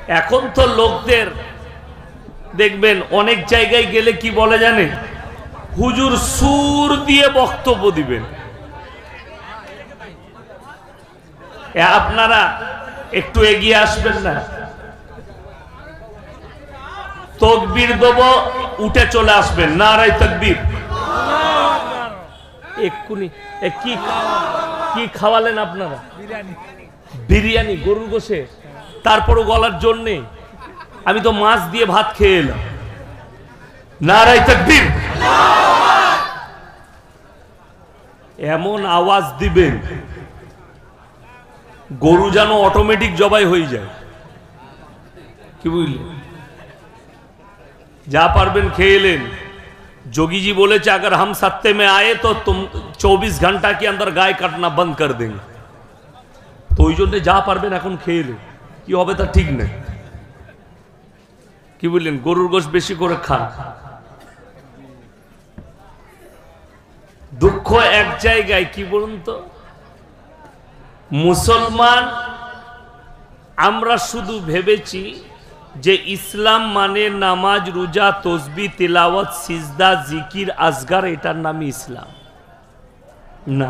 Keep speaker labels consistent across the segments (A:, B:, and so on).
A: এখন তো লোকদের দেখবেন অনেক জায়গায় গেলে কি বলে জানেন, হুজুর সুর দিয়ে বক্তব্য দিবেন। আপনারা একটু এগিয়ে আসবেন না, তাকবীর দেব, উঠে চলে আসবেন, নারায়ে তাকবীর। এক্ষুনি কি খাওয়ালেন আপনারা? বিরিয়ানি, গরুর গোশে, তারপরও গলার জোর নেই। আমি তো মাছ দিয়ে ভাত খেয়ে এলাম। নারায়ে তাকবীর। এমন আওয়াজ দিবেন গরু যেন অটোমেটিক জবাই হয়ে যায়। কি বুঝলেন? যা পারবেন খেয়ে এলেন। जोगी जी बोले थे अगर हम सत्ते में आए तो तुम 24 घंटा के अंदर गाय काटना बंद कर देंगे। तो ওই জন্য যা পারবেন এখন খেয়ে এলেন, কি হবে তা ঠিক নেই। কি বললেন? গরুর গোশত বেশি করে খান। দুঃখ এক জায়গায়, কি বলুন তো, মুসলমান আমরা শুধু ভেবেছি যে ইসলাম মানে নামাজ, রোজা, তসবিহ, তিলাওয়াত, সিজদা, জিকির, আজগার, এটার নামই ইসলাম না।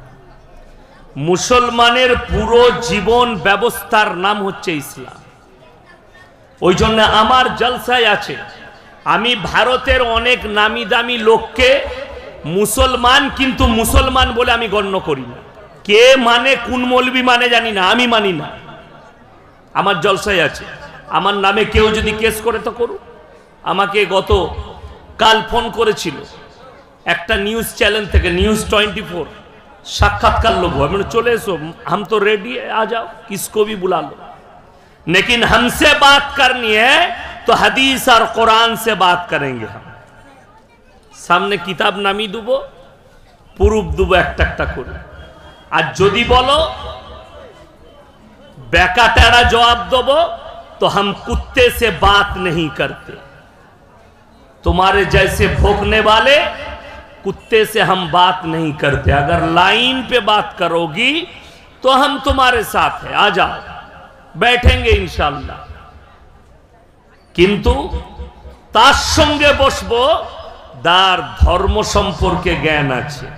A: মুসলমানের পুরো জীবন ব্যবস্থার নাম হচ্ছে ইসলাম। ওই জন্য আমার জলসায় আছে, আমি ভারতের অনেক নামি দামি লোককে মুসলমান কিন্তু মুসলমান বলে আমি গণ্য করি না। কে মানে, কোন মৌলবি মানে জানি না, আমি মানি না। আমার জলসায় আছে, আমার নামে কেউ যদি কেস করে তো করুক। আমাকে গত কাল ফোন করেছিল একটা নিউজ চ্যানেল থেকে, নিউজ 24, साक्षात्कार लोगों मैंने चले सो, हम तो रेडी है, आ जाओ, किसको भी बुला लो, लेकिन हमसे बात करनी है तो हदीस और कुरान से बात करेंगे। हम सामने किताब नामी दुबो, प्रूफ दुबो एक करे, और जदि बोलो बेका टेढ़ा जवाब देबो तो हम कुत्ते से बात नहीं करते। तुम्हारे जैसे भौंकने वाले कुत्ते से हम बात नहीं करते। अगर लाइन पे बात करोगी तो हम तुम्हारे साथ हैं, आ जाओ, बैठेंगे इंशाअल्लाह। किंतु तार संगे बसबो दार धर्म सम्पर्के ज्ञान आछे,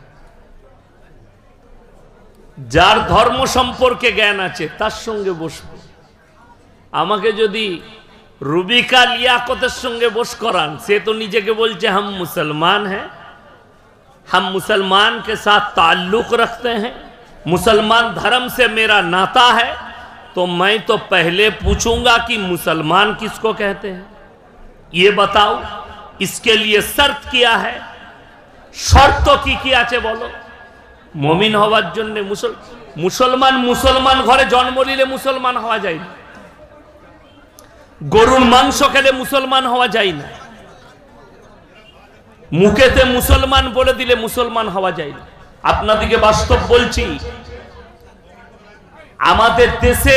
A: जार धर्म सम्पर्के ज्ञान आछे तार संगे बसबो। आमाके यदि रुबिका लियाकतेर संगे बस करान, से तो निजेके बोलछे हम मुसलमान हैं, हम मुसलमान के साथ ताल्लुक रखते हैं, मुसलमान धर्म से मेरा नाता है, तो मैं तो पहले पूछूंगा कि मुसलमान किसको कहते हैं, ये बताओ। इसके लिए शर्त किया है, शर्त की किया है बोलो। मुमिन हवार जन्य मुसलमान मुसलमान घरे जन्म निले मुसलमान हवा जाए ना, गरुर मांस खेले मुसलमान हवा जाए ना, मुखेते मुसलमान बोले दिले मुसलमान हवा जाए ना। आपनादेरके बास्तव बोलছি, আমাদের দেশে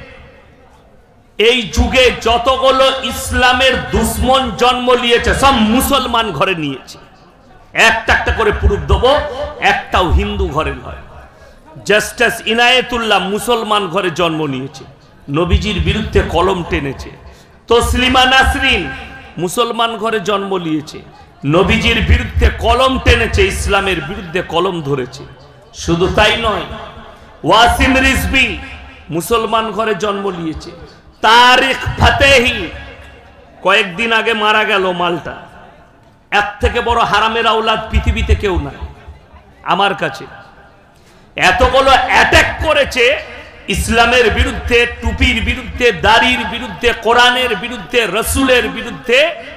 A: এই যুগে যতগুলো ইসলামের দুশমন জন্ম নিয়েছে সব মুসলমান ঘরে নিয়েছে। একটা একটা করে প্রুফ দেব, একটাও হিন্দু ঘরে নয়। জাস্টিস ইনায়েতুল্লাহ মুসলমান ঘরে জন্ম নিয়েছে, নবীজির বিরুদ্ধে কলম টেনেছে। তসলিমা নাসরিন মুসলমান ঘরে জন্ম নিয়েছে, নবীজির বিরুদ্ধে কলম টেনেছে, ইসলামের বিরুদ্ধে কলম ধরেছে। শুধু তাই নয়, ওয়াসিম রিজভী মুসলমান ঘরে জন্ম নিয়েছে। তারিক ফতেহি কয়েকদিন আগে মারা গেল মালটা, এর থেকে বড় হারামের আওলাদ পৃথিবীতে কেউ নাই আমার কাছে। এতগুলো অ্যাটাক করেছে ইসলামের বিরুদ্ধে, টুপির বিরুদ্ধে, দাড়ির বিরুদ্ধে, কোরআনের বিরুদ্ধে, রসুলের বিরুদ্ধে।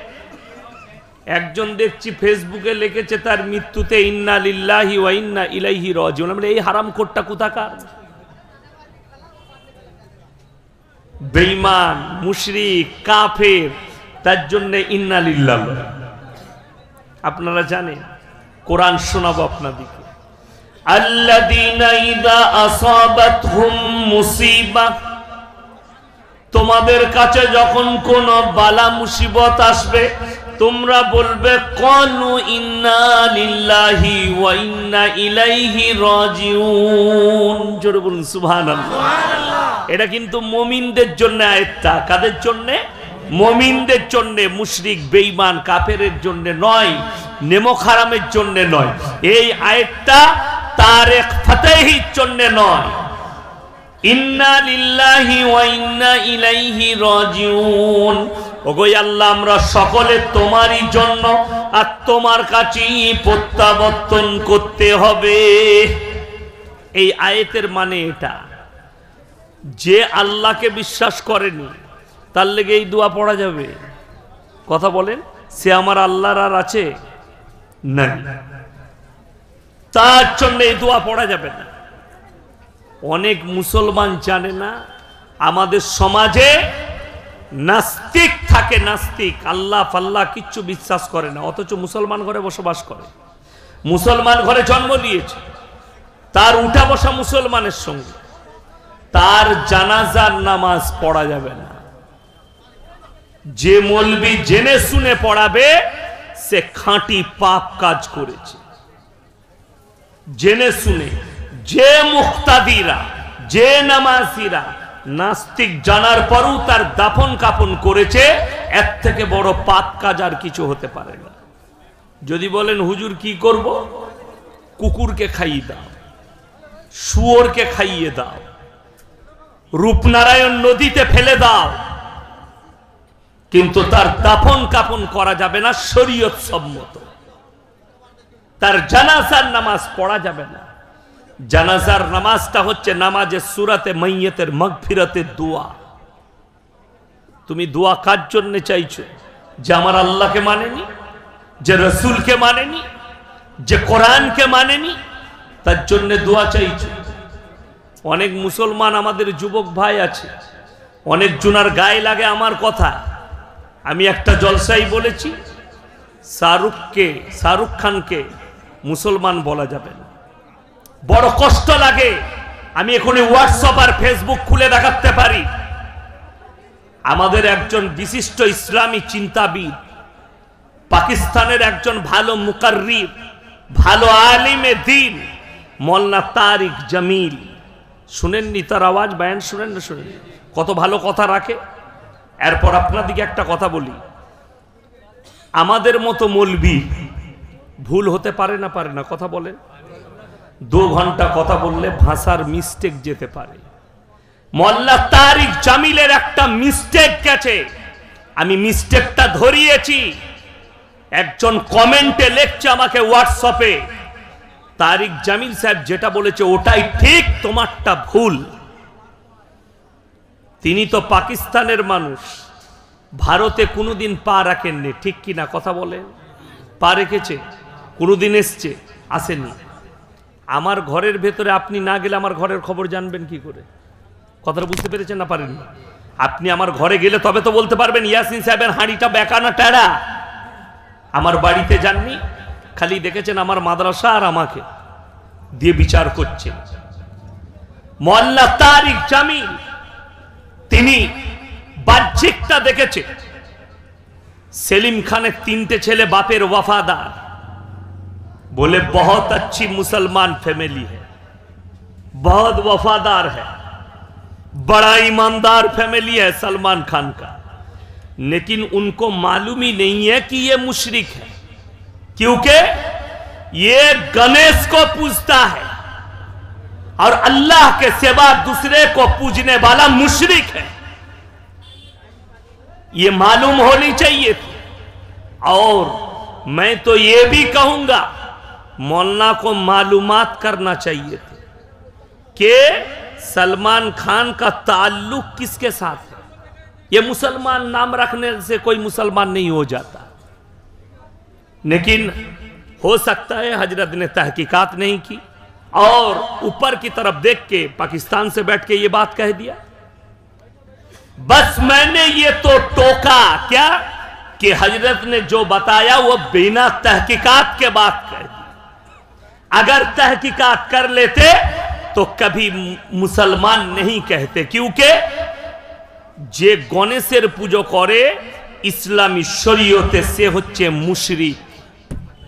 A: একজন দেখছি ফেসবুকে লিখেছে তার মৃত্যুতে ইন্না লিল্লাহি ওয়া ইন্না ইলাইহি রাজিউন। আমরা এই হারামখোরটা কোথাকার? বেঈমান, মুশরিক, কাফের, তার জন্য ইন্না লিল্লাহ। আপনারা জানেন, কোরআন শোনাবো আপনাদেরকে। আল্লাযীনা ইযা আসাবাতহুম মুসিবা, তোমাদের কাছে যখন কোন বালা মুসিবত আসবে তোমরা বলবে ক্বালু ইন্না লিল্লাহি ওয়া ইন্না ইলাইহি রাজিউন। জোরে বলুন সুবহানাল্লাহ। এটা কিন্তু মুমিনদের জন্য আয়াতটা। কাদের জন্য? মুমিনদের জন্য। মুশরিক বেঈমান কাফেরের জন্য নয়, নেমক হারামের জন্য নয়। এই আয়াতটা তারিক ফাতেহির জন্য নয়। ইন্না লিল্লাহি ওয়া ইন্না ইলাইহি রাজিউন। ওগো আল্লাহ, আমরা সকলে তোমারই জন্য আর তোমার কাছেই প্রত্যাবর্তন করতে হবে। এই আয়াতের মানে এটা, যে আল্লাহকে বিশ্বাস করেনি তার লেগে এই দোয়া পড়া যাবে? কথা বলেন, সে আমার আল্লাহর আর আছে না, তার জন্য এই দোয়া পড়া যাবে না। অনেক মুসলমান জানে না, আমাদের সমাজে নাস্তিক থাকে, নাস্তিক, আল্লাহ ফাল্লাহ কিচ্ছু বিশ্বাস করে না, অথচ মুসলমান ঘরে বসবাস করে, মুসলমান ঘরে জন্ম নিয়েছে, তার উঠা বসা মুসলমানের সঙ্গে, তার জানাজার নামাজ পড়া যাবে না। যে মৌলবি জেনে শুনে পড়াবে সে খাঁটি পাপ কাজ করেছে। জেনে শুনে যে মুক্তাদিরা, যে নামাজিরা নাস্তিক জানার পরও তার দাফন কাফন করেছে, এর থেকে বড় পাপ কাজ আর কিছু হতে পারে না। যদি বলেন হুজুর কি করব, কুকুরকে খাইয়ে দাও, শুয়োরকে খাইয়ে দাও, রূপনারায়ণ নদীতে ফেলে দাও, কিন্তু তার দাফন কাফন করা যাবে না শরীয়ত সম্মত। তার জানাজার নামাজ পড়া যাবে না। জানাজার নামাজটা হচ্ছে নামাজে সুরাতে মাইয়তের মাগফিরাতের দোয়া। তুমি দোয়া কার জন্য চাইছো? যে আমার আল্লাহকে মানেনি, যে রসুলকে মানেনি, যে কোরআনকে মানেনি, তার জন্য দোয়া চাইছো। অনেক মুসলমান আমাদের যুবক ভাই আছে, অনেক জনার গায়ে লাগে আমার কথা। আমি একটা জলসাই বলেছি, শাহরুখ খানকে মুসলমান বলা যাবে না। বড় কষ্ট লাগে। আমি এখন হোয়াটসঅ্যাপ আর ফেসবুক খুলে দেখাতে পারি, আমাদের একজন বিশিষ্ট ইসলামী চিন্তাবিদ, পাকিস্তানের একজন ভালো মুকাররির, ভালো আলিমে দ্বীন, মোল্লা তারিক জামিল, শুনেননি তার আওয়াজ? বয়ান শুনেন না? শুনেন, কত ভালো কথা রাখে। এরপর আপনাদিকে একটা কথা বলি, আমাদের মতো মৌলবি ভুল হতে পারে না? পারে না? কথা বলেন। 2 ঘন্টা কথা বললে ভাষার মিস্টেক যেতে পারে। মোল্লা তারিক জামিলের একটা মিস্টেক গেছে, আমি মিস্টেকটা ধরিয়েছি। একজন কমেন্টে লিখছে আমাকে হোয়াটসঅ্যাপে, তারিক জামিল সাহেব যেটা বলেছে ওটাই ঠিক, তোমারটা ভুল। তিনি তো পাকিস্তানের মানুষ, ভারতে কোনোদিন পা রাখেননি, ঠিক কি না? কথা বলেন। পা রেখেছে? কোনোদিন এসছে? আসেনি। আমার ঘরের ভেতরে আপনি না গেলে আমার ঘরের খবর জানবেন কি করে? কথাটা বুঝতে পেরেছেন না? পারেন? আপনি আমার ঘরে গেলে তবে তো বলতে পারবেন ইয়াসিন সাহেবের হাঁড়িটা বেঁকা না টেরা। আমার বাড়িতে যাননি, খালি দেখেছেন আমার মাদ্রাসা আর আমাকে দিয়ে বিচার করছে। মোল্লা তারিক জামিল তিনি বাহ্যিকটা দেখেছে। সেলিম খানের 3টে ছেলে বাপের ওয়াফাদার, बोले बहुत अच्छी मुसलमान फैमिली है, बहुत वफादार है, बड़ा ईमानदार फैमिली है सलमान खान का, लेकिन उनको मालूम ही नहीं है कि ये मुशरिक है, क्योंकि ये गणेश को पूजता है और अल्लाह के सिवा दूसरे को पूजने वाला मुशरिक है। ये मालूम होनी चाहिए थी। और मैं तो ये भी कहूंगा मौलाना को मालूमात करना चाहिए थे कि सलमान खान का ताल्लुक किसके साथ है। ये मुसलमान नाम रखने से कोई मुसलमान नहीं हो जाता, लेकिन हो सकता है हजरत ने तहकीकात नहीं की और ऊपर की तरफ देख के पाकिस्तान से बैठ के ये बात कह दिया। बस मैंने ये तो टोका क्या कि हजरत ने जो बताया वो बिना तहकीकात के बात कह दी। अगर तहकीकात कर लेते तो कभी मुसलमान नहीं कहते, क्योंकि जे गणेशेर पूजो करे इस्लामी शरीयते से होच्छे मुशरिक।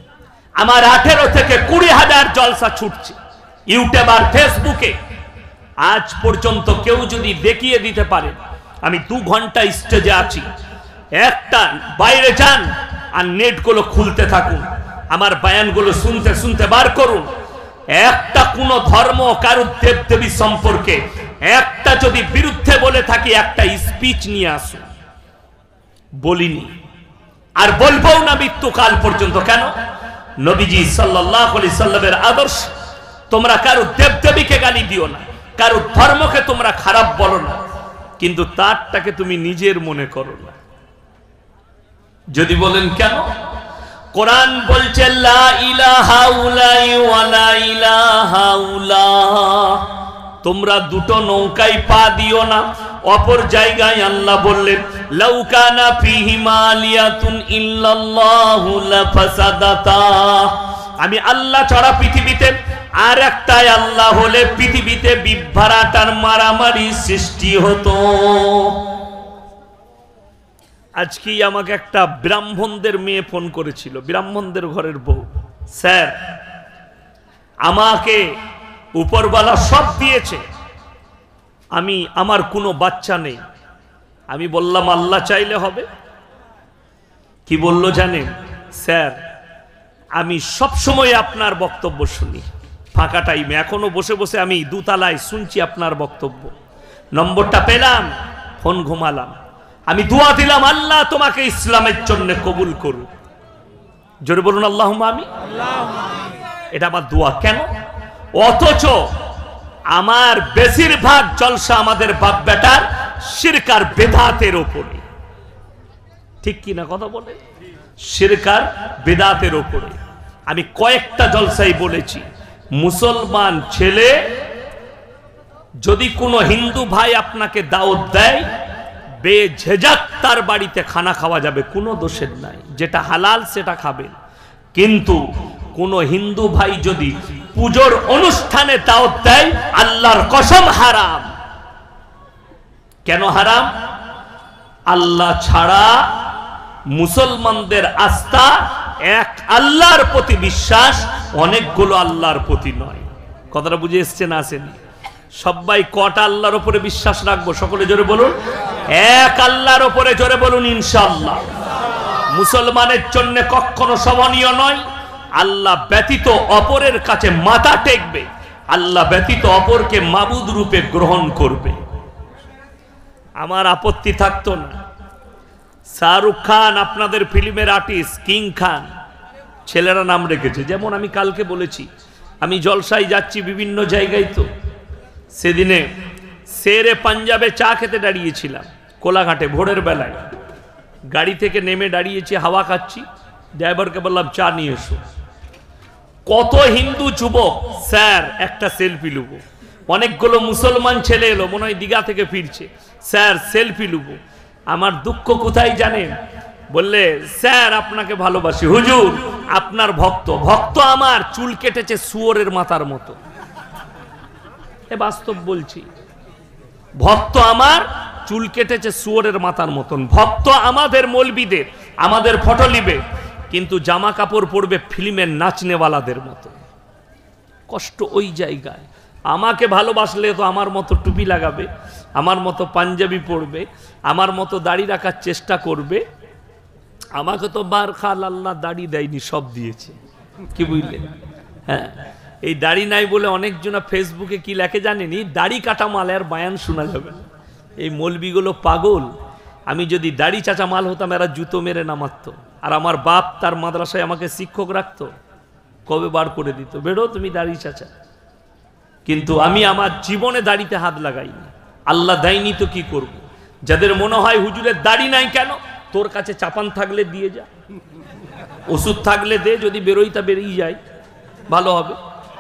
A: আমার 18 থেকে 20,000 জলসা ছুটছে ইউটিউব আর ফেসবুকে। আজ পর্যন্ত কেউ যদি দেখিয়ে দিতে পারে আমি 2 ঘন্টা স্টেজে আছি, একটা বাইরে যান আর নেটগুলো খুলতে থাকুন, আমার বয়ানগুলো শুনতে শুনতে বার করুন, একটা কোন ধর্ম কারো দেবদেবী সম্পর্কে একটা যদি বিরুদ্ধে বলে থাকি একটা স্পিচ নিয়ে আসুন। বলিনি আর বলবো না মৃত্যুকাল পর্যন্ত। কেন? নবীজি সাল্লাল্লাহু আলাইহি সাল্লামের আদর্শ, তোমরা কারো দেবদেবীকে গালি দিও না, কারো ধর্মকে তোমরা খারাপ বলো না, কিন্তু তারটাকে তুমি নিজের মনে করো না। যদি বলেন কেন? কোরআন বলছে লা ইলাহা উলাই ওয়া লা ইলাহা উলাহ, তোমরা দুটো নৌকায় পা দিও না। অপর জায়গায় আল্লাহ বললেন লাউ কানা ফীহিমা আলিয়াতুন ইল্লাল্লাহু লাফাসাদাতা, আমি আল্লাহ ছাড়া পৃথিবীতে আর একটাই আল্লাহ হলে পৃথিবীতে বিভ্রাটার মারামারি সৃষ্টি হতো। আজকে আমাকে একটা ব্রাহ্মণদের মেয়ে ফোন করেছিল, ব্রাহ্মণদের ঘরের বউ, স্যার আমাকে উপরওয়ালা সব দিয়েছে, আমার কোনো বাচ্চা নেই। আমি বললাম আল্লাহ চাইলে হবে। কি বলল জানেন? স্যার আমি সব সময় আপনার বক্তব্য শুনি, ফাঁকা টাইমে এখনো বসে বসে আমি দুতলায় শুনছি আপনার বক্তব্য। নম্বরটা পেলাম, ফোন ঘুমালাম, আমি দোয়া দিলাম আল্লাহ তোমাকে ইসলামের জন্য কবুল করুক। জোরে বলুন আল্লাহুম্মা আমিন। এটা আমার দোয়া। কেন? অথচ আমার বেশিরভাগ জলসা আমাদের বাপ বেটার শিরক আর বেদাতের উপরে। ঠিক কি না কথা বলে? শিরক আর বেদাতের উপরে। আমি কয়েকটা জলসাই বলেছি, মুসলমান ছেলে যদি কোনো হিন্দু ভাই আপনাকে দাওয়াত দেয়, বেঝেঝাক তার বাড়িতে খানা খাওয়া যাবে, কোনো দোষের নাই, যেটা হালাল সেটা খাবেন। কিন্তু কোন হিন্দু ভাই যদি পূজোর অনুষ্ঠানে দাওয়াত দেয়, আল্লাহর কসম হারাম। কেন হারাম? আল্লাহ ছাড়া মুসলমানদের আস্থা এক আল্লাহর প্রতি বিশ্বাস, অনেকগুলো আল্লাহর প্রতি নয়। কথাটা বুঝে এসছে না আসেনি? সবাই কটা আল্লাহর উপরে বিশ্বাস রাখবো? সকলে জোরে বলুন এক আল্লাহর উপরে। জোরে বলুন ইনশাআল্লাহ। মুসলমানের জন্য কখনো শোভনীয় নয় আল্লাহ ব্যতীত অপরের কাছে মাথা টেকবে, আল্লাহ ব্যতীত অপরকে মাবুদ রূপে গ্রহণ করবে। আমার আপত্তি থাকতো না। শাহরুখ খান আপনাদের ফিল্মের আর্টিস্ট, কিং খান ছেলেরা নাম রেখেছে। যেমন আমি কালকে বলেছি, আমি জলসায় যাচ্ছি বিভিন্ন জায়গায়, তো সেদিনে শেরে পাঞ্জাবে চা খেতে দাঁড়িয়েছিলাম কোলাঘাটে ভোরের বেলায়। গাড়ি থেকে নেমে দাঁড়িয়েছি, হাওয়া খাচ্ছি, ড্রাইভারকে বললাম চা নিয়ে এসো। কত হিন্দু যুবক, স্যার একটা সেলফি লুব। অনেকগুলো মুসলমান ছেলে এলো, মনে হয় দীঘা থেকে ফিরছে, স্যার সেলফি লুব। আমার দুঃখ কোথায় জানেন? বললে স্যার আপনাকে ভালোবাসি। হুজুর আপনার ভক্ত। ভক্ত আমার চুল কেটেছে শুয়োরের মাথার মতো, এ বাস্তব বলছি। ভক্ত আমার চুল কেটেছে শুয়োরের মাথার মতন। ভক্ত আমাদের মৌলবীদের, আমাদের ফটো নিবে, কিন্তু জামা কাপড় পরবে ফিল্মের নাচনেওয়ালাদের মতো। কষ্ট ওই জায়গায়। আমাকে ভালোবাসলে তো আমার মতো টুপি লাগাবে, আমার মতো পাঞ্জাবি পরবে, আমার মতো দাড়ি রাখার চেষ্টা করবে। আমাকে তো বার খাল আল্লাহ দাড়ি দেয়নি, সব দিয়েছে। কি বুঝলেন? হ্যাঁ, এই দাড়ি নাই বলে অনেকজনা ফেসবুকে কি লেখে জানেন? এই দাড়ি কাটা মাল আর বায়ান শোনা যাবে না। এই মৌলবীগুলো পাগল। আমি যদি দাড়ি চাচা মাল হতাম, এরা জুতো মেরে নামাতো। আর আমার বাপ তার মাদ্রাসায় আমাকে শিক্ষক রাখতো, কবে বার করে দিত, বেরো তুমি দাড়ি চাচা। কিন্তু আমি আমার জীবনে দাড়িতে হাত লাগাইনি। আল্লাহ দেয়নি তো কি করব? যাদের মনে হয় হুজুরের দাড়ি নাই কেন, তোর কাছে চাপান থাকলে দিয়ে যা, ওষুধ থাকলে দে, যদি বেরোইতা বেরিয়ে যায় ভালো হবে।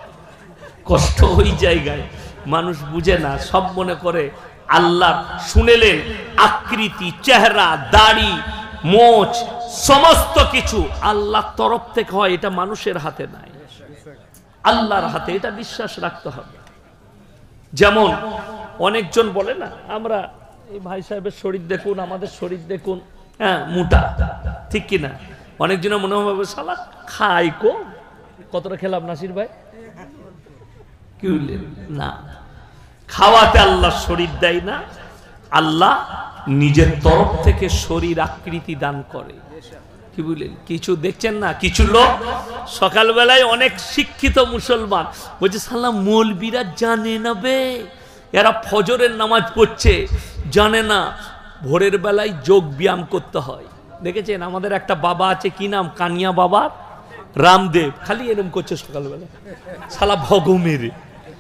A: কষ্ট ওই জায়গায়। মানুষ বুঝে না, সব মনে করে আল্লাহ শুনেলেন আকৃতি, চেহারা, দাড়ি, মোচ সমস্ত কিছু আল্লাহর তরফ থেকে হয়, এটা মানুষের হাতে নাই, আল্লাহর হাতে। এটা বিশ্বাস রাখতে হবে। যেমন অনেকজন বলে না, আমরা এই ভাই সাহেবের শরীর দেখুন, আমাদের শরীর দেখুন, হ্যাঁ মোটা, ঠিক কিনা? অনেকজনের মনে হবে শালা খাই কতটা খেলাম নাসির ভাই, কি বললেন? না, খাওয়াতে আল্লাহ শরীর দেয় না, আল্লাহ নিজের তরফ থেকে শরীর আকৃতি দান করে। কি বলেন? কিছু দেখছেন না, কিছু লোক সকালবেলায় অনেক শিক্ষিত মুসলমান বলছে সালাম মৌলবীরা জানে না বে, এরা ফজরের নামাজ পড়ছে জানে না ভোরের বেলায় যোগ ব্যায়াম করতে হয়। দেখেছেন আমাদের একটা বাবা আছে, কি নাম, কানিয়া বাবা রামদেব, খালি এরম করছে সকালবেলা, শালা ভগমেরে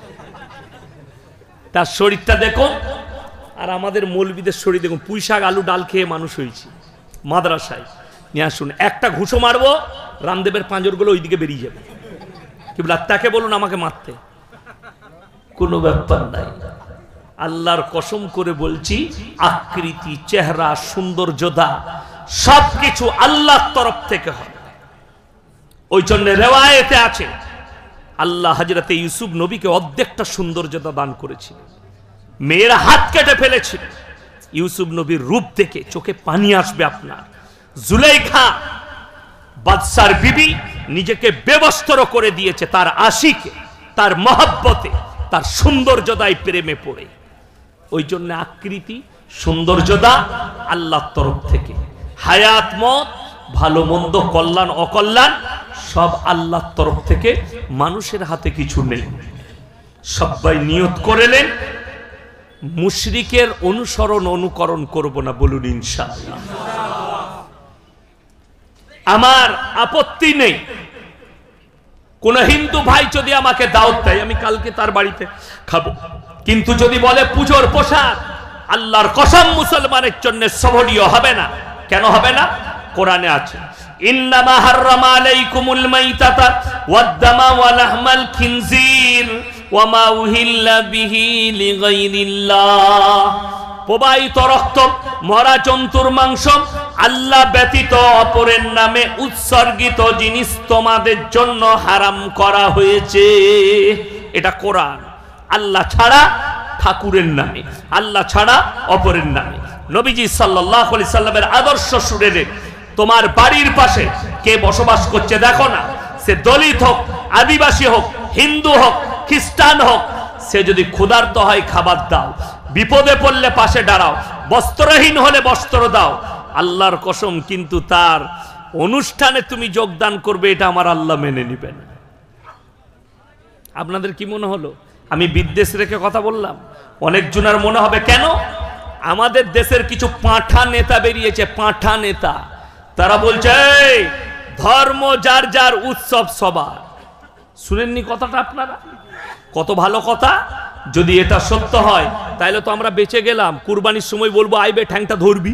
A: তার শরীরটা দেখুন। আর আমাদের মৌলবীদের শরীর দেখুন, পুঁই শাক আলু ডাল খেয়ে মানুষ হয়েছে। মাদ্রাসায় নিয়ে আসুন, একটা ঘুষো মারবো রামদেবের পাঁজরগুলো ওইদিকে বেরিয়ে যাবে। কি বলে, তাকে বলুন আমাকে মারতে, কোনো ব্যাপার নাই। আল্লাহর কসম করে বলছি, আকৃতি, চেহারা, সৌন্দর্যতা সবকিছু আল্লাহর তরফ থেকে হয়। ওই জন্য রেওয়ায়েতে আছে আল্লাহ হযরতে ইউসুফ নবীকে অর্ধেকটা সৌন্দর্যতা দান করেছিল। মেয়েরা হাত কেটে ফেলেছিল, ইউসুফ নবীর রূপ দেখে চোখে পানি আসবে আপনার। জুলাইখা বাদশার বিবি নিজেকে বেবস্ত্র করে দিয়েছে তার আশিকে, তার মহব্বতে, তার সৌন্দর্যতায় প্রেমে পড়ে। ওই জন্য আকৃতি, সৌন্দর্যতা আল্লাহর তরফ থেকে। হায়াত, মত, ভালো মন্দ, কল্যাণ অকল্যাণ সব আল্লাহর তরফ থেকে, মানুষের হাতে কিছু নেই। সবাই নিয়ত করেলেন মুশরিকের অনুসরণ অনুকরণ করব না, বলুন ইনশাআল্লাহ। আমার আপত্তি নেই, কোন হিন্দু ভাই যদি আমাকে দাওয়াত দেয় আমি কালকে তার বাড়িতে খাবো, কিন্তু যদি বলে পুজোর পোশাক, আল্লাহর কসম মুসলমানের জন্য শোভনীয় হবে না। কেন হবে না? কোরআনে আছে ইন্নামা হাররামা আলাইকুমুল মাইতাতা ওয়াদ-দামা ওয়া লাহমাল খিনজির ওয়া মা উহিল্লা বিহি লিগাইরিল্লাহ। প্রবাহিত রক্ত, মরা জন্তুর মাংস, আল্লাহ ব্যতীত অপরের নামে উৎসর্গিত জিনিস তোমাদের জন্য হারাম করা হয়েছে। এটা কোরআন। আল্লাহ ছাড়া, ঠাকুরের নামে, আল্লাহ ছাড়া অপরের নামে। নবীজি সাল্লাল্লাহু আলাইহি সাল্লামের আদর্শ শুনে তোমার বাড়ির পাশে কে বসবাস করছে দেখো না, সে দলিত হোক, আদিবাসী হোক, হিন্দু হোক, খ্রিস্টান হোক, সে যদি ক্ষুধার্ত হয় খাবার দাও, বিপদে পড়লে পাশে দাঁড়াও, বস্ত্রহীন হলে বস্ত্র দাও। আল্লাহর কসম, কিন্তু তার অনুষ্ঠানে তুমি যোগদান করবে এটা আমার আল্লাহ মেনে নিবেন। আপনাদের কি মনে হলো আমি বিদ্বেষ রেখে কথা বললাম? অনেক জনের মনে হবে কেন, আমাদের দেশের কিছু পাঁঠা নেতা বেরিয়েছে, পাঁঠা নেতা, তারা বলছে ধর্ম যার যার, উৎসব সবার। শুনেননি কথাটা আপনারা? কত ভালো কথা। যদি এটা সত্য হয় তাহলে তো আমরা বেঁচে গেলাম। কুরবানির সময় বলবো আইবে ঠ্যাংটা ধরবি,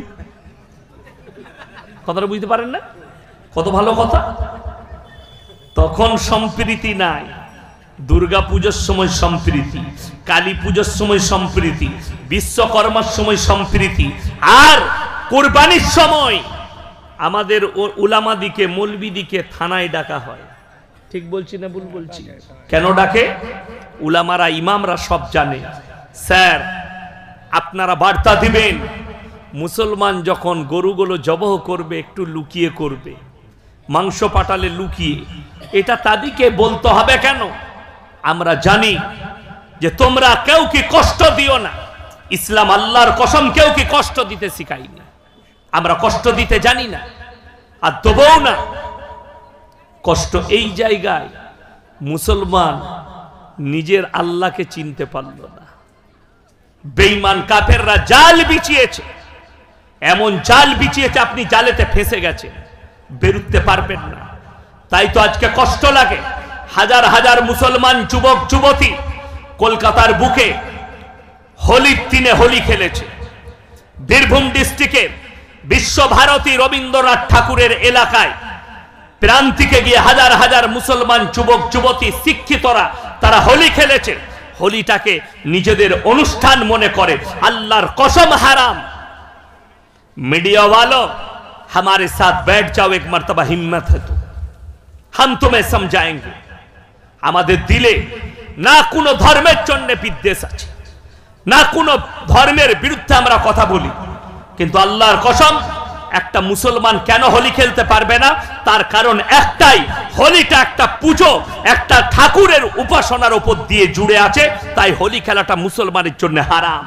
A: কথাটা বুঝতে পারেন না? কত ভালো কথা। তখন সম্প্রীতি নাই। দুর্গা পূজার সময় সম্প্রীতি, কালী পূজার সময় সম্প্রীতি, বিশ্বকর্মার সময় সম্প্রীতি, আর কুরবানির সময় আমাদের উলামাদিকে, মৌলবীদিকে থানায় ডাকা হয়। ঠিক বলছি না ভুল বলছি? কেন ডাকে? উলামারা, ইমামরা সব জানে। স্যার আপনারা বার্তা দিবেন, মুসলমান যখন গরুগুলো জবহ করবে একটু লুকিয়ে করবে, মাংস পাঠালে লুকিয়ে। এটা তাদেরকে বলতে হবে কেন? আমরা জানি যে তোমরা কেউ কি কষ্ট দিও না। ইসলাম আল্লাহর কসম কেউ কি কষ্ট দিতে শিখাই না। আমরা কষ্ট দিতে জানি না, আর দেবও না। কষ্ট এই জায়গায় মুসলমান নিজের আল্লাহকে চিনতে পারল না। বেঈমান কাফেররা জাল বিছিয়েছে, এমন জাল বিছিয়েছে আপনি জালেতে ফেঁসে গেছেন, বেরুতে পারবেন না। তাই তো আজকে কষ্ট লাগে। হাজার হাজার মুসলমান যুবক যুবতী কলকাতার বুকে হোলির দিনে হোলি খেলেছে। বীরভূম ডিস্ট্রিক্টে বিশ্বভারতী রবীন্দ্রনাথ ঠাকুরের এলাকায় প্রান্তিকে গিয়ে হাজার হাজার মুসলমান যুবক যুবতী, শিক্ষিতরা, তারা হোলি খেলেছে। হোলিটাকে নিজেদের অনুষ্ঠান মনে করে। আল্লাহর কসম হারাম। मीडिया वालों हमारे साथ बैठ जाओ, एक मर्तबा हिम्मत है तो हम तुम्हें समझाएंगे। আমাদের দিলে না কোনো ধর্মের জন্য বিদ্বেষ আছে, না কোনো ধর্মের বিরুদ্ধে আমরা কথা বলি, কিন্তু আল্লাহর কসম একটা মুসলমান কেন হোলি খেলতে পারবে না? তার কারণ একটাই, হোলিটা একটা পুজো, একটা ঠাকুরের উপাসনার উপর দিয়ে জুড়ে আছে, তাই হোলি খেলাটা মুসলমানের জন্য হারাম।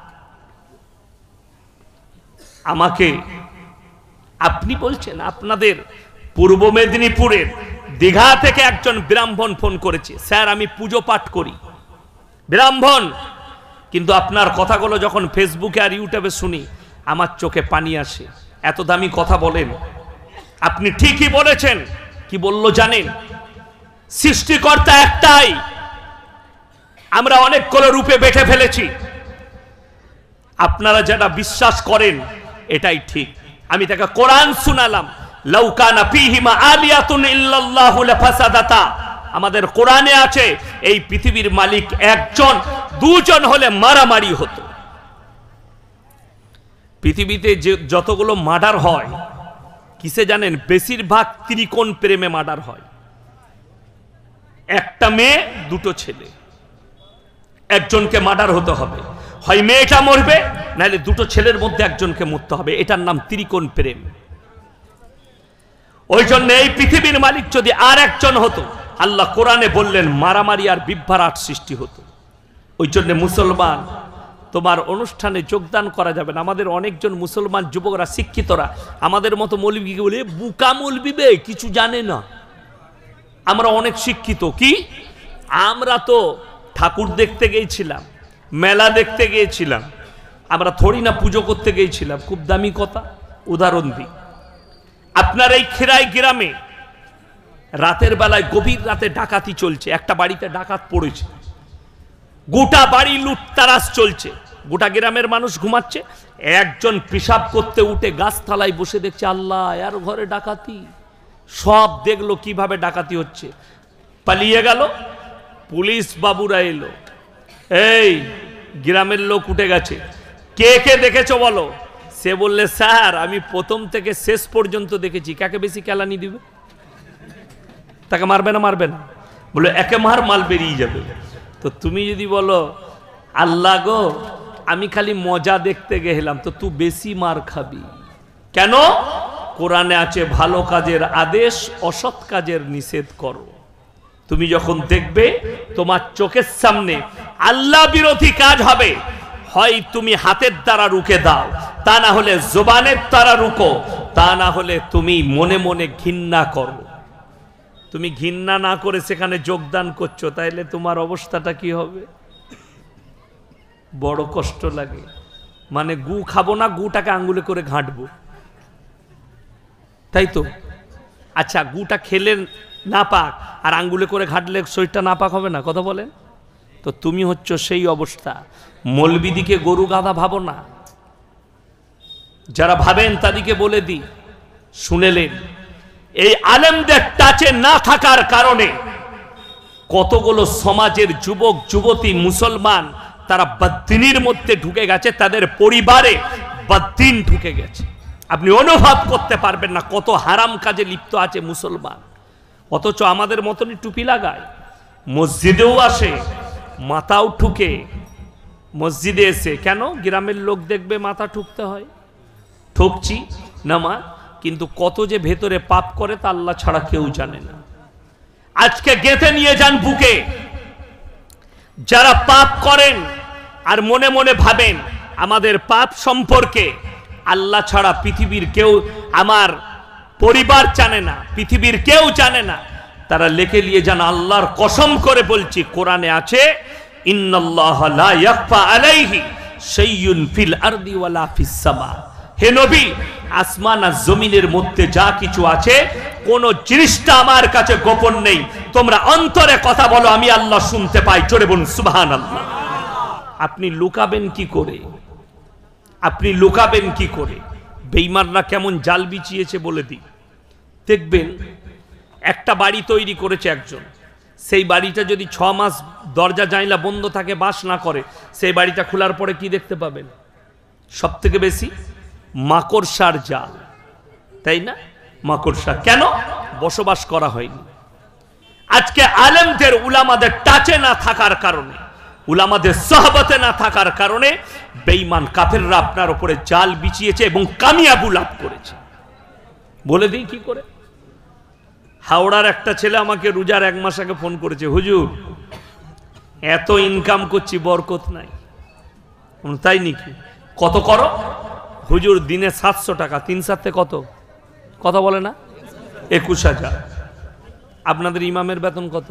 A: আমাকে আপনি বলছেন, আপনাদের পূর্ব মেদিনীপুরের দীঘা থেকে একজন ব্রাহ্মণ ফোন করেছে, স্যার আমি পুজো পাঠ করি, ব্রাহ্মণ, কিন্তু আপনার কথাগুলো যখন ফেসবুকে আর ইউটিউবে শুনি আমার চোখে পানি আসে। এত দামি কথা বলেন। আপনি ঠিকই বলেছেন। কি বললো জানেন? সৃষ্টিকর্তা একটাই, আমরা অনেকগুলো রূপে বেঁচে ফেলেছি। আপনারা যারা বিশ্বাস করেন এটাই ঠিক। আমি তাকে কোরআন শুনালাম, লাউ কানা ফীহিমা আলিয়াতুন ইল্লাল্লাহু লাফাসাদাতা। আমাদের কোরআনে আছে এই পৃথিবীর মালিক একজন, দুজন হলে মারামারি হতো। পৃথিবীতে যে যতগুলো মার্ডার হয় কিসে জানেন? বেশিরভাগ ত্রিকোণ প্রেমে মার্ডার হয়। একটা মেয়ে দুটো ছেলে, একজনকে মার্ডার হতে হবে, হয় মেয়েটা মরবে নাহলে দুটো ছেলের মধ্যে একজনকে মরতে হবে। এটার নাম ত্রিকোণ প্রেম। ওই জন্য এই পৃথিবীর মালিক যদি আর একজন হতো, আল্লাহ কোরআনে বললেন মারামারি আর বিভ্রাট সৃষ্টি হতো। ওই জন্য মুসলমান, তোমার অনুষ্ঠানে যোগদান করা যাবে না। আমাদের অনেকজন মুসলমান যুবকরা, শিক্ষিতরা আমাদের মতো মৌলবীকে বলে বুকা মৌলবী বে, কিছু জানে না। আমরা অনেক শিক্ষিত। কি আমরা তো ঠাকুর দেখতে গিয়েছিলাম, মেলা দেখতে গিয়েছিলাম, আমরা থোড়ি না পুজো করতে গিয়েছিলাম। খুব দামি কথা উদাহরণ দিই। আপনার এই খিরাই গ্রামে রাতের বেলায় গভীর রাতে ডাকাতি চলছে, একটা বাড়িতে ডাকাত পড়েছে, গোটা বাড়ি লুটতারাস চলছে, গোটা গ্রামের মানুষ ঘুমাচ্ছে, একজন পেশাব করতে উঠে গাছতলায় বসে দেখছে আল্লাহ এর ঘরে ডাকাতি। সব দেখলো কিভাবে ডাকাতি হচ্ছে, পালিয়ে গেল। পুলিশ বাবুরা এলো, এই গ্রামের লোক উঠে গেছে, কে কে দেখেছো বলো? সে বললে স্যার আমি প্রথম থেকে শেষ পর্যন্ত দেখেছি। কাকে বেশি কেলানি দিবে? তাকে মারবে না? মারবে না? বলে একে মার, মাল বেরিয়ে যাবে। তো তুমি যদি বলো আল্লাহ গো আমি খালি মজা দেখতে গেলাম, তো তুই বেশি মার খাবি। কেন? কোরআনে আছে ভালো কাজের আদেশ, অসৎ কাজের নিষেধ করো। তুমি যখন দেখবে তোমার চোখের সামনে আল্লাহ বিরোধী কাজ হবে, হয় তুমি হাতের দ্বারা রুখে দাও, তা না হলে জবানের দ্বারা রুকো, তা না হলে তুমি মনে মনে ঘৃণা করো। তুমি ঘৃণা না করে সেখানে যোগদান করছো, তাইলে তোমার অবস্থাটা কি হবে? বড় কষ্ট লাগে। মানে গু খাবো না, গুটাকে আঙ্গুলে করে ঘাঁটবো, তাই তো? আচ্ছা গুটা খেলে না পাক আর আঙ্গুলে করে ঘাঁটলে শরীরটা না পাক হবে না? কথা বলেন তো। তুমি হচ্ছ সেই অবস্থা। মৌলবীদিকে গরু গাধা ভাবো না। যারা ভাবেন তাদেরকে বলে দিই, শুনেলেন এই আলেমদের টাচে না থাকার কারণে কতগুলো সমাজের যুবক যুবতী মুসলমান তারা বদ্দিনীর মধ্যে ঢুকে গেছে, তাদের পরিবারে বদ্দিন ঢুকে গেছে। আপনি অনুভব করতে পারবেন না কত হারাম কাজে লিপ্ত আছে মুসলমান। অথচ আমাদের মতনই টুপি লাগায়, মসজিদেও আসে, মাথাও ঠুকে মসজিদে এসে। কেন? গ্রামের লোক দেখবে মাথা ঠুকতে হয়। ঠকছি না মা, কিন্তু কত যে ভেতরে পাপ করে তা আল্লাহ ছাড়া কেউ জানে না। আজকে গেঁথে নিয়ে যান বুকে। যারা পাপ করেন আর মনে মনে ভাবেন আমাদের পাপ সম্পর্কে আল্লাহ ছাড়া পৃথিবীর কেউ, আমার পরিবার জানে না, পৃথিবীর কেউ জানে না, তারা লিখে নিয়ে যান। আল্লাহর কসম করে বলছি, কোরআনে আছে ইন্নাল্লাহা লা ইয়াখফা আলাইহি শাইউন ফিল আরদি ওয়ালা ফিস সামা। হে নবী, আসমান আর জমিনের মধ্যে যা কিছু আছে কোন জিনিসটা আমার কাছে গোপন নেই। তোমরা অন্তরে কথা বলো, আমি আল্লাহ শুনতে পাই। জোরে বলুন সুবহানাল্লাহ। আপনি লুকাবেন কি করে? আপনি লুকাবেন কি করে? বেঈমানরা কেমন জাল বিছিয়েছে বলে দিই। দেখবেন একটা বাড়ি তৈরি করেছে একজন, সেই বাড়িটা যদি 6 মাস দরজা জানলা বন্ধ থাকে, বাস না করে, সেই বাড়িটা খোলার পরে কি দেখতে পাবেন? সব থেকে বেশি মাকড়সার জাল, তাই না? মাকড়সা। কেন? বসবাস করা হয়নি। আজকে আলেমদের উলামাদের টাচে না থাকার কারণে উলামাদের সোহবতে না থাকার কারণে বেঈমান কাফেররা আপনার উপরে জাল বিছিয়েছে এবং কামিয়াবি লাভ করেছে। বলে দিই কি করে। হাওড়ার একটা ছেলে আমাকে রোজার 1 মাস আগে ফোন করেছে, হুজুর এত ইনকাম করছি বরকত নাই। তাই নাকি? কত করো? হুজুর দিনে 700 টাকা। 3 7 কত? কথা বলে না? 21,000। আপনাদের ইমামের বেতন কত?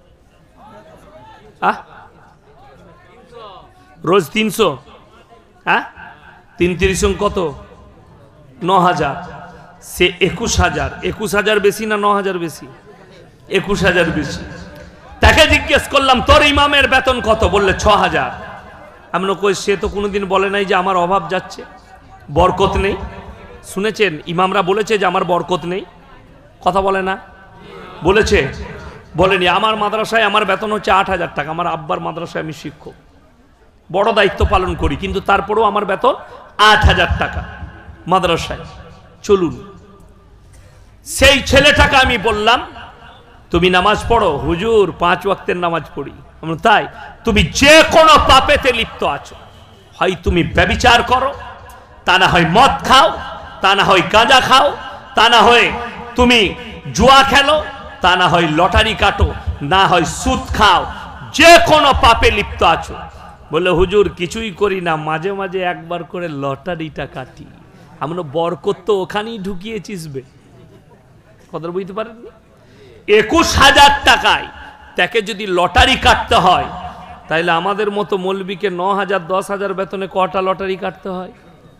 A: রোজ 300। হ্যাঁ 3 কত? 9,000। সে 21,000। 21,000 বেশি না 9,000 বেশি? 21,000 বেশি। তাকে জিজ্ঞেস করলাম তোর ইমামের বেতন কত? বললে 6,000। আমি কই সে তো কোনোদিন বলে নাই যে আমার অভাব যাচ্ছে, বরকত নেই। শুনেছেন ইমামরা বলেছে যে আমার বরকত নেই? কথা বলে না? বলেছে? বলেনি। আমার মাদ্রাসায় আমার বেতন হচ্ছে 8,000 টাকা। আমার আব্বার মাদ্রাসায় আমি শিক্ষক, বড় দায়িত্ব পালন করি, কিন্তু তারপরেও আমার বেতন 8,000 টাকা মাদ্রাসায়। চলুন, সেই ছেলেটাকে আমি বললাম তুমি নামাজ পড়ো? হুজুর 5 ওয়াক্তের নামাজ পড়ি। তাই? তুমি যে কোনো পাপেতে লিপ্ত আছো, হয় তুমি ব্যভিচার করো, তা না হয় মদ খাও, তা না হয় গাঁজা খাও, তা না হয় তুমি জুয়া খেলো, তা না হয় লটারি কাটো, না হয় সুদ খাও, যে কোনো পাপে লিপ্ত আছো। বলে হুজুর কিছুই করি না, মাঝে মাঝে একবার করে লটারিটা কাটি। আমরা বরকত তো ওখানেই ঢুকিয়েছিস বে। কথা বুঝতে পারেননি? 21,000 টাকায় তাকে যদি লটারি কাটতে হয়, তাহলে আমাদের মতো মৌলবীকে 9,000 10,000 বেতনে কটা লটারি কাটতে হয়?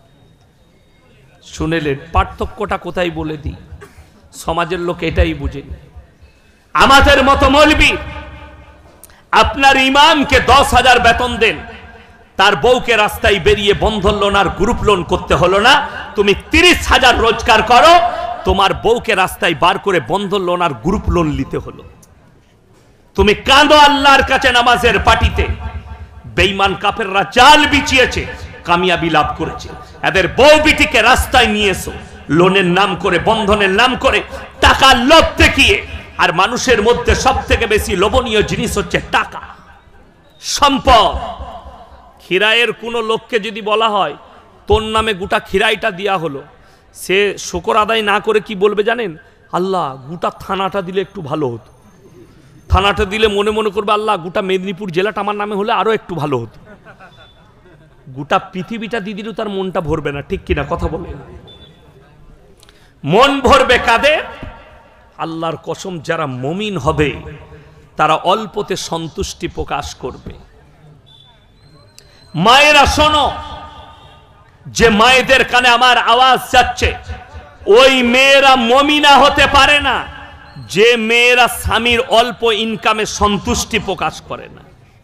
A: শুনেলেন পার্থক্যটা কোথায়? বলে দিই, সমাজের লোক এটাই বুঝেনি। আমাদের মতো মৌলবী আপনার ইমামকে 10,000 বেতন দেন, তার বউকে রাস্তায় বেরিয়ে বন্ধন লোন আর গ্রুপ লোন করতে হলো না। তুমি 30,000 রোজগার করো, তোমার বউকে রাস্তায় বার করে বন্ধন লোন আর গ্রুপ লোন নিতে হলো। তুমি কাঁদো আল্লাহর কাছে নামাজের পাটিতে। বেঈমান কাফেররা জাল বিছিয়েছে, কামিয়াবি লাভ করেছে। এদের বউ বিটিকে রাস্তায় নিয়ে এসো, লোনের নাম করে, বন্ধনের নাম করে, টাকার লোভ দেখিয়ে। আর মানুষের মধ্যে সব থেকে বেশি লোভনীয় জিনিস হচ্ছে টাকা, সম্পদ। খিরায়ের কোনো লোককে যদি বলা হয় তোর নামে গোটা খিরাইটা দেওয়া হলো, সে শুকর আদায় না করে কি বলবে জানেন? আল্লাহ গোটা থানাটা দিলে একটু ভালো হতো। থানাটা দিলে মনে মনে করবে আল্লাহ গোটা মেদিনীপুর জেলাটা আমার নামে হলে আরো একটু ভালো হতো। গোটা পৃথিবীটা দিয়ে দিলেও তার মনটা ভরবে না, ঠিক কিনা? কথা বলে মন ভরবে কাদের? আল্লাহর কসম, যারা মুমিন হবে তারা অল্পতে সন্তুষ্টি প্রকাশ করবে। মায়েরা শোনো, যে মায়েদের কানে আমার আওয়াজ যাচ্ছে, ওই মেয়েরা মুমিনা হতে পারে না যে মেয়েরা স্বামীর অল্প ইনকামে সন্তুষ্টি প্রকাশ করে না।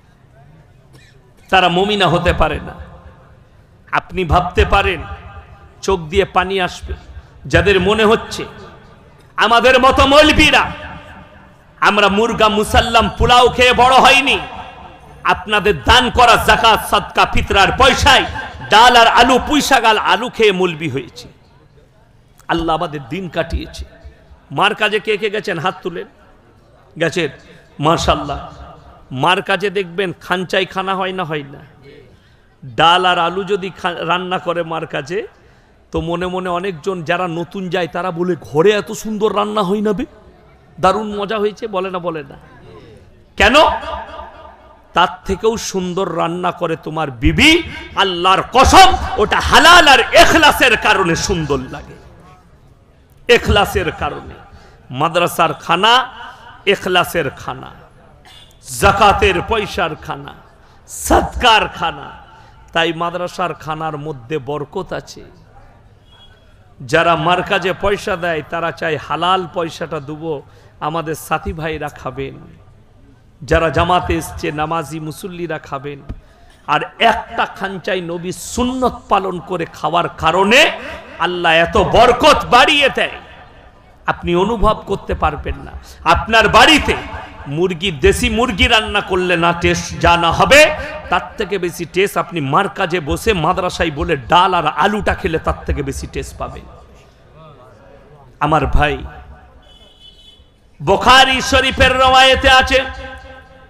A: তারা মুমিনা হতে পারে না। আপনি ভাবতে পারেন চোখ দিয়ে পানি আসবে যাদের মনে হচ্ছে আমাদের মতো মৌলবীরা আমরা মুরগা মুসাল্লাম পোলাও খেয়ে বড় হয়নি, আপনাদের দান করা যাকাত সাদকা ফিতরার পয়সায় ডাল আর আলু, পুঁইশাক আর আলু খেয়ে মৌলবী হয়েছে। আল্লাহ আমাদের দিন কাটিয়েছে। মার কাজে কে কে গেছেন? হাত তুলেন। গেছেন? মাশাআল্লাহ। মার কাজে দেখবেন খানচাই খানা হয় না? হয় না? ডাল আর আলু যদি রান্না করে মার কাজে, তো মনে মনে অনেকজন যারা নতুন যায় তারা বলে ঘরে এত সুন্দর রান্না হয় না বে, দারুণ মজা হয়েছে। বলে না? বলে না? কেন? তার থেকেও সুন্দর রান্না করে তোমার বিবি। আল্লাহর কসম, ওটা হালাল আর ইখলাসের কারণে সুন্দর লাগে, ইখলাসের কারণে। মাদ্রাসার খানা ইখলাসের খানা, যাকাতের পয়সার খানা, সাদকার খানা। তাই মাদ্রাসার খানার মধ্যে বরকত আছে। যারা মার্কাজে পয়সা দেয় তারা চায় হালাল পয়সাটা দেবো, আমাদের সাথী ভাইরা খাবেন, যারা জামাতে এসছে নামাজি মুসল্লিরা খাবেন। আর একটা খানচাই নবী সুন্নত পালন করে খাওয়ার কারণে আল্লাহ এত বরকত বাড়িয়ে দেয়, আপনি অনুভব করতে পারবেন না। আপনার বাড়িতে মুরগি, দেশি মুরগি রান্না করলে না টেস্ট জানা হবে, তার থেকে বেশি টেস্ট আপনি মার্কাজে বসে মাদ্রাসায় বলে ডাল আর আলুটা খেলে তার থেকে বেশি টেস্ট পাবেন। আমার ভাই, বুখারী শরীফের রওয়ায়েতে আছে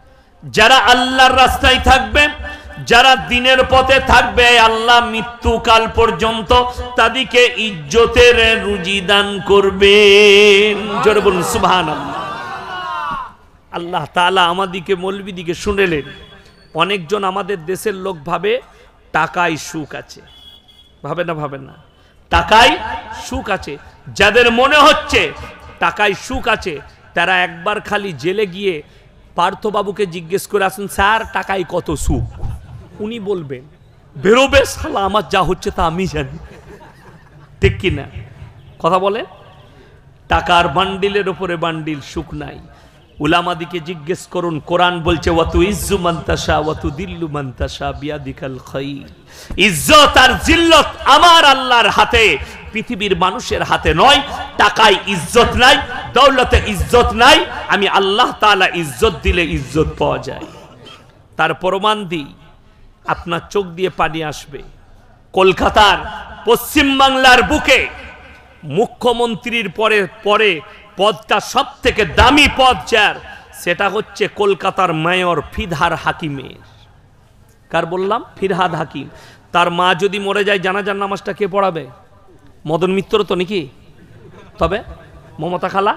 A: যারা আল্লাহর রাস্তায় থাকবে, যারা দিনের পথে থাকবে, আল্লাহ মৃত্যুকাল পর্যন্ত তাদেরকে ইজ্জতের রুজি দান করবেন। জোরে বলুন সুবহানাল্লাহ। আল্লাহ তাআলা আমাদিকে মৌলবীদিকে শুনেলেন। অনেকজন আমাদের দেশের লোক ভাবে টাকায় সুখ আছে, ভাবে না? ভাবে না? টাকায় সুখ আছে। যাদের মনে হচ্ছে টাকায় সুখ আছে, তারা একবার খালি জেলে গিয়ে পার্থবাবুকে জিজ্ঞেস করে আসুন, স্যার টাকায় কত সুখ? উনি বলবেন, বেরোবে শালা, আমার যা হচ্ছে তা আমি জানি। ঠিক কিনা কথা বলে? টাকার বান্ডিলের উপরে বান্ডিল, সুখ নাই। উলামাদিকে জিজ্ঞেস করুন, কোরআন বলছে ওয়াতু ইজ্জু মান তাশা ওয়াতু দিল্লু মান তাশা বিয়াদিকাল খায়র। ইজ্জত আর জিল্লত আমার আল্লাহর হাতে, পৃথিবীর মানুষের হাতে নয়। টাকায় ইজ্জত নাই, দৌলতে ইজ্জত নাই, আমি আল্লাহ তাআলা ইজ্জত দিলে ইজ্জত পাওয়া যায়। তার প্রমাণ দিই, আপনার চোখ দিয়ে পানি আসবে। কলকাতার পশ্চিম বাংলার বুকে মুখ্যমন্ত্রীর পরে পরে পদটা সব থেকে দামি পদ যার, সেটা হচ্ছে কলকাতার মেয়র ফিরহাদ হাকিমের। কার বললাম? ফিরহাদ হাকিম। তার মা যদি মরে যায়, জানাজার নামাজটা কে পড়াবে? মদন মিত্র তো নাকি? তবে মমতা খালা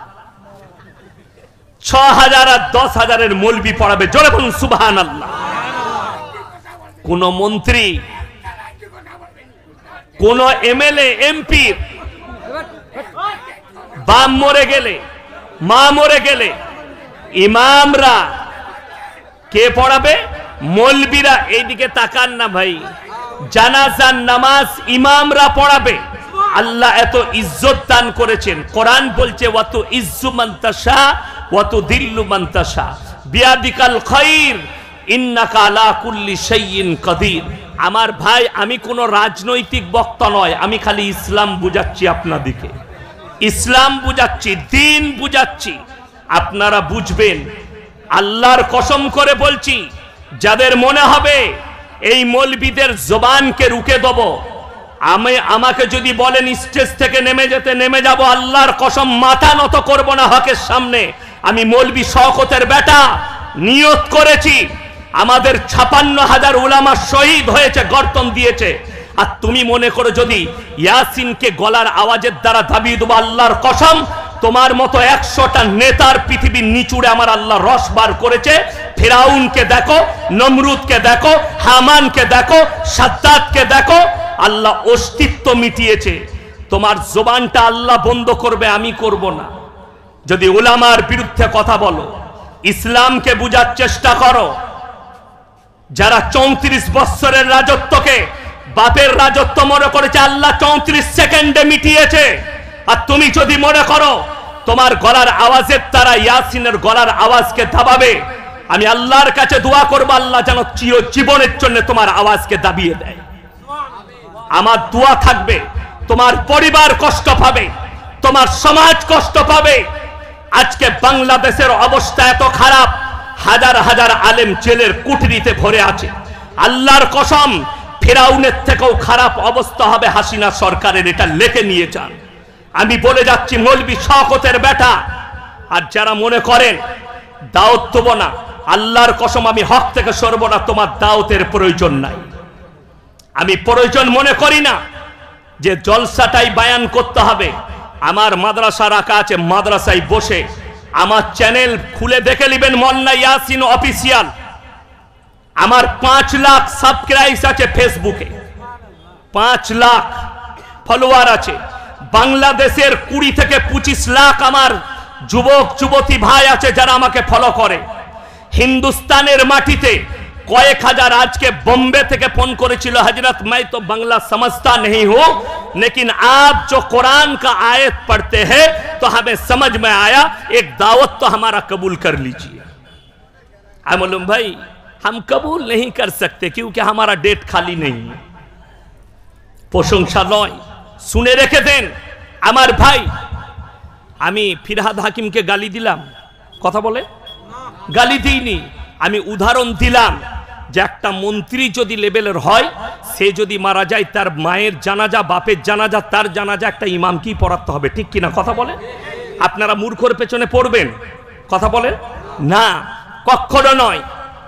A: ৬,০০০ আর ১০,০০০-এর মৌলবি পড়াবে। জোরে বলুন সুবহানাল্লাহ। কোন মন্ত্রী, কোন এমএলএ, এমপি বাপ মরে গেলে, মা মরে গেলে ইমামরা কে পড়াবে? মৌলবীরা। এইদিকে তাকান না ভাই, জানাজার নামাজ ইমামরা পড়াবে। আল্লাহ এত ইজ্জত দান করেছেন। কোরআন বলছে ওয়াতু ইজ্জু মান তাশা ওয়াতু দিল্লু মান তাশা বিয়াদিকাল খায়র ইন্নাকা আলা কুল্লি শাইইন কাদির। আমার ভাই, আমি কোনো রাজনৈতিক বক্তা নয়, আমি খালি ইসলাম বুঝাচ্ছি আপনাদিকে, ইসলাম বুঝাচ্ছি, দিন বুঝাচ্ছি। আপনারা বুঝবেন। আল্লাহর কসম করে বলছি, যাদের মনে হবে এই মৌলবীদের জবানকে রুখে দেব, আমাকে যদি বলেন স্টেজ থেকে নেমে যেতে, নেমে যাব। আল্লাহর কসম, মাথা নত করব না হকের সামনে। আমি মৌলবী শওকতের বেটা, নিয়ত করেছি। আমাদের ৫৬,০০০ উলামা শহীদ হয়েছে, গর্তন দিয়েছে। আর তুমি মনে করো যদি ইয়াসিনকে গলার আওয়াজের দ্বারা দাবিয়ে দেবো, আল্লাহর কসম, তোমার মতো ১০০টা নেতার পৃথিবীর নিচুড়ে আমার আল্লাহ রস বার করেছে। ফিরাউনকে দেখো, নমরুদকে দেখো, হামানকে দেখো, সাদ্দাতকে দেখো, আল্লাহ অস্তিত্ব মিটিয়েছে। তোমার জবানটা আল্লাহ বন্ধ করবে, আমি করব না। যদি উলামার বিরুদ্ধে কথা বলো, ইসলামকে বুঝার চেষ্টা করো। যারা ৩৪ বছরের রাজত্বকে বাপের রাজত্ব মনে করেছে, আল্লাহ ৩৪ সেকেন্ডে মিটিয়েছে। আর তুমি যদি মনে করো তোমার গলার আওয়াজের দ্বারা ইয়াসিনের গলার আওয়াজকে দাবাবে, আমি আল্লাহর কাছে দোয়া করব, আল্লাহ যেন চিরজীবনের জন্য তোমার আওয়াজকে দাবিয়ে দেয়। আমার দোয়া থাকবে, তোমার পরিবার কষ্ট পাবে, তোমার সমাজ কষ্ট পাবে। আজকে বাংলাদেশের অবস্থা এত খারাপ, হাজার হাজার আলেম জেলের কুঠরিতে ভরে আছে। আল্লাহর কসম, ফিরাউনের থেকেও খারাপ অবস্থা হবে হাসিনা সরকারের, এটা লেখে নিয়ে যান। আমি বলে যাচ্ছি, মৌলবী শওকতের বেটা। আর যারা মনে করেন দাওয়াত দেব না, আল্লাহর কসম আমি হক থেকে সরব না, তোমার দাওয়াতের প্রয়োজন নাই। আমি প্রয়োজন মনে করি না যে জলসাটাই বায়ান করতে হবে। আমার মাদ্রাসা রাখা আছে, মাদ্রাসায় বসে আমার চ্যানেল খুলে দেখে নেবেন, মোল্লা ইয়াসিন অফিসিয়াল। আমার ৫ লাখ সাবস্ক্রাইব আছে ফেসবুকে, ৫ লাখ ফলোয়ার আছে। বাংলাদেশের ২০ থেকে ২৫ লাখ আমার যুবক যুবতী ভাই আছে যারা আমাকে ফলো করে। হিন্দুস্তানের মাটিতে কয়েক হাজার, আজকে বোম্বে থেকে ফোন করেছিল, হজরত मैं तो बांग्ला समझता नहीं हूं, लेकिन आप जो कुरान का आयत पढ़ते हैं तो हमें समझ में आया, एक दावत तो हमारा कबूल कर लीजिए। আমি বললাম, भाई हम कबूल नहीं कर सकते क्योंकि हमारा डेट खाली नहीं है। প্রশংসা নয়, শুনে রেখে দেন আমার ভাই। আমি ফিরহাদ হাকিমকে গালি দিলাম? কথা বলে গালি দিইনি। আমি উদাহরণ দিলাম যে একটা মন্ত্রী যদি লেভেলের হয়, সে যদি মারা যায়, তার মায়ের জানাজা, বাপের জানাজা, তার জানাজা একটা ইমামকেই পড়াতে হবে। ঠিক কিনা কথা বলে? আপনারা মূর্খর পেছনে পড়বেন? কথা বলেন না, কখনো নয়।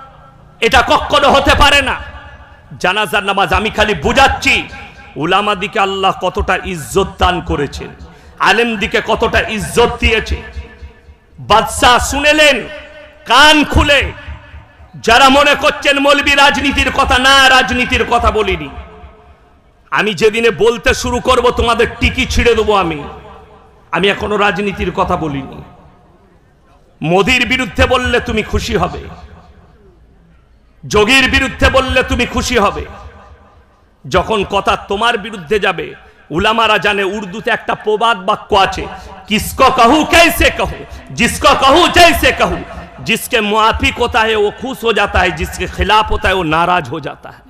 A: এটা কখনো হতে পারে না। জানাজার নামাজ আমি খালি বুঝাচ্ছি উলামা দিকে আল্লাহ কতটা ইজ্জত দান করেছেন, আলেম দিকে কতটা ইজ্জত দিয়েছে। বাদশা শুনেলেন কান খুলে। যারা মনে করছেন মৌলবী রাজনীতির কথা, না, রাজনীতির কথা বলিনি আমি। যেদিনে বলতে শুরু করব তোমাদের টিকি ছিঁড়ে দেবো আমি এখনো রাজনীতির কথা বলিনি। মোদির বিরুদ্ধে বললে তুমি খুশি হবে, যোগীর বিরুদ্ধে বললে তুমি খুশি হবে। যখন কথা তোমার বিরুদ্ধে যাবে, উলামারা জানে উর্দুতে একটা প্রবাদ বাক্য আছে, কিসকো कहू कैसे कहू, जिसको कहू जैसे कहू, जिसके मुआफिक होता है वो खुश हो जाता है, जिसके खिलाफ होता है वो नाराज हो जाता है।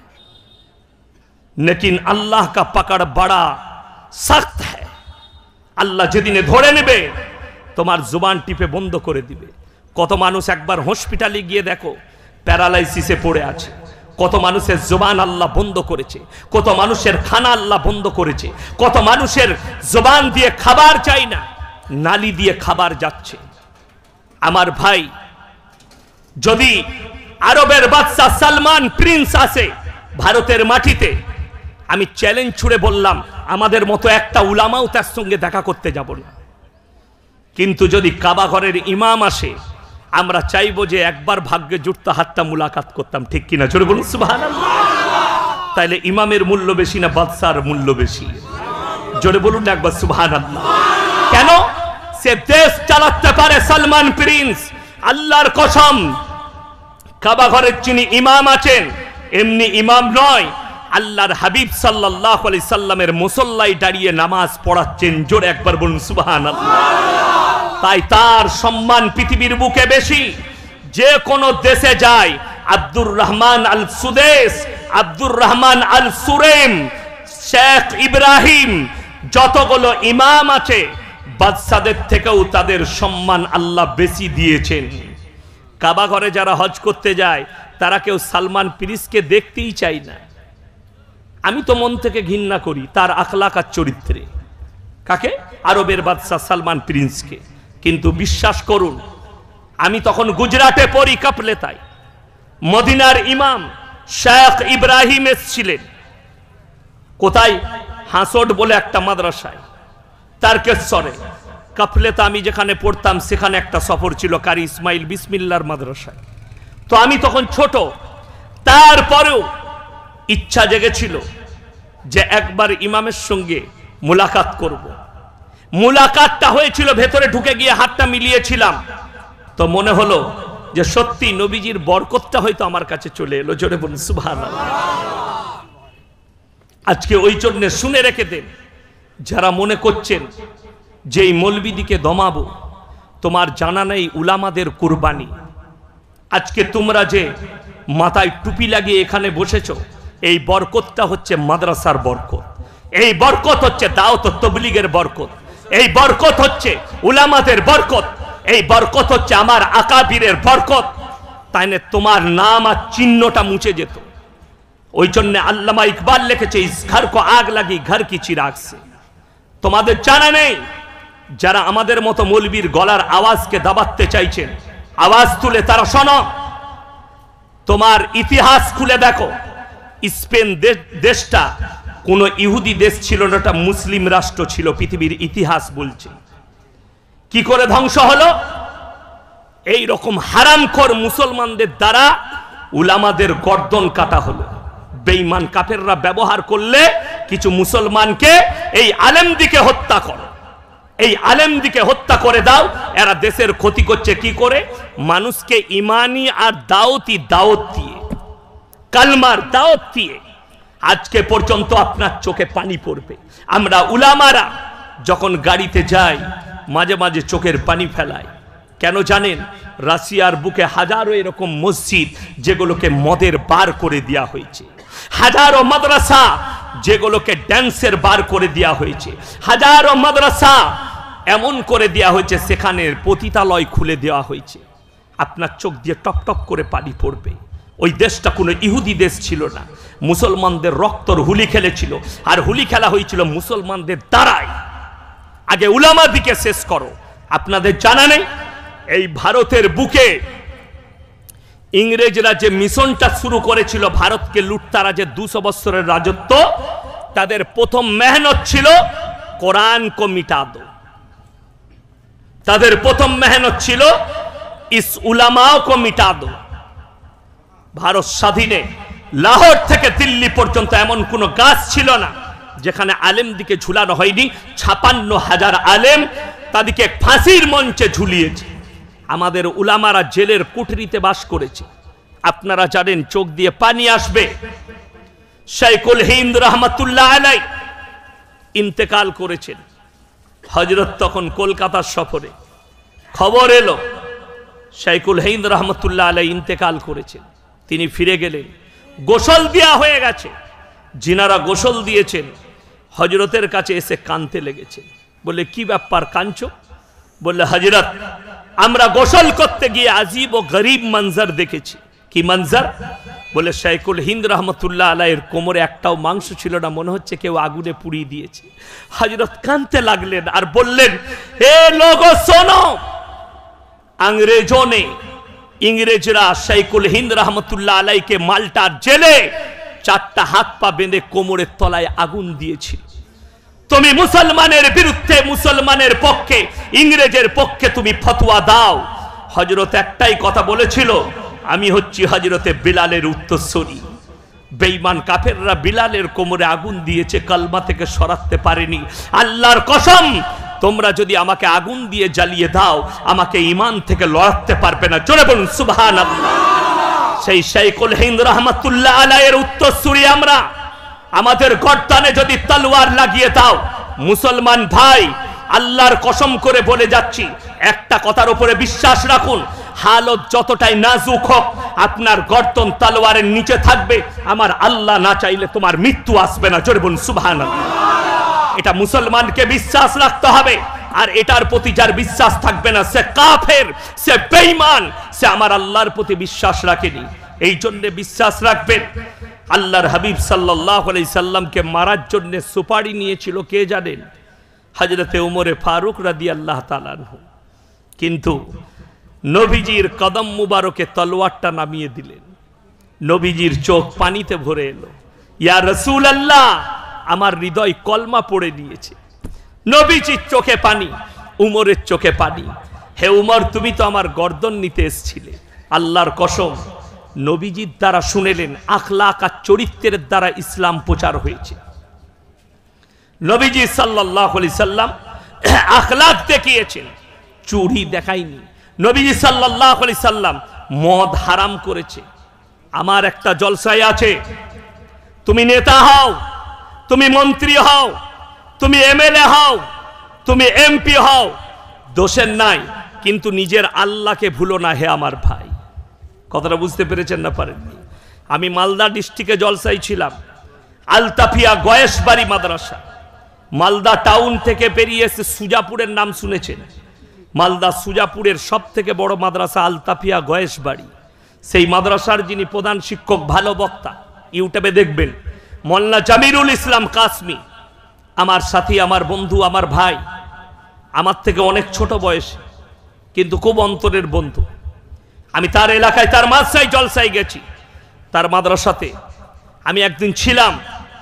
A: लेकिन अल्लाह का पकड़ बड़ा सख्त है। আল্লাহ যেদিনে ধরে নেবে তোমার জুবান টিপে বন্ধ করে দিবে। কত মানুষ একবার হসপিটালে গিয়ে দেখো প্যারালাইসিসে পড়ে আছে, কত মানুষের জবান আল্লাহ বন্ধ করেছে, কত মানুষের খানা আল্লাহ বন্ধ করেছে, কত মানুষের জবান দিয়ে খাবার চাই না, নালি দিয়ে খাবার যাচ্ছে। আমার ভাই, যদি আরবের বাদশা সালমান প্রিন্স আসে ভারতের মাটিতে, আমি চ্যালেঞ্জ ছুড়ে বললাম আমাদের মতো একটা উলামাও তার সঙ্গে দেখা করতে যাব না। কিন্তু যদি কাবা ঘরের ইমাম আসে, আমরা চাইবো যে একবার ভাগ্যে জুটতা হাতটা মুলাকাত করতাম, ঠিক কিনা? জোরে বলুন সুবহানাল্লাহ। তাইলে ইমামের মূল্য বেশি না বাদশার মূল্য বেশি? জোরে বলুন একবার সুবহানাল্লাহ। কেন? সে দেশ চালাতে পারে সালমান প্রিন্স। আল্লাহর কসম, কাবা ঘরের যিনি ইমাম আছেন এমনি ইমাম নয়, আল্লাহর হাবিব সাল্লাল্লাহু আলাইহি সাল্লামের মুসল্লায় দাঁড়িয়ে নামাজ পড়াচ্ছেন। জোরে একবার বলুন সুবহানাল্লাহ। তাই তার সম্মান পৃথিবীর বুকে বেশি। যে কোনো দেশে যায়, আব্দুর রহমান আল সুদেশ, আব্দুর রহমান আল সুরেম, শেখ ইব্রাহিম, যতগুলো ইমাম আছে বাদশাদের থেকেও তাদের সম্মান আল্লাহ বেশি দিয়েছেন। কাবা ঘরে যারা হজ করতে যায় তারা কেউ সালমান প্রিন্সকে দেখতেই চায় না। আমি তো মন থেকে ঘৃণা করি তার আখলাক আর চরিত্রে। কাকে? আরবের বাদশা সালমান প্রিন্সকে। কিন্তু বিশ্বাস করুন, আমি তখন গুজরাটে পড়ি কাপলেতায়, মদিনার ইমাম শেখ ইব্রাহিম এসেছিলেন। কোথায়? হাসোড বলে একটা মাদ্রাসায়, তারকেশ্বরে। কাপলেতা আমি যেখানে পড়তাম সেখানে একটা সফর ছিল কারি ইসমাইল বিসমিল্লার মাদ্রাসায়। তো আমি তখন ছোট, তারপরেও ইচ্ছা জেগেছিল যে একবার ইমামের সঙ্গে মুলাকাত করব। মুলাকাতটা হয়েছিল, ভেতরে ঢুকে গিয়ে হাতটা মিলিয়েছিলাম, তো মনে হলো যে সত্যি নবীজির বরকতটা হয়তো আমার কাছে চলে এলো। জোরে বলুন সুবহানাল্লাহ। আজকে ওই জন্য শুনে রেখে দেন, যারা মনে করছেন যে এই মৌলবীদিকে দমাবো, তোমার জানা নেই উলামাদের কুরবানি। আজকে তোমরা যে মাথায় টুপি লাগিয়ে এখানে বসেছো, এই বরকতটা হচ্ছে মাদ্রাসার বরকত, এই বরকত হচ্ছে দাওয়াত ও তাবলীগের বরকত, এই বরকত হচ্ছে উলামাদের বরকত, এই বরকত হচ্ছে আমার আকাবিরের বরকত। তাই না তোমার নাম আর চিহ্নটা মুছে যেত। ওই জন্য আল্লামা ইকবাল লিখেছে, ইস ঘর কো আগ লাগি ঘর কি চিরাগ সে। তোমাদের জানা নেই, যারা আমাদের মতো মৌলবীর গলার আওয়াজকে দাবাতে চাইছেন, আওয়াজ তুলে তারা শোনো। তোমার ইতিহাস খুলে দেখো, স্পেন দেশটা কোন ইহুদি দেশ ছিল না, এটা মুসলিম রাষ্ট্র ছিল। পৃথিবীর ইতিহাস বলছে কি করে ধ্বংস হলো। এই রকম হারামখোর মুসলমানদের দ্বারা উলামাদের গর্দন কাটা হলো। বেঈমান কাফেররা ব্যবহার করলে কিছু মুসলমানকে এই আলেমদিকে হত্যা করো, এই আলেমদিকে হত্যা করে দাও। এরা দেশের ক্ষতি করছে কি করে? মানুষকে ইমানি আর দাওয়াত দিয়ে, কালমার দাওয়াত দিয়ে। আজকে পর্যন্ত আপনার চোখে পানি পড়বে। আমরা উলামারা যখন গাড়িতে যাই মাঝে মাঝে চোখের পানি ফেলাই। কেন জানেন? রাশিয়ার বুকে হাজারো এরকম মসজিদ যেগুলোকে মদের বার করে দেওয়া হয়েছে, হাজারো মাদ্রাসা যেগুলোকে ড্যান্সের বার করে দেওয়া হয়েছে, হাজারো মাদ্রাসা এমন করে দেওয়া হয়েছে সেখানে পতিতালয় খুলে দেওয়া হয়েছে। আপনার চোখ দিয়ে টপ টপ করে পানি পড়বে। ওই দেশটা কোনো ইহুদি দেশ ছিল না, মুসলমানদের রক্তর হুলি খেলেছিল, আর হুলি খেলা হয়েছিল মুসলমানদের দ্বারাই। আগে উলামা দিকে শেষ করো। আপনাদের জানা নেই এই ভারতের বুকে ইংরেজরা যে মিশনটা শুরু করেছিল ভারতকে লুটতারা, যে 200 বছরের রাজত্ব, তাদের প্রথম মেহনত ছিল কোরআন কো মিটা দো। তাদের প্রথম মেহনত ছিল ইস উলামাও কো মিটা দো। ভারত স্বাধীনে লাহোর থেকে দিল্লি পর্যন্ত এমন কোন গাছ ছিল না যেখানে আলেম দিকে ঝুলানো হয়নি। 56,000 আলেম তাদেরকে ফাঁসির মঞ্চে ঝুলিয়েছে। আমাদের উলামারা জেলের কুঠরিতে বাস করেছে। আপনারা জানেন, চোখ দিয়ে পানি আসবে, শাইখুল হিন্দ রহমাতুল্লাহ আলাইহি ইন্তেকাল করেছেন। হযরত তখন কলকাতার সফরে, খবর এলো শাইখুল হিন্দ রহমাতুল্লাহ আলাইহি ইন্তেকাল করেছেন। তিনি ফিরে গেলেন, গোসল দেয়া হয়ে গেছে। যিনারা গোসল দিয়েছেন হযরতের কাছে এসে কাঁদতে লেগেছে। বলে, কি ব্যাপার কাঁদছো? বললে, হযরত, আমরা গোসল করতে গিয়ে আজীব ও গরিব মঞ্জর দেখেছি। কি মঞ্জর? বলে, শাইখুল হিন্দ রহমাতুল্লাহ আলাইহির কোমরে একটাও মাংস ছিল না, মনে হচ্ছে কেউ আগুনে পুড়িয়ে দিয়েছে। হযরত কাঁদতে লাগলেন আর বললেন, হে লোগো শোনো, ইংরেজরা শাইখুল হিন্দ রহমাতুল্লাহ আলাইহিকে মাল্টার জেলে 4টা হাত পা বেঁধে কোমরের তলায় আগুন দিয়েছিল। তুমি মুসলমানের বিরুদ্ধে, মুসলমানের পক্ষে, ইংরেজের পক্ষে তুমি ফতোয়া দাও। হযরত একটাই কথা বলেছিল, আমি হচ্ছি হযরতে বিলালের উত্তরসূরি। বেঈমান কাফেররা বিলালের কোমরে আগুন দিয়েছে, কালমা থেকে সরাতে পারেনি। আল্লাহর কসম, তোমরা যদি আমাকে আগুন দিয়ে জ্বালিয়ে দাও, আমাকে ঈমান থেকে লড়াতে পারবে না। জোরে বলুন সুবহানাল্লাহ। সেই শাইখুল হিন্দ রহমাতুল্লাহ আলাইহির উত্তরসূরি আমরা। আমাদের গর্দানে যদি তলোয়ার লাগিয়ে দাও, মুসলমান ভাই, আল্লাহর কসম করে বলে যাচ্ছি, একটা কথার উপরে বিশ্বাস রাখুন, হালত যতটাই নাজুক হোক, আপনার গর্দন তলোয়ারের নিচে থাকবে। আমার আল্লাহ না চাইলে তোমার মৃত্যু আসবে না। জোরে বলুন সুবহানাল্লাহ। এটা মুসলমানকে বিশ্বাস রাখতে হবে। আর এটার প্রতি যার বিশ্বাস থাকবে না, সে কাফের, সে বেঈমান, সে আমার আল্লাহর প্রতি বিশ্বাস রাখেনি। এই জন্য বিশ্বাস রাখবেন। আল্লাহর হাবিব সাল্লাল্লাহু আলাইহি সাল্লামকে মারার জন্য সুপারি নিয়েছিল কে জানেন? হযরতে উমরে ফারুক রাদিয়াল্লাহু তাআলা আনহু। কিন্তু নবীজির কদম মুবারকে তলোয়ারটা নামিয়ে দিলেন। নবীজির চোখ পানিতে ভরে এলো। ইয়া রাসূলুল্লাহ, আমার হৃদয় কলমা পড়ে নিয়েছে। নবীজির চোখে পানি, উমরের চোখে পানি। হে উমর, তুমি তো আমার গর্দন নিতে এসেছিলে। আল্লাহর কসম, নবীজির দ্বারা শুনেলেন, আখলাক আর চরিত্রের দ্বারা ইসলাম প্রচার হয়েছে। নবীজি সাল্লাল্লাহু আলাইহি সাল্লাম আখলাক দেখিয়েছেন, চুরি দেখায়নি। নবীজি সাল্লাল্লাহু আলাইহি সাল্লাম মদ হারাম করেছে। আমার একটা জলসায় আছে, তুমি নেতা হও, তুমি মন্ত্রী হও, তুমি এমএলএ হও, তুমি এমপি হও, দোষের নাই, কিন্তু নিজের আল্লাহকে ভুলো না হে আমার ভাই। কথাটা বুঝতে পেরেছেন না পারেননি? আমি মালদা ডিস্ট্রিক্টে জলসায় ছিলাম, আলতাফিয়া গয়েশবাড়ি মাদ্রাসা। মালদা টাউন থেকে বেরিয়ে এসে সুজাপুরের নাম শুনেছেন? মালদা সুজাপুরের সব থেকে বড় মাদ্রাসা আলতাফিয়া গয়েশবাড়ি। সেই মাদ্রাসার যিনি প্রধান শিক্ষক, ভালো বক্তা, ইউটিউবে দেখবেন, মোল্লা জামিরুল ইসলাম কাসমি, আমার সাথী, আমার বন্ধু, আমার ভাই, আমার থেকে অনেক ছোট বয়সে, কিন্তু খুব অন্তরের বন্ধু। আমি তার এলাকায়, তার মাদ্রাসায় জলসায় গেছি। তার মাদ্রাসাতে আমি একদিন ছিলাম।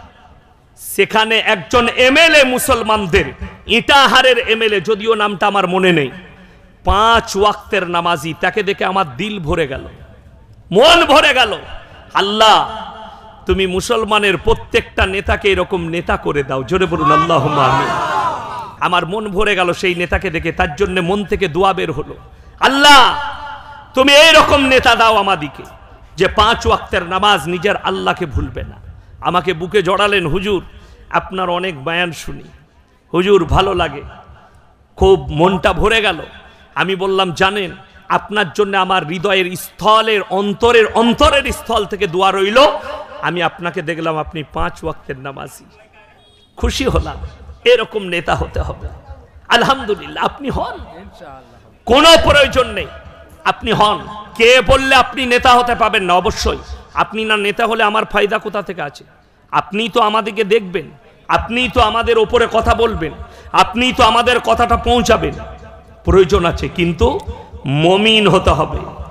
A: সেখানে একজন এমএলএ, মুসলমানদের ইটাহারের এমএলএ, যদিও নামটা আমার মনে নেই, 5 ওয়াক্তের নামাজি। তাকে দেখে আমার দিল ভরে গেল, মন ভরে গেল। আল্লাহ, তুমি মুসলমানের প্রত্যেকটা নেতাকে এরকম নেতা করে দাও। জোরে বলুন আল্লাহুম্মা আমিন। আমার মন ভরে গেল সেই নেতাকে দেখে। তার জন্য মন থেকে দোয়া বের হলো, আল্লাহ তুমি এইরকম নেতা দাও আমাদিকে, যে 5 ওয়াক্তের নামাজ, নিজের আল্লাহকে ভুলবে না। আমাকে বুকে জড়ালেন, হুজুর আপনার অনেক বয়ান শুনি, হুজুর ভালো লাগে, খুব মনটা ভরে গেল। আমি বললাম, জানেন, আপনার জন্য আমার হৃদয়ের স্থলের, অন্তরের স্থল থেকে দোয়া রইল। আমি আপনাকে দেখলাম আপনি 5 ওয়াক্তের নামাজি, খুশি হলাম। এরকম নেতা হতে হবে। আলহামদুলিল্লাহ, আপনি হন, কোনো প্রয়োজন নেই, আপনি হন। কে বললে আপনি নেতা হতে পাবেন না? অবশ্যই আপনি না নেতা হলে আমার ফায়দা কোথা থেকে আছে? আপনি তো আমাদেরকে দেখবেন, আপনি তো আমাদের ওপরে কথা বলবেন, আপনি তো আমাদের কথাটা পৌঁছাবেন। প্রয়োজন আছে, কিন্তু মুমিন হতে হবে।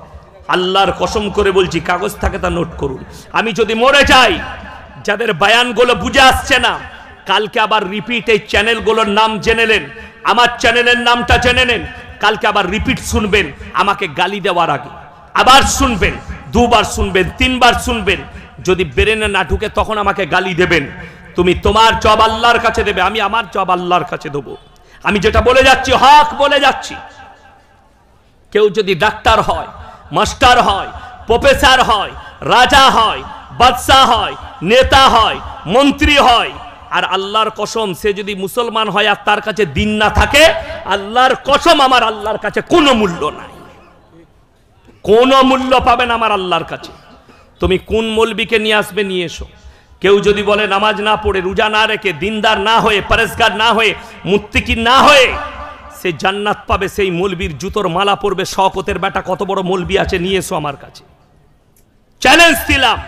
A: আল্লাহর কসম করে বলছি, কাগজ থাকে তা নোট করুন। আমি যদি মরে যাই, যাদের বয়ানগুলো বুঝে আসছে না, কালকে আবার রিপিট এই চ্যানেলগুলোর নাম জেনে নেন, আমার চ্যানেলের নামটা জেনে নেন। কালকে আবার রিপিট শুনবেন, আমাকে গালি দেওয়ার আগে আবার শুনবেন, দুবার শুনবেন, তিনবার শুনবেন। যদি ব্রেনে না ঢুকে তখন আমাকে গালি দেবেন। তুমি তোমার জবাব আল্লাহর কাছে দেবে, আমি আমার জবাব আল্লাহর কাছে দেবো। আমি যেটা বলে যাচ্ছি হক বলে যাচ্ছি। কেউ যদি ডাক্তার হয়, মাস্টার হয়, প্রফেসর হয়, রাজা হয়, বাদশা হয়, নেতা হয়, মন্ত্রী হয়, আর আল্লাহর কসম সে যদি মুসলমান হয় আর তার কাছে দিন না থাকে, আল্লাহর কসম আমার আল্লাহর কাছে কোনো মূল্য নাই, কোনো মূল্য পাবেন আমার আল্লাহর কাছে। তুমি কোন মৌলবীকে নিয়ে আসবে, নিয়ে এসো। কেউ যদি বলে নামাজ না পড়ে, রোজা না রেখে, দিনদার না হয়ে, পরেজগার না হয়ে, মুত্তাকি না হয়ে সে জান্নাত পাবে, সেই মৌলবীর জুতোর মালা পরবে। শওকতের বেটা কত বড় মৌলবী আছে, নিয়ে এসো আমার কাছে। চ্যালেঞ্জ দিলাম।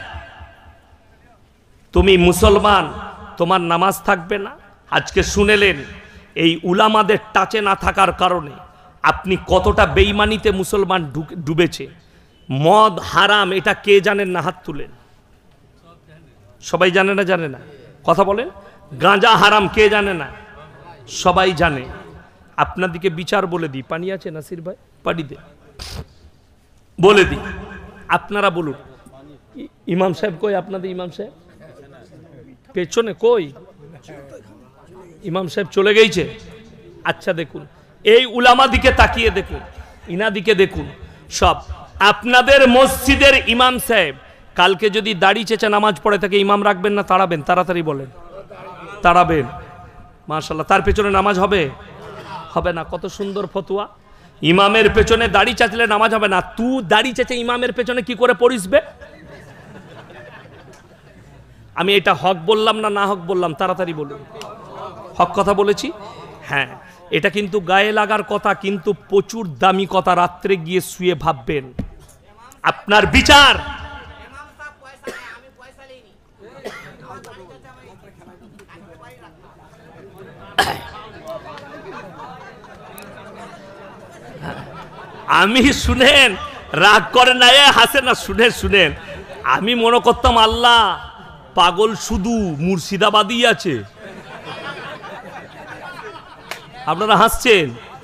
A: তুমি মুসলমান, তোমার নামাজ থাকবে না। আজকে শুনেলেন এই উলামাদের টাচে না থাকার কারণে আপনি কতটা বেঈমানিতে মুসলমান ডুবেছে। মদ হারাম এটা কে জানেন না? হাত তুলেন। সবাই জানে না? জানে না? কথা বলেন। গাঁজা হারাম কে জানে না? সবাই জানে। আপনাদিকে বিচার বলে দিই, পানি আছে নাসির ভাই? পানি দে, বলে দিই, আপনারা বলুন। ইমাম সাহেব কই? আপনাদের ইমাম সাহেব পেছনে কই? ইমাম সাহেব চলে গেছে। আচ্ছা দেখুন, এই উলামা দিকে তাকিয়ে দেখুন, ইনা দিকে দেখুন। সব আপনাদের মসজিদের ইমাম সাহেব কালকে যদি দাড়ি চেঁচে নামাজ পড়ে থাকে, ইমাম রাখবেন না তাড়াবেন? তাড়াতাড়ি বলেন। তাড়াবেন। মাশাআল্লাহ। তার পেছনে নামাজ হবে? হবে না। কত সুন্দর ফতোয়া। ইমামের পেছনে দাড়ি চাচলে নামাজ হবে না। তুই দাড়ি চেঁচে ইমামের পেছনে কি করে পড়িসবে? আমি এটা হক বললাম না না হক বললাম? তাড়াতাড়ি বলুন। হক কথা বলেছি? হ্যাঁ। এটা কিন্তু গায়ে লাগার কথা, কিন্তু প্রচুর দামি কথা। রাত্রে গিয়ে শুয়ে ভাববেন, আপনার বিচার। আমি শুনেন, রাগ করে না, হাসে না, শুনেন। আমি মনে করতাম আল্লাহ পাগল শুধু মুর্শিদাবাদই আছে। আপনারা হাসছেন?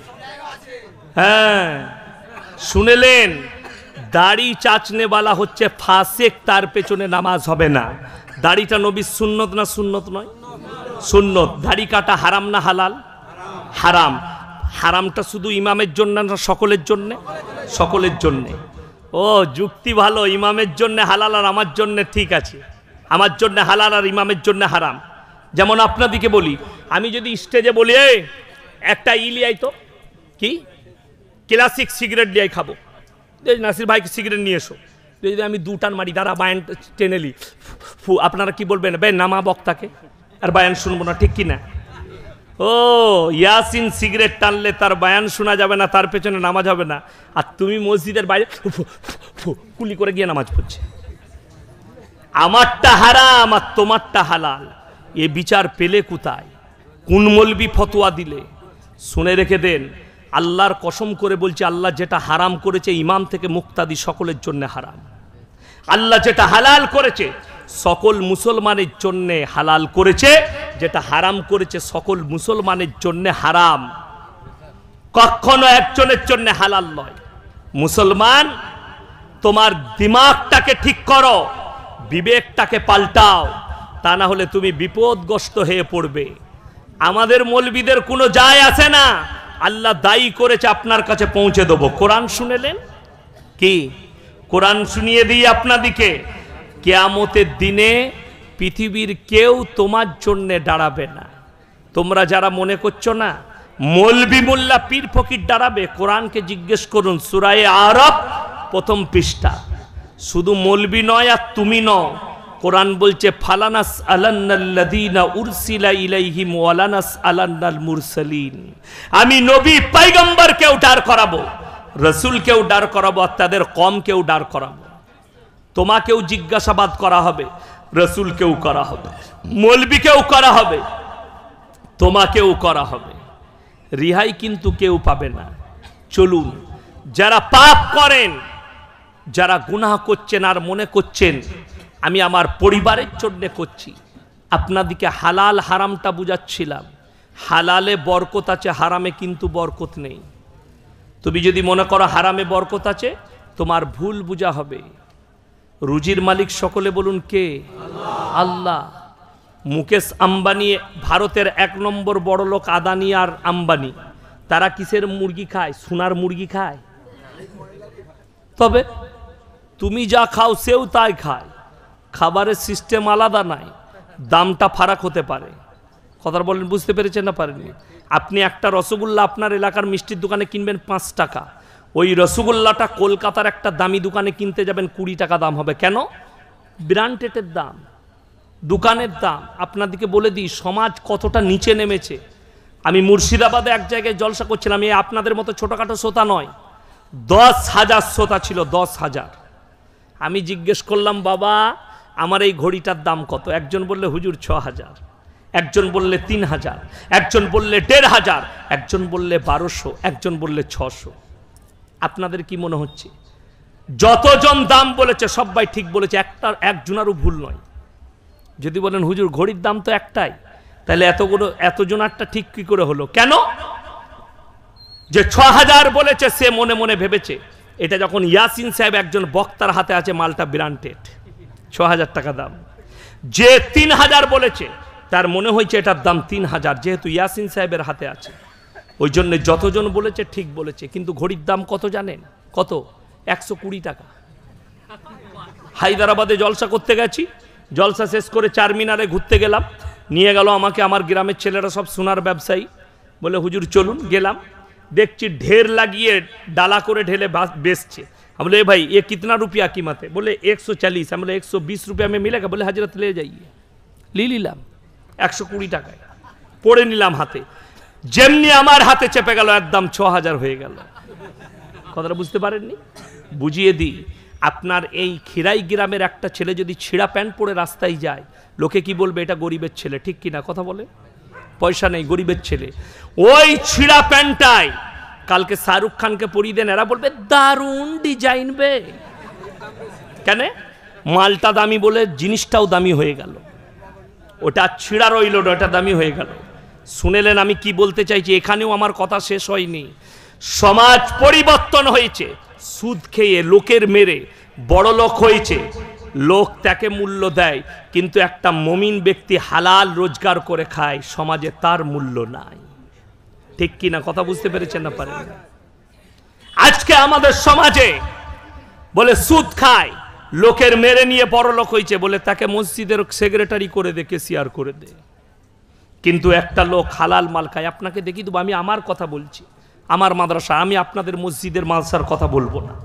A: হ্যাঁ, শুনেলেন? দাড়ি চাচনেওয়ালা হচ্ছে ফাসেক, তার পেছনে নামাজ হবে না। দাড়িটা নবীর সুন্নত না সুন্নত নয়? সুন্নত। দাড়ি কাটা হারাম না হালাল? হারাম। হারামটা শুধু ইমামের জন্য না সকলের জন্য? সকলের জন্য। ও যুক্তি ভালো। ইমামের জন্য হালাল আর আমার জন্য ঠিক আছে। আমার জন্য হালাল আর ইমামের জন্য হারাম। যেমন আপনাদিকে বলি, আমি যদি স্টেজে বলি একটা লিয়াই তো কি ক্লাসিক সিগারেট লিয়াই খাবো, নাসির ভাইকে সিগারেট নিয়ে এসো, যদি আমি দুটান মারি, দাঁড়া বায়ান টেনেলি, আপনারা কি বলবেন? বে নামা বক্তাকে, আর বায়ান শুনবো না, ঠিক কি না? ও ইয়াসিন সিগারেট টানলে তার বায়ান শোনা যাবে না, তার পেছনে নামাজ হবে না। আর তুমি মসজিদের বাইরে কুলি করে গিয়ে নামাজ পড়ছে। আমারটা হারাম আর তোমারটা হালাল। এ বিচার পেলে কোথায়? কোন মৌলবি ফতোয়া দিলে? শুনে রেখে দেন, আল্লাহর কসম করে বলছে, আল্লাহ যেটা হারাম করেছে ইমাম থেকে মুক্তাদি সকলের জন্য হারাম। আল্লাহ যেটা হালাল করেছে সকল মুসলমানের জন্য হালাল করেছে, যেটা হারাম করেছে সকল মুসলমানের জন্য হারাম। কখনো একজনের জন্য হালাল নয়। মুসলমান, তোমার দিমাগটাকে ঠিক করো, বিবেকটাকে পাল্টাও, তা না হলে তুমি বিপদগ্রস্ত হয়ে পড়বে। আমাদের মৌলবীদের কোনো যায় আসে না। আল্লাহ দায়ী করেছে, আপনার কাছে পৌঁছে দেবো। কোরআন শুনেলেন কি? কোরআন শুনিয়ে দিই আপনাদিকে। কিয়ামতের দিনে পৃথিবীর কেউ তোমার জন্য দাঁড়াবে না। তোমরা যারা মনে করছো না মৌলবি মোল্লা পীর ফকির দাঁড়াবে, কোরআনকে জিজ্ঞেস করুন। সূরা আরাফ প্রথম পৃষ্ঠা। শুধু মৌলবি নয় আর তুমি নও, কোরআন বলছে ফালানাস আলান্নাল্লাযীনা উরসিলা ইলাইহিম ওয়ালানাস আলান্নাল মুরসালিন। আমি নবী পয়গম্বরকেও দাঁড় করাবো, রাসূলকেও দাঁড় করাবো, আর তাদের কওমকেও দাঁড় করাবো। তোমাকেও জিজ্ঞাসাবাদ করা হবে, রাসূলকেও করা হবে, মৌলবীকেও করা হবে, তোমাকেও করা হবে। রিহাই কিন্তু কেউ পাবে না। চলুন, যারা পাপ করেন যারা গুনাহ করছেন আর মনে করছেন আমি আমার পরিবারের জন্য করছি, আপনাদিকে হালাল হারামটা বুঝাচ্ছিলাম। হালালে বরকত আছে, হারামে কিন্তু বরকত নেই। তুমি যদি মনে করো হারামে বরকত আছে, তোমার ভুল বুঝা হবে। রুজির মালিক সকলে বলুন কে? আল্লাহ। মুকেশ আম্বানি, ভারতের 1 নম্বর বড় লোক আদানি আর আম্বানি, তারা কিসের মুরগি খায়? সোনার মুরগি খায়। তবে তুমি যা খাও সেও তাই খায়, খাবারের সিস্টেম আলাদা নাই, দামটা ফারাক হতে পারে। কথাটা বলেন, বুঝতে পেরেছেন না পারেননি? আপনি একটা রসগোল্লা আপনার এলাকার মিষ্টির দোকানে কিনবেন 5 টাকা, ওই রসগোল্লাটা কলকাতার একটা দামি দোকানে কিনতে যাবেন 20 টাকা দাম হবে। কেন? ব্র্যান্ডের দাম, দোকানের দাম। আপনাদেরকে বলে দিই সমাজ কতটা নিচে নেমেছে। আমি মুর্শিদাবাদে এক জায়গায় জলসা করছিলাম, এই আপনাদের মতো ছোটোখাটো শ্রোতা নয়, 10,000 শ্রোতা ছিল, 10,000। আমি জিজ্ঞেস করলাম, বাবা আমার এই ঘড়িটার দাম কত? একজন বললে হুজুর 6,000, একজন বললে 3,000, একজন বললে 1,500, একজন বললে 1200, একজন বললে 600। আপনাদের কি মনে হচ্ছে যতজন দাম বলেছে সবাই ঠিক বলেছে? একজনারও ভুল নয়। যদি বলেন হুজুর ঘড়ির দাম তো একটাই, তাহলে এতজনারটা ঠিক কি করে হলো? কেন? যে 6,000 বলেছে সে মনে মনে ভেবেছে এটা যখন ইয়াসিন সাহেব একজন বক্তার হাতে আছে মালটা ব্র্যান্ডেড, 6,000 টাকা দাম। যে 3,000 বলেছে তার মনে হয়েছে এটার দাম 3,000, যেহেতু ইয়াসিন সাহেবের হাতে আছে। ওই জন্য যতজন বলেছে ঠিক বলেছে। কিন্তু ঘড়ির দাম কত জানেন? কত? 120 টাকা। হায়দ্রাবাদে জলসা করতে গেছি, জলসা শেষ করে 4 মিনারে ঘুরতে গেলাম, নিয়ে গেল আমাকে আমার গ্রামের ছেলেরা, সব সোনার ব্যবসায়ী, বলে হুজুর চলুন। গেলাম, দেখছি ঢের লাগিয়ে ডালা করে ঢেলে বেচছে। আমি বলে ভাই এ কিতনা রুপিয়া कीमत? बोले 140। আমি বলে 120 रुपया में मिलेगा? बोले हजरत ले जाइए। নিলাম 120 টাকায়, পড়ে নিলাম হাতে। যেমনি আমার হাতে চেপে গেল একদম 6,000 হয়ে গেল। কথাটা বুঝতে পারেননি? বুঝিয়ে দিই, আপনার এই খিরাই গ্রামের একটা ছেলে যদি ছিঁড়া প্যান্ট পরে রাস্তায় যায়, লোকে কি বলবে? এটা গরিবের ছেলে। ঠিক কিনা কথা বলে? পয়সা নেই, গরিবের ছেলে। ওই ছিঁড়া প্যান্টটাই কালকে শাহরুখ খানকে পরিয়ে দেন, এরা বলবে দারুণ ডিজাইন বে। কেন? মালটা দামি বলে জিনিসটাও দামি হয়ে গেল। ওটা ছিঁড়া রইল না, ওটা দামি হয়ে গেল। শুনেলেন আমি কি বলতে চাইছি? এখানেও আমার কথা শেষ হয়নি। সমাজ পরিবর্তন হয়েছে, সুদ খেয়ে লোকের মেরে বড় লোক হয়েছে, লোক তাকে মূল্য দেয়, কিন্তু একটা মুমিন ব্যক্তি হালাল রোজগার করে খায়, সমাজে তার মূল্য নাই। ঠিক কিনা কথা বুঝতে পেরেছেন না পারেন? আজকে আমাদের সমাজে বলে সুদ খায়, লোকের মেরে নিয়ে বড় লোক হয়েছে, বলে তাকে মসজিদের সেক্রেটারি করে দে, কেসিয়ার করে দে। কিন্তু একটা লোক হালাল মাল খায়। আপনাকে দেখি দেবো, আমি আমার কথা বলছি, আমার মাদ্রাসা, আমি আপনাদের মসজিদের মাদ্রাসার কথা বলবো না।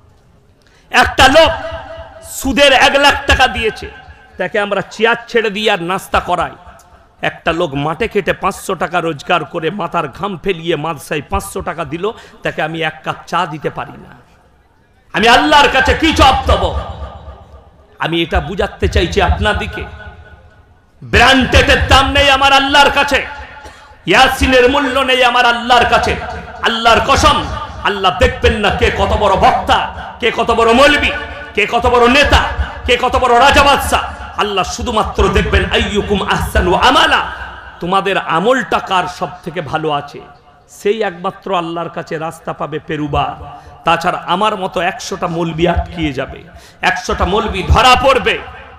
A: একটা লোক সুদের 1 লাখ টাকা দিয়েছে, তাকে আমরা চেয়ার ছেড়ে দিয়ে আর নাস্তা করাই। একটা লোক মাঠে খেটে 500 টাকা রোজগার করে মাথার ঘাম ফেলিয়ে মাদ্রাসায় 500 টাকা দিল, তাকে আমি 1 কাপ চা দিতে পারি না। আমি আল্লাহর কাছে কি জবাব দেব? আমি এটা বুঝাতে চাইছি আপনাদিকে, ব্র্যান্ডের দাম নেই আমার আল্লাহর কাছে, ইয়াসিনের মূল্য নেই আমার আল্লাহর কাছে। আল্লাহর কসম, আল্লাহ দেখবেন না কে কত বড় বক্তা, কে কত বড় মৌলবী, কে কত বড় নেতা, কে কত বড় রাজা বাদশা। আল্লাহ শুধুমাত্র দেখবেন আইয়ুকুম আহসানু আমালা, তোমাদের আমলটা কার সব থেকে ভালো আছে, সেই একমাত্র আল্লাহর কাছে রাস্তা পাবে পেরুবা। তাছাড়া আমার মতো 100টা মৌলবী আটকিয়ে যাবে, 100টা মৌলবী ধরা পড়বে।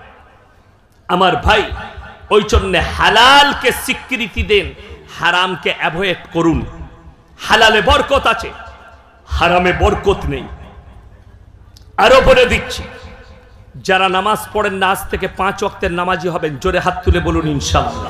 A: আমার ভাই, ওই জন্য হালালকে স্বীকৃতি দেন, হারামকে অ্যাভয়েড করুন। হালালে বরকত আছে, হারামে বরকত নেই। আরো বলে দিচ্ছি, যারা নামাজ পড়েন না আজ থেকে 5 ওয়াক্তের নামাজি হবেন। জোরে হাত তুলে বলুন ইনশাআল্লাহ।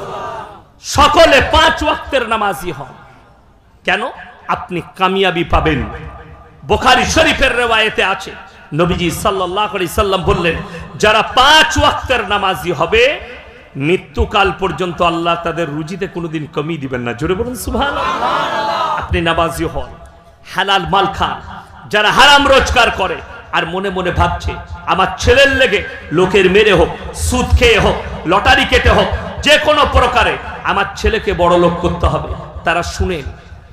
A: সকলে 5 ওয়াক্তের নামাজি হন। কেন? আপনি কামিয়াবি পাবেন। বুখারী শরীফের রওয়ায়েতে আছে, নবীজি সাল্লাল্লাহু আলাইহি সাল্লাম বললেন, যারা 5 ওয়াক্তের নামাজি হবে মৃত্যুকাল পর্যন্ত আল্লাহ তাদের রুজিতে কোনোদিন কমি দিবেন না। জোরে বলুন সুবহানাল্লাহ। আপনি নামাজি হন, হালাল মাল খান। যারা হারাম রোজগার করে আর মনে মনে ভাবছে আমার ছেলের লেগে লোকের মেরে হোক, সুদ খেয়ে হোক, লটারি কেটে হোক, যে কোনো প্রকারে আমার ছেলেকে বড় লোক করতে হবে, তারা শুনেন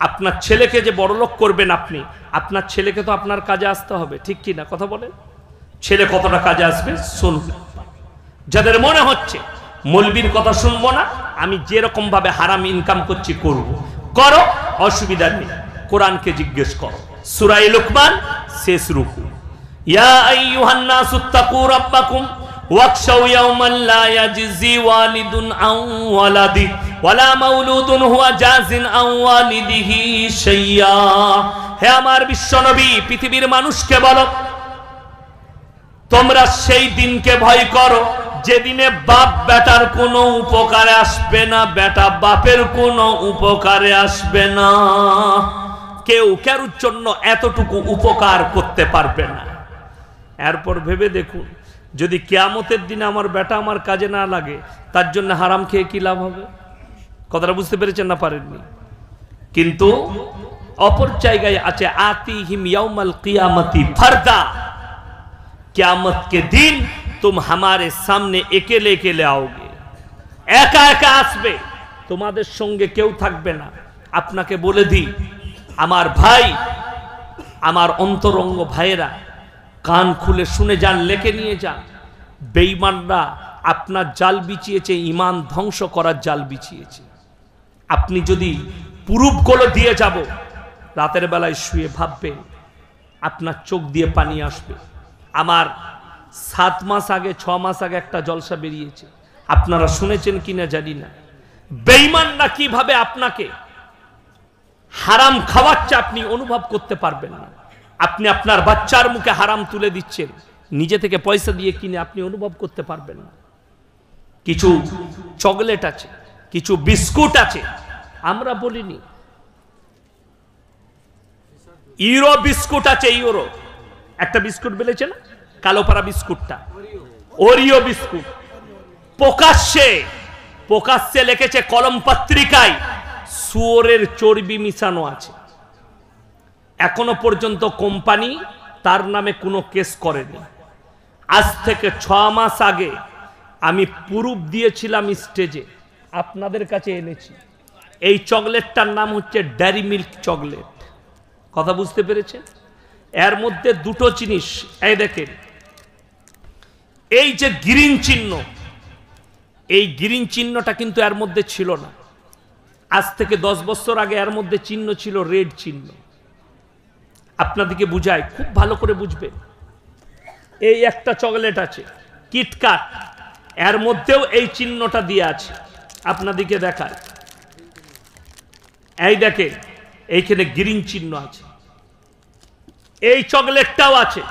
A: আপনার ছেলেকে যে বড়লোক করবেন আপনি, আপনার ছেলেকে তো আপনার কাজে আসতে হবে, ঠিক কি না? কথা বলেন। ছেলে কতটা কাজে আসবে শুনুন। যাদের মনে হচ্ছে মৌলবীর কথা শুনবো না, আমি যেরকম ভাবে হারাম ইনকাম করছি করব, করো, অসুবিধা নেই। কোরআনকে জিজ্ঞেস করো, সূরা লুকমান শেষ রুকু, ইয়া আইয়ুহান নাসু তাকু রাব্বাকুম ওয়াকশাউ ইয়াওমান লা ইয়াজজি ওয়ালিদুন আন ওয়ালাদি ওয়ালা মাউলুদুন হুয়া জাযিন আন ওয়ালিদিহি শাইয়্যা। হে আমার বিশ্বনবী, পৃথিবীর মানুষকে বলো, তোমরা সেই দিনকে ভয় করো যেদিনে বাপ বেটার কোনো উপকারে আসবে না, বেটা বাপের কোনো উপকারে আসবে না। কেউ কারোর জন্য এতটুকু উপকার করতে পারবে না। এরপর ভেবে দেখুন, যদি কিয়ামতের দিনে আমার বেটা আমার কাজে না লাগে, তার জন্য হারাম খেয়ে কি লাভ হবে? কথাটা বুঝতে পেরেছেন না পারেননি? কিন্তু অপর জায়গায় আছে আতিহিম ইয়াউমাল কিয়ামতি ফারদা, কিয়ামত के दिन तुम हमारे सामने अकेले अकेले आओगे, একা একা আসবে, তোমাদের সঙ্গে কেউ থাকবে না। আপনাকে বলে দিই আমার ভাই, আমার অন্তরঙ্গ ভাইয়েরা, কান খুলে শুনে যান, লেখে নিয়ে যান। বেঈমানরা আপনার জাল বিছিয়েছে, ঈমান ধ্বংস করার জাল বিছিয়েছে। আপনি যদি প্রুফগুলো দিয়ে যাব, রাতের বেলায় শুয়ে ভাববেন, আপনার চোখ দিয়ে পানি আসবে। আমার 7 মাস আগে 6 মাস আগে একটা জলসা বেরিয়েছে, আপনারা শুনেছেন কিনা জানি না। বেঈমানরা কিভাবে আপনাকে হারাম খাওয়াচ্ছে আপনি অনুভব করতে পারবেন না। আপনি আপনার বাচ্চার মুখে হারাম তুলে দিচ্ছেন, নিজে থেকে পয়সা দিয়ে কিনে আপনি অনুভব করতে পারবেন না। কিছু চকলেট আছে, কিছু বিস্কুট আছে, আমরা বলিনি। ইউরো বিস্কুট আছে, ইউরো একটা বিস্কুট বেলেছে না, কালোপাড়া বিস্কুটটা, ওরিও বিস্কুট, প্রকাশ্যে প্রকাশ্যে লিখেছে কলম পত্রিকায় শুয়োরের চর্বি মিশানো আছে। এখনো পর্যন্ত কোম্পানি তার নামে কোনো কেস করেনি। আজ থেকে 6 মাস আগে আমি প্রুফ দিয়েছিলাম স্টেজে, আপনাদের কাছে এনেছি। এই চকলেটটার নাম হচ্ছে ডেয়ারি মিল্ক চকলেট। কথা বুঝতে পেরেছেন? এর মধ্যে দুটো জিনিস, এই দেখেন, এই যে গ্রিন চিহ্ন, এই গ্রিন চিহ্নটা কিন্তু এর মধ্যে ছিল না। আজ থেকে 10 বছর আগে এর মধ্যে চিহ্ন ছিল রেড চিহ্ন। আপনাদেরকে বুঝাই, খুব ভালো করে বুঝবেন। এই একটা চকলেট আছে কিটকাট, এর মধ্যেও এই চিহ্নটা দিয়ে আছে। আপনাদেরকে দেখায়, এই দেখেন, এইখানে গ্রিন চিহ্ন আছে। এই চকলেটটাও আছে,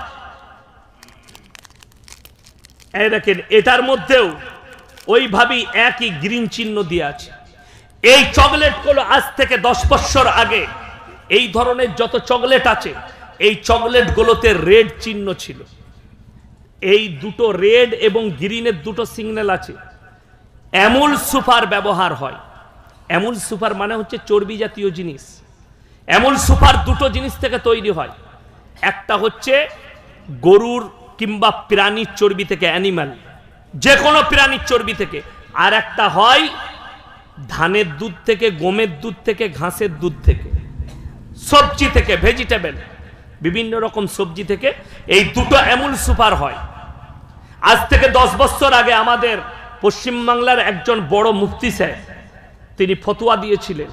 A: এই দেখেন, এটার মধ্যেও ওইভাবেই একই গ্রিন চিহ্ন দিয়ে আছে। এই চকলেটগুলো আজ থেকে 10 বছর আগে এই ধরনের যত চকলেট আছে, এই চকলেটগুলোতে রেড চিহ্ন ছিল। এই দুটো রেড এবং গ্রিনের দুটো সিগন্যাল আছে। অ্যামুল সুপার ব্যবহার হয়। অ্যামুল সুপার মানে হচ্ছে চর্বি জাতীয় জিনিস। অ্যামুল সুপার দুটো জিনিস থেকে তৈরি হয়, একটা হচ্ছে গরুর কিংবা প্রাণীর চর্বি থেকে, অ্যানিম্যাল, যে কোনো প্রাণীর চর্বি থেকে, আর একটা হয় ধানের দুধ থেকে, গমের দুধ থেকে, ঘাসের দুধ থেকে, সবজি থেকে, ভেজিটেবল, বিভিন্ন রকম সবজি থেকে এই দুটো অ্যামুল সুপার হয়। আজ থেকে 10 বছর আগে আমাদের পশ্চিমবাংলার একজন বড় মুফতি সাহেব, তিনি ফতোয়া দিয়েছিলেন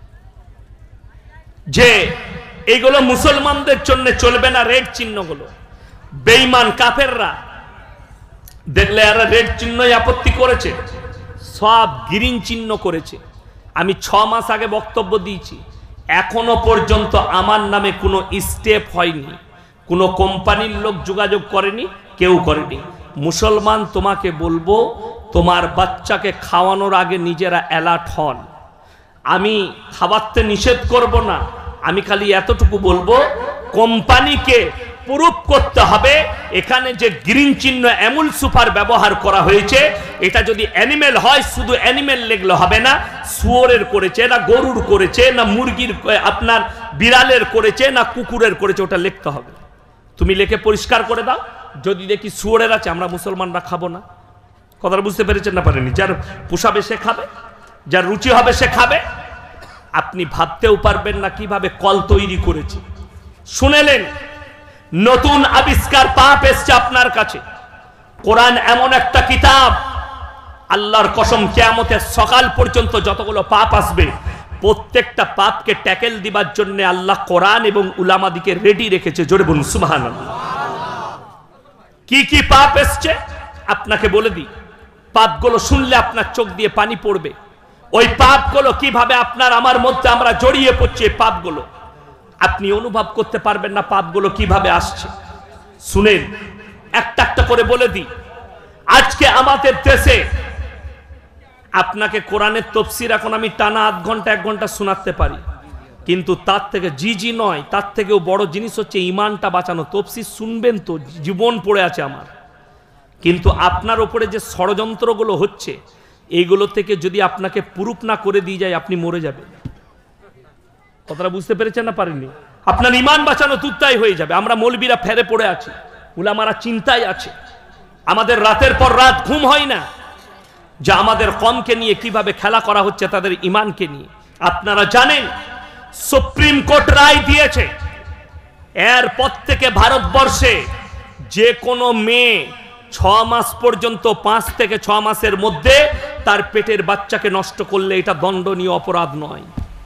A: যে এইগুলো মুসলমানদের জন্য চলবে না, রেড চিহ্নগুলো। বেঈমান কাফেররা দেখলে এরা রেড চিহ্নই আপত্তি করেছে, সব গ্রিন চিহ্ন করেছে। আমি 6 মাস আগে বক্তব্য দিয়েছি, এখনো পর্যন্ত আমার নামে কোনো স্টেপ হয়নি, কোনো কোম্পানির লোক যোগাযোগ করেনি, কেউ করেনি। মুসলমান, তোমাকে বলবো, তোমার বাচ্চাকে খাওয়ানোর আগে নিজেরা অ্যালার্ট হন। আমি খাওয়াতে নিষেধ করব না, আমি খালি এতটুকু বলবো, কোম্পানিকে প্রুফ করতে হবে এখানে যে গ্রিন চিহ্ন অ্যামুল সুপার ব্যবহার করা হয়েছে, এটা যদি অ্যানিমেল হয়, শুধু অ্যানিমেল লিখলে হবে না, শুয়োরের করেছে না গরুর করেছে না মুরগির, আপনার বিড়ালের করেছে না কুকুরের করেছে, ওটা লিখতে হবে। তুমি লিখে পরিষ্কার করে দাও। যদি দেখি শুয়োরের আছে, আমরা মুসলমানরা খাবো না। কথাটা বুঝতে পেরেছেন না পারেনি? যার পোষাবে সে খাবে, যার রুচি হবে সে খাবে। আপনি ভাবতেও পারবেন না কিভাবে কল তৈরি করেছে। শুনেলেন নতুন আবিষ্কার পাপ এসছে আপনার কাছে। কোরআন এমন একটা কিতাব, আল্লাহর কসম কিয়ামতের সকাল পর্যন্ত যতগুলো পাপ আসবে প্রত্যেকটা পাপকে ট্যাকেল দিবার জন্য আল্লাহ কোরআন এবং উলামাদিকে রেডি রেখেছে। জোরে বলুন সুবহানাল্লাহ। কি কি পাপ এসছে আপনাকে বলে দিই, পাপগুলো শুনলে আপনার চোখ দিয়ে পানি পড়বে। ওই পাপগুলো কিভাবে আপনার আমার মধ্যে আমরা জড়িয়ে পড়ছি, এই পাপগুলো আপনি অনুভব করতে পারবেন না পাপগুলো কিভাবে আসছে। শুনেন, একটা একটা করে বলে দিই। আজকে আমাদের দেশে আপনাকে কোরআনের তফসির এখন আমি টানা আধ ঘন্টা 1 ঘন্টা শোনাতে পারি, কিন্তু তার থেকে জি নয়, তার থেকেও বড় জিনিস হচ্ছে ইমানটা বাঁচানো। তফসির শুনবেন তো, জীবন পড়ে আছে আমার। কিন্তু আপনার উপরে যে ষড়যন্ত্রগুলো হচ্ছে এইগুলো থেকে যদি আপনাকে প্রুফ না করে দিয়ে যায় আপনি মরে যাবেন। কথাটা বুঝতে পেরেছেন না পারেননি? আপনার ইমান বাঁচানো তুত্তাই হয়ে যাবে। আমরা মৌলবীরা ফেরে পড়ে আছি, উলামারা চিন্তায় আছে, আমাদের রাতের পর রাত ঘুম হয় না, যা আমাদের কমকে নিয়ে কিভাবে খেলা করা হচ্ছে তাদের ইমানকে নিয়ে। আপনারা জানেন সুপ্রিম কোর্ট রায় দিয়েছে, এরপর থেকে ভারতবর্ষে যে কোনো মেয়ে 6 মাস পর্যন্ত, 5 থেকে 6 মাসের মধ্যে তার পেটের বাচ্চাকে নষ্ট করলে এটা দণ্ডনীয় অপরাধ নয়।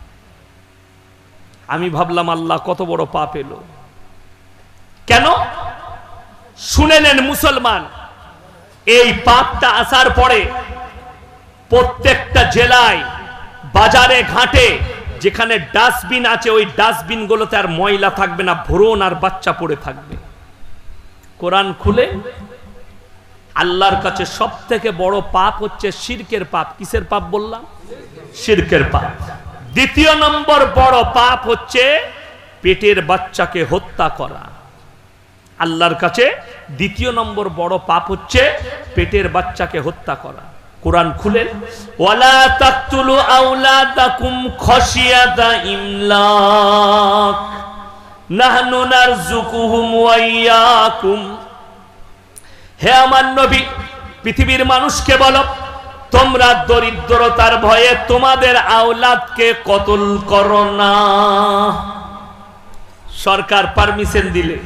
A: আমি ভাবলাম আল্লাহ কত বড় পাপ এলো। কেন? শুনে নেন মুসলমান, এই পাপটা আসার পরে প্রত্যেকটা জেলায়, বাজারে, ঘাটে যেখানে ডাস্টবিন আছে ওই ডাস্টবিন গুলোতে আর ময়লা থাকবে না, ভ্রূণ আর বাচ্চা পড়ে থাকবে। কোরআন খুলে আল্লাহর কাছে সব থেকে বড় পাপ হচ্ছে শিরকের পাপ। কিসের পাপ বললাম? শিরকের পাপ। দ্বিতীয় নম্বর বড় পাপ হচ্ছে পেটের বাচ্চাকে হত্যা করা। আল্লাহর কাছে দ্বিতীয় নম্বর বড় পাপ হচ্ছে পেটের বাচ্চাকে হত্যা করা। কোরআন খুলেন, ওয়ালা তাকতুলু আওলাদাকুম খাশিয়াতা ইমলাক নাহনু নারযুকুহুম ওয়া ইয়াকুম। হে আমার নবী, পৃথিবীর মানুষকে বলো তোমরা দরিদ্রতার ভয়ে তোমাদের আওলাদকে কতল করো না। সরকার পারমিশন দিলে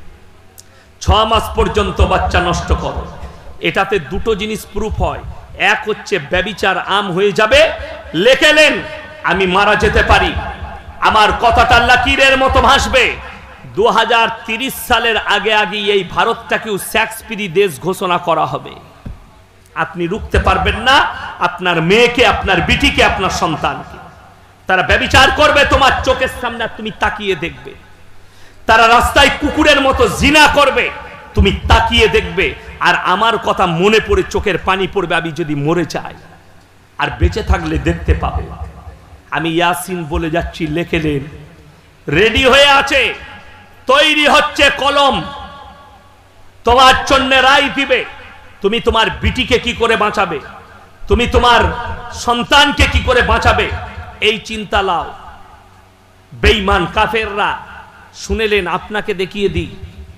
A: 6 মাস পর্যন্ত বাচ্চা নষ্ট করো। এটাতে দুটো জিনিস প্রুফ হয়। এক হচ্ছে ব্যভিচার আম হয়ে যাবে, লেখেলেন আমি মারা যেতে পারি, আমার কথাটা লাকিরের মতো ভাসবে। 2030 সালের আগে আগে এই ভারতটাকেও সেক্স ফ্রি দেশ ঘোষণা করা হবে। আপনি রুখতে পারবেন না আপনার মেয়েকে, আপনার বিটিকে, আপনার সন্তানকে। তারা ব্যভিচার করবে তোমার চোখের সামনে, তুমি তাকিয়ে দেখবে। তারা রাস্তায় কুকুরের মতো জিনা করবে, তুমি তাকিয়ে দেখবে। আর আমার কথা মনে পড়ে চোখের পানি পড়বে, আমি যদি মরে যাই, আর বেঁচে থাকলে দেখতে পাবে। আমি ইয়াসিন বলে যাচ্ছি, লিখে নেন। রেডি হয়ে আছে, তৈরি হচ্ছে কলম, তোমার জন্য রায় দিবে। তুমি তোমার বিটিকে কি করে বাঁচাবে, তুমি তোমার সন্তানকে কি করে বাঁচাবে, এই চিন্তা লাও। বেঈমান কাফেররা, শুনেলেন আপনাকে দেখিয়ে দিই।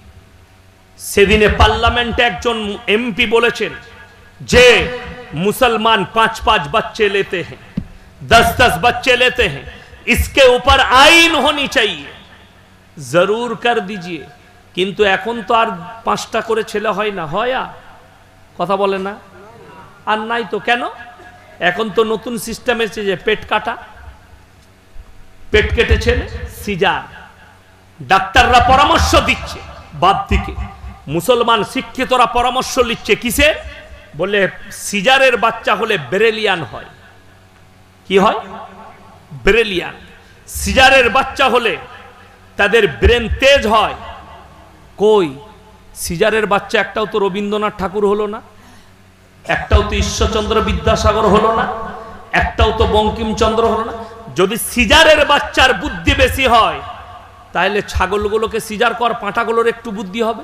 A: সেদিনে পার্লামেন্টে একজন এমপি বলেছেন যে मुसलमान 5-5 बच्चे लेते हैं, 10-10 बच्चे लेते हैं, इसके ऊपर आईन होनी चाहिए, जरूर कर दीजिए। किंतु এখন তো আর 5টা করে ছেলে হয় না, হয়? কথা বলে না আর নাই তো। কেন? এখন তো নতুন সিস্টেম এসেছে যে পেট কাটা, পেট কেটে ছেলে, সিজার। ডাক্তাররা পরামর্শ দিচ্ছে বাপ দিকে, মুসলমান শিক্ষিতরা পরামর্শ নিচ্ছে কিসের? বলে সিজারের বাচ্চা হলে ব্রেলিয়ান হয়। কি হয়? ব্রেলিয়ান। সিজারের বাচ্চা হলে তাদের ব্রেন তেজ হয়। কই সিজারের বাচ্চা একটাও তো রবীন্দ্রনাথ ঠাকুর হলো না, একটাও তো ঈশ্বরচন্দ্র বিদ্যাসাগর হলো না, একটাও তো বঙ্কিমচন্দ্র হলো না। যদি সিজারের বাচ্চার বুদ্ধি বেশি হয় তাহলে ছাগলগুলোকে সিজার কর, পাঁঠাগুলোর একটু বুদ্ধি হবে।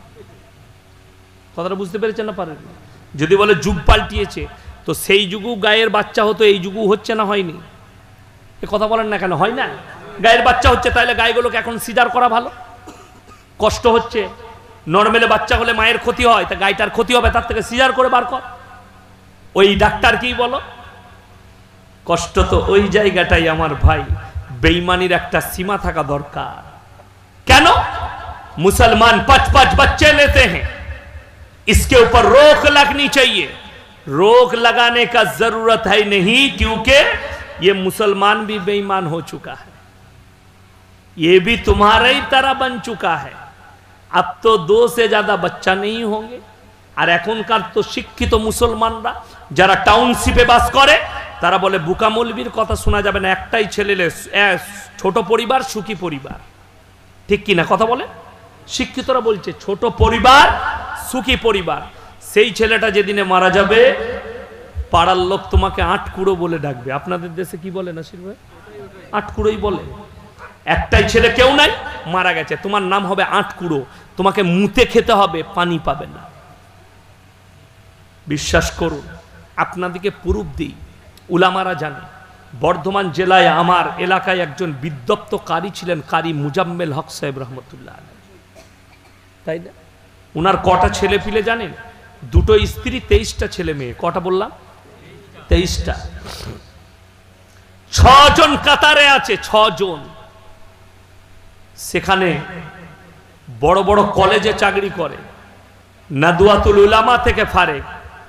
A: কথাটা বুঝতে পেরেছেন না পারেন? যদি বলে যুগ পাল্টিয়েছে, তো সেই যুগও গায়ের বাচ্চা হতো, এই যুগও হচ্ছে না, হয়নি? এ কথা বলেন না কেন? হয় না? গায়ের বাচ্চা হচ্ছে, তাহলে গায়েগুলোকে এখন সিজার করা ভালো। কষ্ট হচ্ছে, নর্মালে বাচ্চা হলে মায়ের ক্ষতি হয়, তা গাইটার ক্ষতি হবে, তার থেকে সিজার করে বার কর। ওই ডাক্তার কি বলো, কষ্ট তো ওই জায়গাটাই আমার ভাই, বেঈমানির একটা সীমা থাকা দরকার। কেন मुसलमान 5-5 बच्चे लेते हैं, इसके ऊपर रोक लगनी चाहिए। रोक लगाने का जरूरत है नहीं, क्योंकि ये मुसलमान भी बेईमान हो चुका है, ये भी तुम्हारे ही तरह बन चुका है। अब तो 2 से ज्यादा बच्चा नहीं होंगे। আর এখনকার তো শিক্ষিত মুসলমানরা যারা টাউনশিপে বাস করে তারা বলে বুকা মৌলবীর কথা শোনা যাবে না, একটাই ছেলে, ছোট পরিবার সুখী পরিবার। ঠিক কি না কথা বলে? শিক্ষিতরা বলছে ছোট পরিবার সুখী পরিবার। সেই ছেলেটা যেদিনে মারা যাবে পাড়ার লোক তোমাকে আটকুড়ো বলে ডাকবে। আপনাদের দেশে কি বলে নাসির ভাই? আটকুড়োই বলে। একটাই ছেলে কেউ নাই, মারা গেছে, তোমার নাম হবে আটকুড়ো, তোমাকে মুতে খেতে হবে, পানি পাবে না। বিশ্বাস করুন, আপনাদেরকে প্রুফ দিই, উলামারা জানে। বর্ধমান জেলায় আমার এলাকায় একজন বিদ্যপ্ত কারি ছিলেন, কারি মুজাম্মেল হক সাহেব রহমতুল্লাহ, তাই না? উনার কটা ছেলে পিলে জানেন? 2 স্ত্রী, 23টা ছেলে মেয়ে। কটা বললাম? 23টা। 6 জন কাতারে আছে, 6 জন। সেখানে বড় বড় কলেজে চাকরি করে, নাদওয়াতুল উলামা থেকে ফারেক।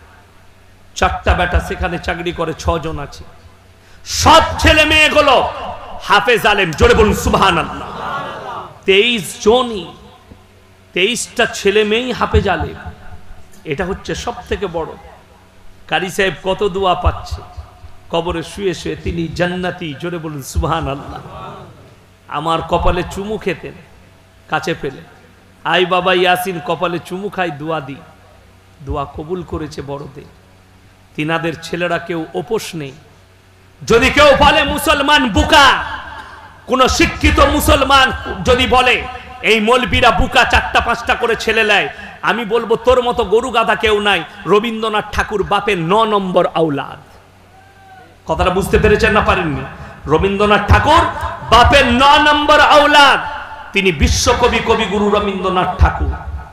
A: 4টা বেটা সেখানে চাকরি করে, 6 জন আছে। সব ছেলে মেয়েগুলো হাফেজ আলেম। জোরে বলুন সুবহানাল্লাহ। 23 জনই, 23টা ছেলে মেয়েই হাফেজ আলেম। এটা হচ্ছে সব থেকে বড়। কারি সাহেব কত দোয়া পাচ্ছে কবরে শুয়ে শুয়ে, তিনি জান্নাতি। জোরে বলুন সুবহানাল্লাহ। আমার কপালে চুমু খেতেন কাছে পেলে, আই বাবা ইয়াসিন কপালে চুমু খাই, দোয়া দিই, দোয়া কবুল করেছে বড়দের। তিনাদের ছেলেরা কেউ আপোষ নেই। যদি কেউ বলে মুসলমান বুকা, কোন শিক্ষিত মুসলমান যদি বলে এই মৌলবীরা বুকা, 4টা-5টা করে ছেলে নেয়, আমি বলবো তোর মতো গরু গাধা কেউ নাই। রবীন্দ্রনাথ ঠাকুর বাপের 9 নম্বর আওলাদ। কথাটা বুঝতে পেরেছেন না পারেননি? রবীন্দ্রনাথ ঠাকুর বাপের 9 নম্বর আওলাদ। তিনি বিশ্বকবি, কবিগুরু রবীন্দ্রনাথ ঠাকুর।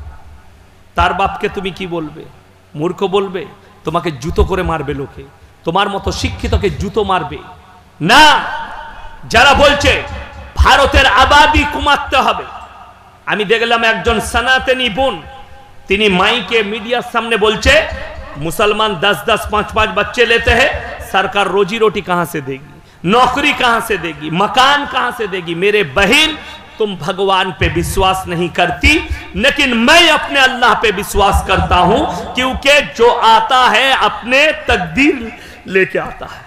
A: তার বাপকে তুমি কি বলবে? মূর্খ বলবে? তোমাকে জুতো করে মারবে লোকে, তোমার মতো শিক্ষিতকে জুতো মারবে না। যারা বলছে ভারতের আবাদি কমাতে হবে, আমি দেখলাম একজন সনাতনী বোন, তিনি মাইকে মিডিয়ার সামনে বলছে मुसलमान 10-10, 5-5 बच्चे लेते हैं, सरकार रोजी रोटी कहां से देगी, नौकरी कहां से देगी, मकान कहां से देगी। मेरे बहन, तुम भगवान पे विश्वास नहीं करती, लेकिन मैं अपने अल्लाह पे विश्वास करता हूं, क्योंकि जो आता है अपने तकदीर लेके आता है।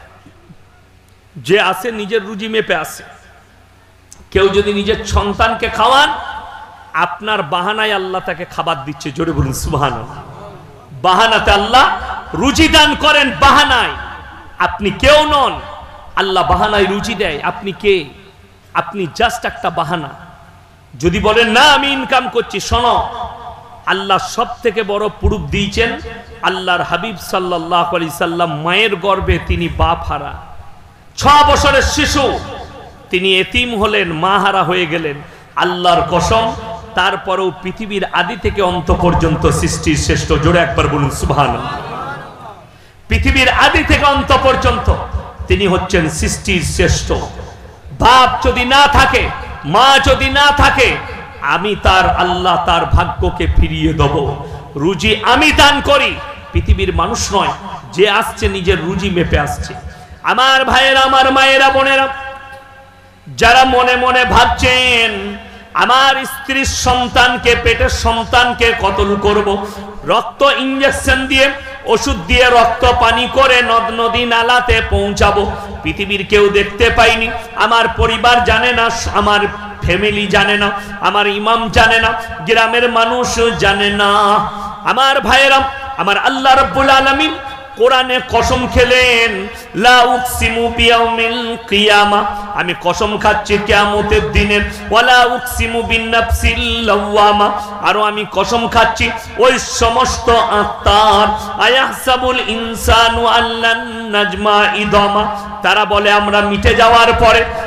A: जे आसे निजेर रुजी में पे आसे। केउ यदि निजेर सन्तानके खावान, আপনার বাহানায় আল্লাহ তাকে খাবার দিচ্ছে। জোরে বলুন সুবহানাল্লাহ। বাহানাতে আল্লাহ রুজি দান করেন, বাহানায়। আপনি কেউ নন, আল্লাহ বাহানায় রুজি দেয়। আপনি কে? আপনি জাস্ট একটা বাহানা। যদি বলেন না আমি ইনকাম করছি, শোনো, আল্লাহ সব থেকে বড় প্রুফ দিয়েছেন। আল্লাহর হাবিব সাল্লাল্লাহু আলাইহি সাল্লাম মায়ের গর্ভে তিনি বাপ হারা, 6 বছরের শিশু, তিনি এতিম হলেন, মা হারা হয়ে গেলেন। আল্লাহর কসম, তারপরেও পৃথিবীর আদি থেকে অন্ত পর্যন্ত সৃষ্টির শ্রেষ্ঠ। জোরে একবার বলুন সুবহানাল্লাহ। পৃথিবীর আদি থেকে অন্ত পর্যন্ত তিনি হচ্ছেন সৃষ্টির শ্রেষ্ঠ। বাপ যদি না থাকে, মা যদি না থাকে, আমি তার আল্লাহ তার ভাগ্যকে ফিরিয়ে দেব। রুজি আমি দান করি, পৃথিবীর মানুষ নয়। যে আসছে নিজের রুজি মেপে আসছে। আমার ভাইয়েরা, আমার মায়েরা, বোনেরা, যারা মনে মনে ভাবছেন আমার স্ত্রীর সন্তানকে, পেটের সন্তানকে কতল করব, রক্ত ইনজেকশন দিয়ে, ওষুধ দিয়ে, রক্ত পানি করে নদ নদী নালাতে পৌঁছাবো, পৃথিবীর কেউ দেখতে পাইনি, আমার পরিবার জানে না, আমার ফ্যামিলি জানে না, আমার ইমাম জানে না, গ্রামের মানুষ জানে না। আমার ভাইয়েরা, আমার আল্লাহ রাব্বুল আলামিন কোরআনে কসম খেলেন, লা উকসিমু বিয়াউমিল কিয়ামা, আমি কসম খাচ্ছি কিয়ামতের দিনের, ওয়ালা উকসিমু বিন্নাফসিল লাওয়ামা, আর আমি কসম খাচ্ছি ওই সমস্ত আত্মার, আয়াহসাবুল ইনসানু আল্লান নাজমা ইদামা, তারা বলে আমরা মিটে যাওয়ার পরে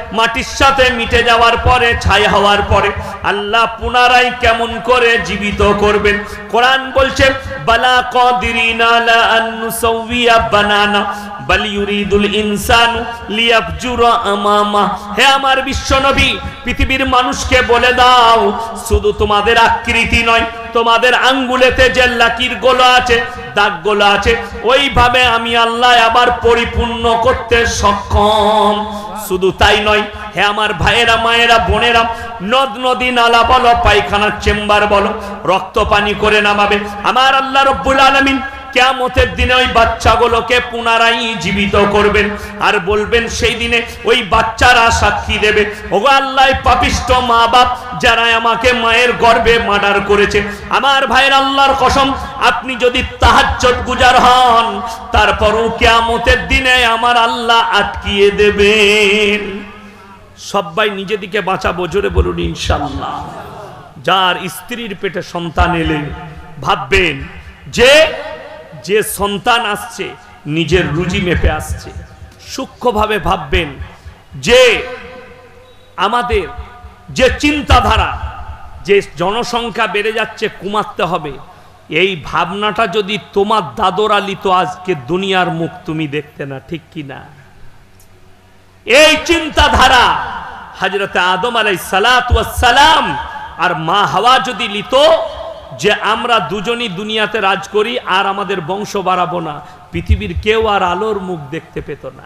A: মাটির সাথে মিটে যাওয়ার পরে, ছাই হওয়ার পরে আল্লাহ পুনরায় কেমন করে জীবিত করবেন। কোরআন বলছে বালা কাদিরিনা লা আন নুসাউইয়া বানানা বাল ইউরিদুল ইনসানু লিয়াফজুরা আমামা। হে আমার বিশ্ব নবী, পৃথিবীর মানুষকে বলে দাও, শুধু তোমাদের আকৃতি নয়, তোমাদের আঙ্গুলেতে যে লাকির গুলো আছে, দাগ গুলো আছে, ওইভাবে আমি আল্লাহ আবার পরিপূর্ণ করতে সক্ষম। শুধু তাই নয়, হে আমার ভাইয়েরা, মায়েরা, বোনেরা, নদ নদী নালা বলো, পায়খানার চেম্বার বলো, রক্ত পানি করে নামাবে আমার আল্লাহ রব্বুল আলামিন। কিয়ামতের দিনে ওই বাচ্চাগুলোকে পুনরায় জীবিত করবেন আর বলবেন, সেই দিনে ওই বাচ্চারা সাক্ষী দেবে, ওগো আল্লাহ, পাপিষ্ঠ মা বাপ যারা আমাকে মায়ের গর্ভে মার্ডার করেছে, আমার ভাইয়ের আল্লাহর কসম, আপনি যদি তাহাজ্জুদ গুজার হন, তারপরও কিয়ামতের দিনে আমার আল্লাহ আটকিয়ে দেবেন। সবাই নিজে দিকে বাঁচাবো, জোরে বলুন ইনশাআল্লাহ। যার স্ত্রীর পেটে সন্তান এলে ভাববেন যে যে সন্তান আসছে নিজের রুজি মেপে আসছে। সূক্ষ্মভাবে ভাববেন যে আমাদের যে চিন্তাধারা, যে জনসংখ্যা বেড়ে যাচ্ছে, কমাতে হবে, এই ভাবনাটা যদি তোমার দাদরা লিত, আজকে দুনিয়ার মুখ তুমি দেখতে না, ঠিক কি না? এই চিন্তাধারা হযরতে আদম আলাইহিস সালাতু ওয়াস সালাম আর মা হাওয়া যদি লিত যে আমরা দুজনই দুনিয়াতে রাজ করি আর আমাদের বংশ বাড়াবো না, পৃথিবীর কেউ আর আলোর মুখ দেখতে পেত না।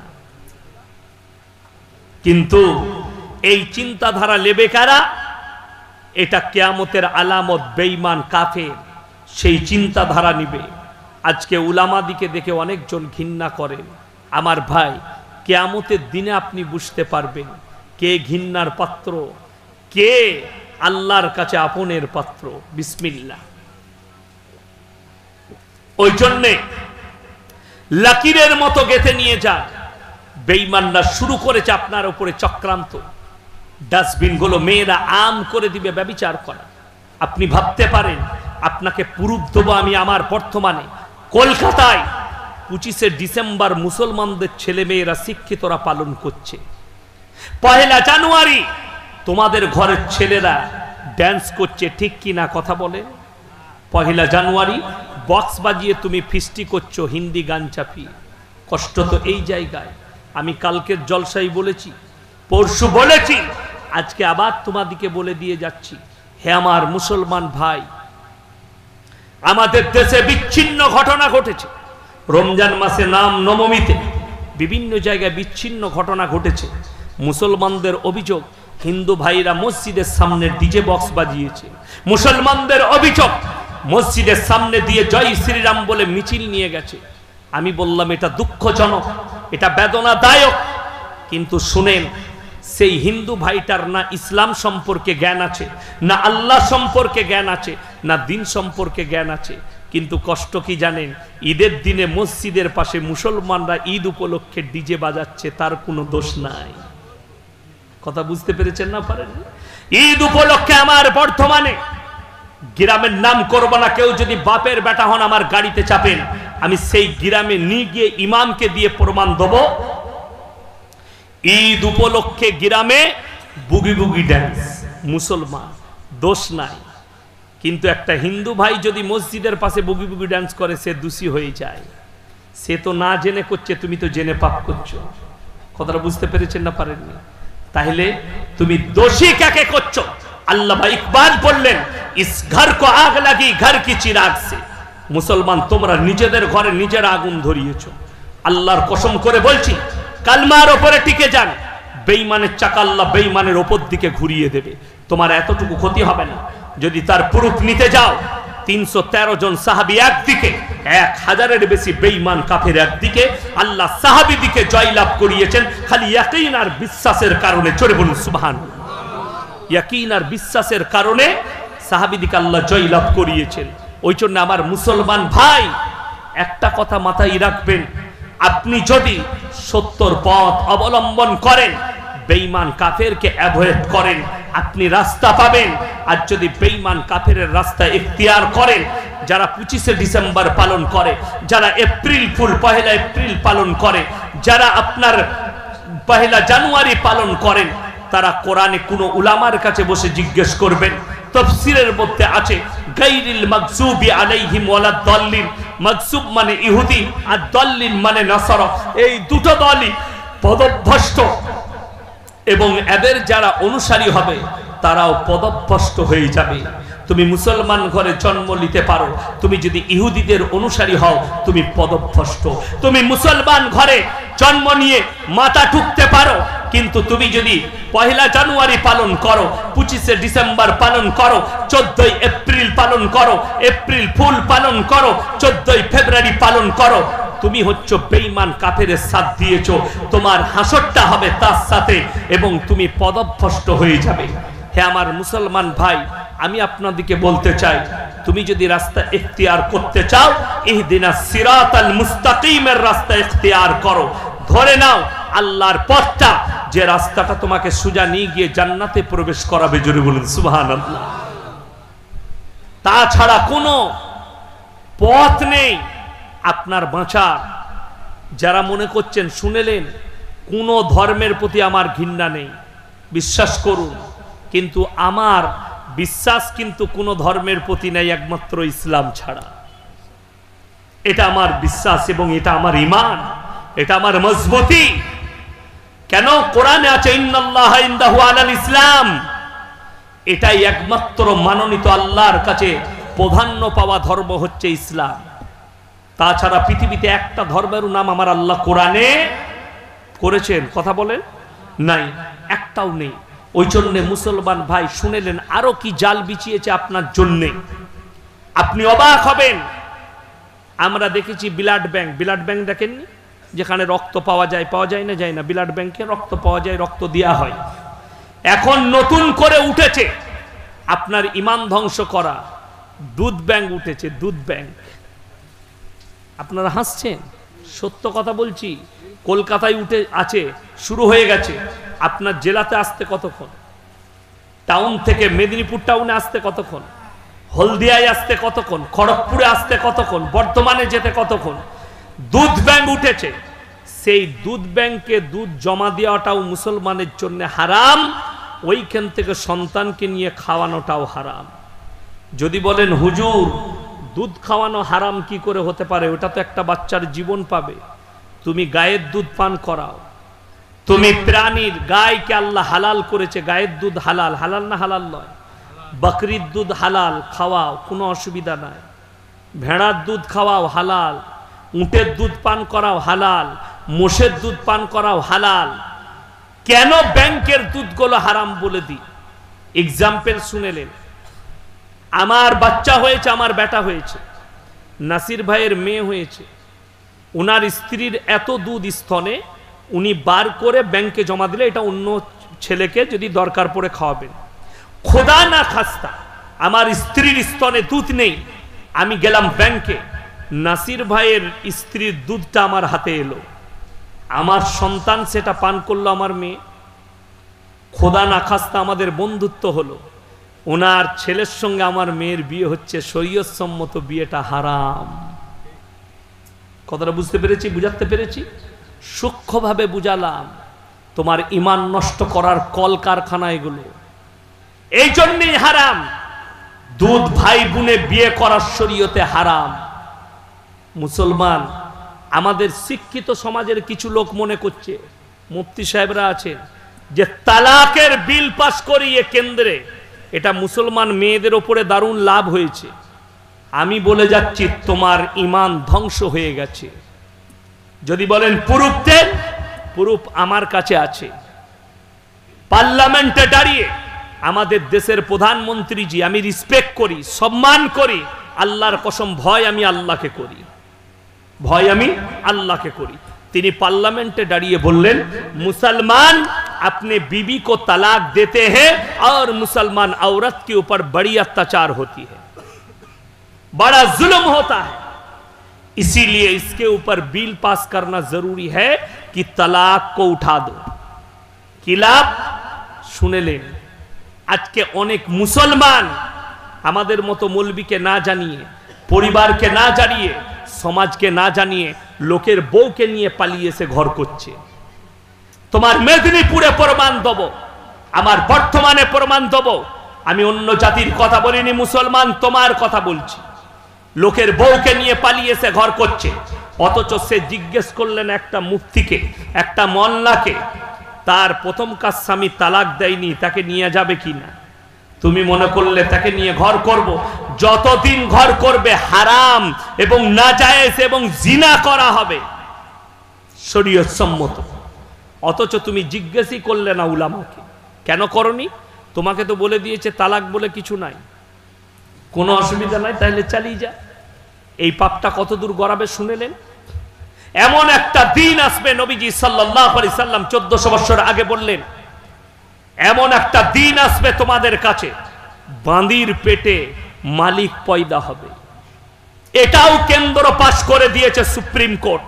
A: কিন্তু এই চিন্তাধারা লেবে কারা? এটা কিয়ামতের আলামত। বেঈমান কাফের সেই চিন্তাধারা নিবে। আজকে উলামাদিকে দেখে অনেকজন ঘৃণা করেন। আমার ভাই, কিয়ামতের দিনে আপনি বুঝতে পারবেন কে ঘৃণার পাত্র, কে আল্লাহর কাছে আপনের পাত্র। বিসমিল্লাহ। ওই জন্যে লাকিরের মতো গেঁথে নিয়ে যান। বেঈমানরা শুরু করেছে আপনার উপরে চক্রান্ত। ডাস্টবিন গুলো মেয়েরা আম করে দিবে ব্যভিচার করা। আপনি ভাবতে পারেন আপনাকে প্রুফ দেবো আমি। আমার বর্তমানে কলকাতায় 25শে ডিসেম্বর মুসলমানদের ছেলে মেয়েরা শিক্ষিতরা পালন করছে। 1 জানুয়ারি তোমাদের ঘরের ছেলেরা ড্যান্স করছে, ঠিক কি না? কথা বলে। 1 জানুয়ারি বক্স বাজিয়ে তুমি ফিস্টি করছো হিন্দি গান চাপিয়ে। কষ্ট তো এই জায়গায়। আমি কালকের জলসাই বলেছি, পরশু বলেছি, আজকে আবার তোমাদিকে বলে দিয়ে যাচ্ছি। হে আমার মুসলমান ভাই, আমাদের দেশে বিচ্ছিন্ন ঘটনা ঘটেছে। রমজান মাসে নাম নবমীতে বিভিন্ন জায়গায় বিচ্ছিন্ন ঘটনা ঘটেছে। মুসলমানদের অভিযোগ, হিন্দু ভাইরা মসজিদের সামনে ডিজে বক্স বাজিয়েছে। মুসলমানদের অভিযোগ, মসজিদের সামনে দিয়ে জয় শ্রীরাম বলে মিছিল নিয়ে গেছে। আমি বললাম এটা দুঃখজনক, এটা বেদনাদায়ক। কিন্তু শুনেন, সেই হিন্দু ভাইটার না ইসলাম সম্পর্কে জ্ঞান আছে, না আল্লাহ সম্পর্কে জ্ঞান আছে, না দিন সম্পর্কে জ্ঞান আছে। কিন্তু কষ্ট কি জানেন? ঈদের দিনে মসজিদের পাশে মুসলমানরা ঈদ উপলক্ষে ডিজে বাজাচ্ছে, তার কোনো দোষ নাই। কথা বুঝতে পেরেছেন না? পারেন? ঈদ উপলক্ষে আমার বর্তমানে গ্রামের নাম করব না, কেউ যদি বাপের বেটা হন আমার গাড়িতে চাপেন, আমি সেই গ্রামে নিয়ে গিয়ে ইমামকে দিয়ে প্রমাণ দেব ঈদ উপলক্ষে গ্রামে বুগি বুগি ড্যান্স মুসলমান, দোষ নাই। কিন্তু একটা হিন্দু ভাই যদি মসজিদের পাশে বুগি বুগি ড্যান্স করে, সে দোষী হয়ে যায়। সে তো না জেনে করছে, তুমি তো জেনে পাপ করছো। কথাটা বুঝতে পেরেছেন না? পারেননি? তাহলে তুমি দোষী কাকে করছো? আল্লামা ইকবাল বললেন, ইস ঘর কো আগ লাগি ঘর কি চিরাগ সে। মুসলমান, তোমরা নিজেদের ঘরে নিজের আগুন ধরিয়েছো। আল্লাহর কসম করে বলছি, কালমার ওপরে টিকে যান। বেঈমানের চাকা আল্লাহ বেঈমানের ওপর দিকে ঘুরিয়ে দেবে। তোমার এতটুকু ক্ষতি হবে না। যদি তার প্রুফ নিতে যাও, 313 জন সাহাবী একদিকে, 1000-এর বেশি বেঈমান কাফের একদিকে, আল্লাহ সাহাবী দিকে জয়লাভ করিয়েছেন খালি ইয়াকিন আর বিশ্বাসের কারণে। চলে বলুন সুবহানাল্লাহ। ইয়াকিন আর বিশ্বাসের কারণে সাহাবী দিকে আল্লাহ জয়লাভ করিয়েছেন। ওই জন্য আমার মুসলমান ভাই, একটা কথা মাথায় রাখবেন, আপনি যদি সত্যর পথ অবলম্বন করেন, বেঈমান কাফেরকে অ্যাভয়েড করেন, আপনি রাস্তা পাবেন। আর যদি বেঈমান কাফেরের রাস্তা ইখতিয়ার করেন, যারা 25শে ডিসেম্বর পালন করে, যারা এপ্রিল ফুল 1 এপ্রিল পালন করে, যারা আপনার পহেলা জানুয়ারি পালন করেন, তারা কোরআনে কোন উলামার কাছে বসে জিজ্ঞেস করবেন। তাফসীরের মধ্যে আছে গায়রিল মাগজুবি আলাইহিম ওয়ালাদ দাল্লিন। মাগজুব মানে ইহুদি আর দাল্লিন মানে নাসারা। এই দুটো দলই পদভ্রষ্ট এবং এদের যারা অনুসারী হবে তারাও পদভ্রষ্ট হয়ে যাবে। তুমি মুসলমান ঘরে জন্ম নিতে পারো, তুমি যদি ইহুদিদের অনুসারী হও তুমি পদভ্রষ্ট। তুমি মুসলমান ঘরে জন্ম নিয়ে মাথা ঠুকতে পারো, কিন্তু তুমি যদি পহেলা জানুয়ারি পালন করো, 25শে ডিসেম্বর পালন করো, 14ই এপ্রিল পালন করো, এপ্রিল ফুল পালন করো, 14ই ফেব্রুয়ারি পালন করো, তুমি হচ্ছে বেঈমান কাফেরের সাথ দিয়েছো। তোমার হাসরটা হবে তার সাথে এবং তুমি পদভ্রষ্ট হয়ে যাবে। হে আমার মুসলমান ভাই, আমি আপনাদেরকে বলতে চাই, তুমি যদি রাস্তা ইখতিয়ার করতে চাও, ইহদিনাস সিরাতাল মুস্তাকিমের রাস্তা ইখতিয়ার করো। ধরে নাও আল্লাহর পথটা, যে রাস্তাটা তোমাকে সোজা নিয়ে গিয়ে জান্নাতে প্রবেশ করাবে। জোরে বলুন সুবহানাল্লাহ। তাছাড়া কোনো পথ নেই আপনার বাঁচার। যারা মনে করছেন, শুনেলেন, কোনো ধর্মের প্রতি আমার ঘৃণা নেই, বিশ্বাস করুন, কিন্তু আমার বিশ্বাস কিন্তু কোনো ধর্মের প্রতি নেই একমাত্র ইসলাম ছাড়া। এটা আমার বিশ্বাস এবং এটা আমার ঈমান, এটা আমার মজবুতি। কেন? কোরআনে আছে ইন্নাল্লাহা ইনদাহু আলাল ইসলাম। এটাই একমাত্র মানোনীত আল্লাহর কাছে প্রাধান্য পাওয়া ধর্ম হচ্ছে ইসলাম। তাছাড়া পৃথিবীতে একটা ধর্মের নাম আমার আল্লাহ কোরআনে করেছেন, কথা বলেন, নাই, একটাও নেই। ওই জন্য মুসলমান ভাই শুনেলেন আরো কি জাল বিছিয়েছে আপনার জন্যে, আপনি অবাক হবেন। আমরা দেখেছি ব্লাড ব্যাংক, ব্লাড ব্যাংক দেখেননি? যেখানে রক্ত পাওয়া যায়, পাওয়া যায় না, যায় না, ব্লাড ব্যাংকে রক্ত পাওয়া যায়, রক্ত দেওয়া হয়। এখন নতুন করে উঠেছে আপনার ঈমান ধ্বংস করা দুধ ব্যাংক উঠেছে, দুধ ব্যাংক। আপনারা হাসছেন, সত্য কথা বলছি। কলকাতায় উঠে আছে, শুরু হয়ে গেছে। আপনার জেলাতে আসতে কতক্ষণ? টাউন থেকে মেদিনীপুর টাউনে আসতে কতক্ষণ? হলদিয়ায় আসতে কতক্ষণ? খড়গপুরে আসতে কতক্ষণ? বর্ধমানে যেতে কতক্ষণ? দুধ ব্যাংক উঠেছে। সেই দুধ ব্যাংকে দুধ জমা দেওয়াটাও মুসলমানের জন্য হারাম, ওইখান থেকে সন্তানকে নিয়ে খাওয়ানোটাও হারাম। যদি বলেন হুজুর দুধ খাওয়ানো হারাম কি করে হতে পারে? ওটা তো একটা বাচ্চার জীবন পাবে। তুমি গায়ের দুধ পান করাও, তুমি প্রাণীর, গায়কে আল্লাহ হালাল করেছে, গায়ের দুধ হালাল, হালাল না হালাল নয়? বকরির দুধ হালাল, খাওয়াও, কোনো অসুবিধা নাই। ভেড়ার দুধ খাওয়াও, হালাল। উটের দুধ পান করাও, হালাল। মোষের দুধ পান করাও, হালাল। কেন ব্যাংকের দুধগুলো হারাম বলে দিই? এক্সাম্পল শুনেলেন, আমার বাচ্চা হয়েছে, আমার বেটা হয়েছে, নাসির ভাইয়ের মেয়ে হয়েছে, ওনার স্ত্রীর এত দুধ স্তনে, উনি বার করে ব্যাংকে জমা দিলে এটা অন্য ছেলেকে যদি দরকার পড়ে খাওয়াবেন। খোদা না খাস্তা আমার স্ত্রীর স্তনে দুধ নেই, আমি গেলাম ব্যাংকে, নাসির ভাইয়ের স্ত্রীর দুধটা আমার হাতে এলো, আমার সন্তান সেটা পান করলো, আমার মেয়ে, খোদা না খাস্তা আমাদের বন্ধুত্ব হলো, ওনার ছেলের সঙ্গে আমার মেয়ের বিয়ে হচ্ছে, শরীয়তসম্মত বিয়েটা হারাম। কথাটা বুঝতে পেরেছি, বুঝাতে পেরেছি? সূক্ষ্মভাবে বুঝালাম। তোমার ঈমান নষ্ট করার কলকারখানা এগুলো, এই জন্যই হারাম। দুধ ভাই বোনে বিয়ে করার শরীয়তে হারাম। মুসলমান, আমাদের শিক্ষিত সমাজের কিছু লোক মনে করছে, মুফতি সাহেবরা আছেন, যে তালাকের বিল পাস করিয়ে কেন্দ্রে এটা মুসলমান মেয়েদের ওপরে দারুণ লাভ হয়েছে। আমি বলে যাচ্ছি তোমার ঈমান ধ্বংস হয়ে গেছে। যদি বলেন প্রুফ দেন, প্রুফ আমার কাছে আছে। পার্লামেন্টে দাঁড়িয়ে আমাদের দেশের প্রধানমন্ত্রীজি আমি রেসপেক্ট করি, সম্মান করি, আল্লাহর কসম ভয় আমি আল্লাহকে করি, ভয় আমি আল্লাহকে করি। তিনি পার্লামেন্টে দাঁড়িয়ে বললেন, मुसलमान अपने बीवी को तलाक देते हैं और मुसलमान औरत के ऊपर बड़ी अत्याचार होती है, बड़ा जुल्म होता है, इसीलिए इसके ऊपर बिल पास करना जरूरी है कि तलाक को उठा दो। কি লাভ শুনেলেন? আজকে অনেক মুসলমান আমাদের মতো মৌলবীকে না জানিয়ে, পরিবারকে না জানিয়ে, সমাজকে না জানিয়ে লোকের বউকে নিয়ে পালিয়ে এসে ঘর করছে। তোমার মেদিনীপুরে প্রমাণ দেব, আমার বর্তমানে প্রমাণ দেব। আমি অন্য জাতির কথা বলিনি, মুসলমান তোমার কথা বলছি। লোকের বউকে নিয়ে পালিয়েছে, ঘর করছে, অথচ সে জিজ্ঞেস করলেন একটা মুফতিকে, একটা মোল্লাকে, তার প্রথম কাজ স্বামী তালাক দেয়নি, তাকে নিয়ে যাবে কিনা। তুমি মনে করলে তাকে নিয়ে ঘর করব, যতদিন ঘর করবে হারাম এবং নাজায়েজ এবং জিনা করা হবে শরীয়ত সম্মত। অথচ তুমি জিজ্ঞেসই করলে না উলামাকে, কেন করনি? তোমাকে তো বলে দিয়েছে তালাক বলে কিছু নাই, কোনো অসুবিধা নাই, তাহলে চালিয়ে যা। এই পাপটা কতদূর গড়াবে শুনেলেন? এমন একটা দিন আসবে, নবীজি সাল্লাল্লাহু আলাইহি সাল্লাম 1400 বছর আগে বললেন, এমন একটা দিন আসবে তোমাদের কাছে, বাঁদির পেটে মালিক পয়দা হবে। এটাও কেন্দ্র পাশ করে দিয়েছে সুপ্রিম কোর্ট।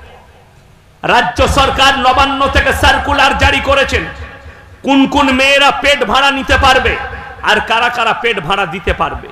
A: রাজ্য সরকার নবান্ন থেকে সার্কুলার জারি করেছেন, কোন কোন মেয়েরা পেট ভাড়া নিতে পারবে আর কারা কারা পেট ভাড়া দিতে পারবে।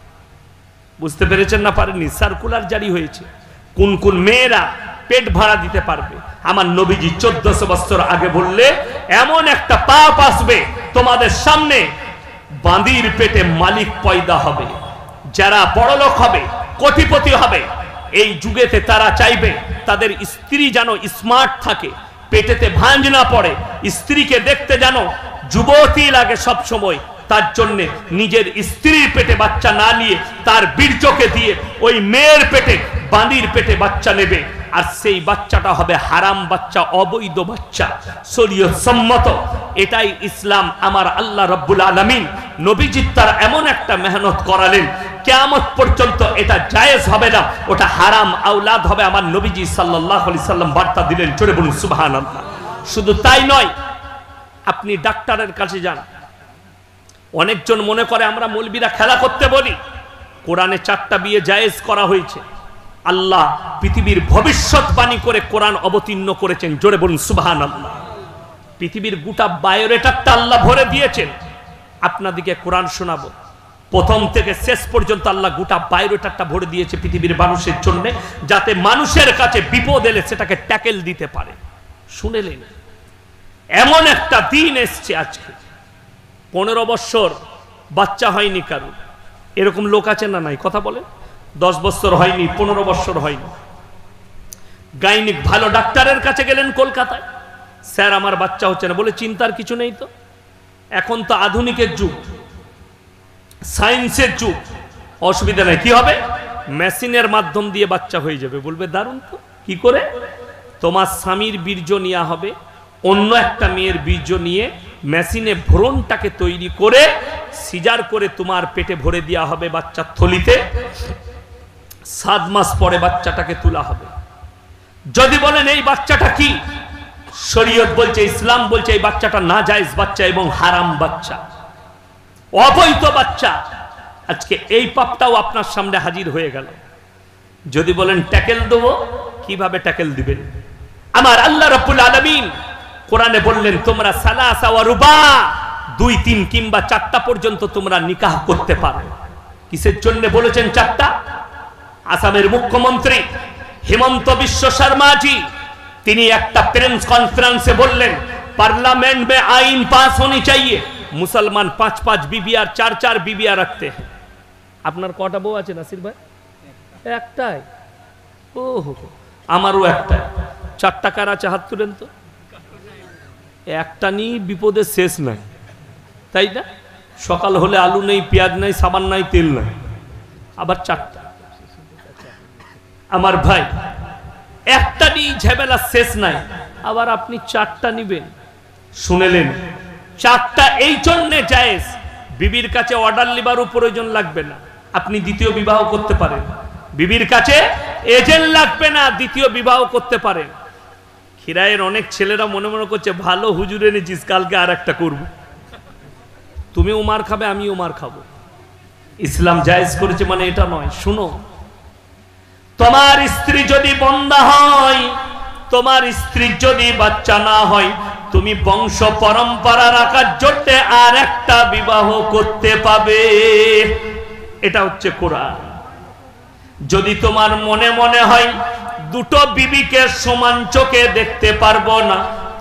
A: বুঝতে পেরেছেন না পারেননি? সার্কুলার জারি হয়েছে, কোন কোন মেয়েরা পেট ভাড়া দিতে পারবে। আমার নবীজি 1400 বছর আগে বললে এমন একটা পাপ আসবে তোমাদের সামনে, বাঁদির পেটে মালিক পয়দা হবে। যারা বড়লোক হবে, কোটিপতি হবে, এই যুগেতে তারা চাইবে তাদের স্ত্রী যেন স্মার্ট থাকে, পেটেতে ভাঁজ না পড়ে, স্ত্রীকে দেখতে যেন যুবতী লাগে সব সময়। তার জন্য নিজের স্ত্রীর পেটে বাচ্চা না নিয়ে তার বীর্যকে দিয়ে ওই মেয়ের পেটে, বাঁদির পেটে বাচ্চা নেবে, আর সেই বাচ্চাটা হবে হারাম বাচ্চা, অবৈধ বাচ্চা, শরীয়ত সম্মত। এটাই ইসলাম। আমার আল্লাহ রাব্বুল আলামিন নবীজি তার এমন একটা মেহনত করালেন, কিয়ামত পর্যন্ত এটা জায়েজ হবে না, ওটা হারাম আওলাদ হবে। আমার নবীজি সাল্লাল্লাহু আলাইহি সাল্লাম বার্তা দিলেন, জোরে বলুন সুবহানাল্লাহ। শুধু তাই নয়, আপনি ডাক্তারের কাছে যান, অনেকজন মনে করে আমরা মৌলবীরা খেলা করতে বলি। কোরআনে 4টা বিয়ে জায়েজ করা হয়েছে। আল্লাহ পৃথিবীর ভবিষ্যৎবাণী করে কোরআন অবতীর্ণ করেছেন, জোরে বলুন সুবহানাল্লাহ। পৃথিবীর গোটা বায়োডাটাটা আল্লাহ ভরে দিয়েছেন। আপনাদেরকে কোরআন শোনাবো, প্রথম থেকে শেষ পর্যন্ত আল্লাহ গোটা বায়োডাটাটা ভরে দিয়েছে পৃথিবীর মানুষের জন্য, যাতে মানুষের কাছে বিপদ এলে সেটাকে ট্যাকেল দিতে পারে। শুনেলেন? এমন একটা দিন এসছে আজকে, 15 বছর বাচ্চা হয়নি কারো, এরকম লোক আছে না নাই? কথা বলেন। 10 বছর হয়নি, 15 বছর হয়নি, গাইনিক ভালো ডাক্তারের কাছে গেলেন কলকাতায়, স্যার আমার বাচ্চা হচ্ছে না। বলে চিন্তার কিছু নেই তো, এখন তো আধুনিকের যুগ, সায়েন্সের যুগ, অসুবিধা নাই। কি হবে? মেশিনের মাধ্যম দিয়ে বাচ্চা হয়ে যাবে। বলবে দারুণ তো। কি করে? তোমার স্বামীর বীর্য নেওয়া হবে, অন্য একটা মেয়ের বীর্য নিয়ে মেশিনে ভ্রূণটাকে তৈরি করে সিজার করে তোমার পেটে ভরে দেওয়া হবে বাচ্চার থলিতে। 7 মাস পরে বাচ্চাটাকে তোলা হবে। যদি বলেন এই বাচ্চাটা কি, শরীয়ত বলছে, ইসলাম বলছে এই বাচ্চাটা নাজায়েজ বাচ্চা এবং হারাম বাচ্চা, অবৈধ বাচ্চা। আজকে এই পাপটাও আপনার সামনে হাজির হয়ে গেল। যদি বলেন ট্যাকেল দেবো, কিভাবে ট্যাকেল দিবেন? আমার আল্লাহ রাব্বুল আলামিন কোরআনে বললেন, তোমরা সালাসা ওয়া রুবা, 2, 3 কিংবা 4টা পর্যন্ত তোমরা নিকাহ করতে পারো। কিসের জন্য বলেছেন 4টা? আসামের মুখ্যমন্ত্রী হিমন্ত বিশ্ব শর্মাজি তিনি একটা প্রেস কনফারেন্সে বললেন, पार्लियामेंट में आईन पास होनी चाहिए, मुसलमान 5-5 बीबी और 4-4 बीबी रखते हैं। আপনার কটা বউ আছে নাসির ভাই? একটাই। ওহো, আমারও একটাই। 4টা কার আছে? হাত তুলেন তো। একটা নিয়ে বিপদের শেষ নাই, তাই না? সকাল হলে আলু নেই, পেঁয়াজ নেই, সাবান নাই, তেল নাই, আবার 4টা। আমার ভাই, একটা নিয়ে ঝামেলা শেষ নাই, আবার আপনি 4টা নিবেন। শুনেলেন? 4টা এই জন্যে জায়েজ, বিবির কাছে অর্ডার লিবারও প্রয়োজন লাগবে না, আপনি দ্বিতীয় বিবাহ করতে পারেন। বিবির কাছে এজেন্ট লাগবে না, দ্বিতীয় বিবাহ করতে পারেন। খিরায়ের অনেক ছেলেরা মনে মনে করছে, ভালো হুজুর এনেছিস, কালকে আর একটা করবো। তুমি উমার খাবে, আমি উমার খাবো। ইসলাম জায়েজ করেছে মানে এটা নয়। শুনো, তোমার স্ত্রী যদি বন্ধা হয়, তোমার স্ত্রী যদি বাচ্চা না হয়, তুমি বংশ পরম্পরা রাখার জন্য আর একটা বিবাহ করতে পাবে। এটা হচ্ছে কোরআন। যদি তোমার মনে মনে হয় দুটো বিবিকে সমান চোখে দেখতে পারবো না,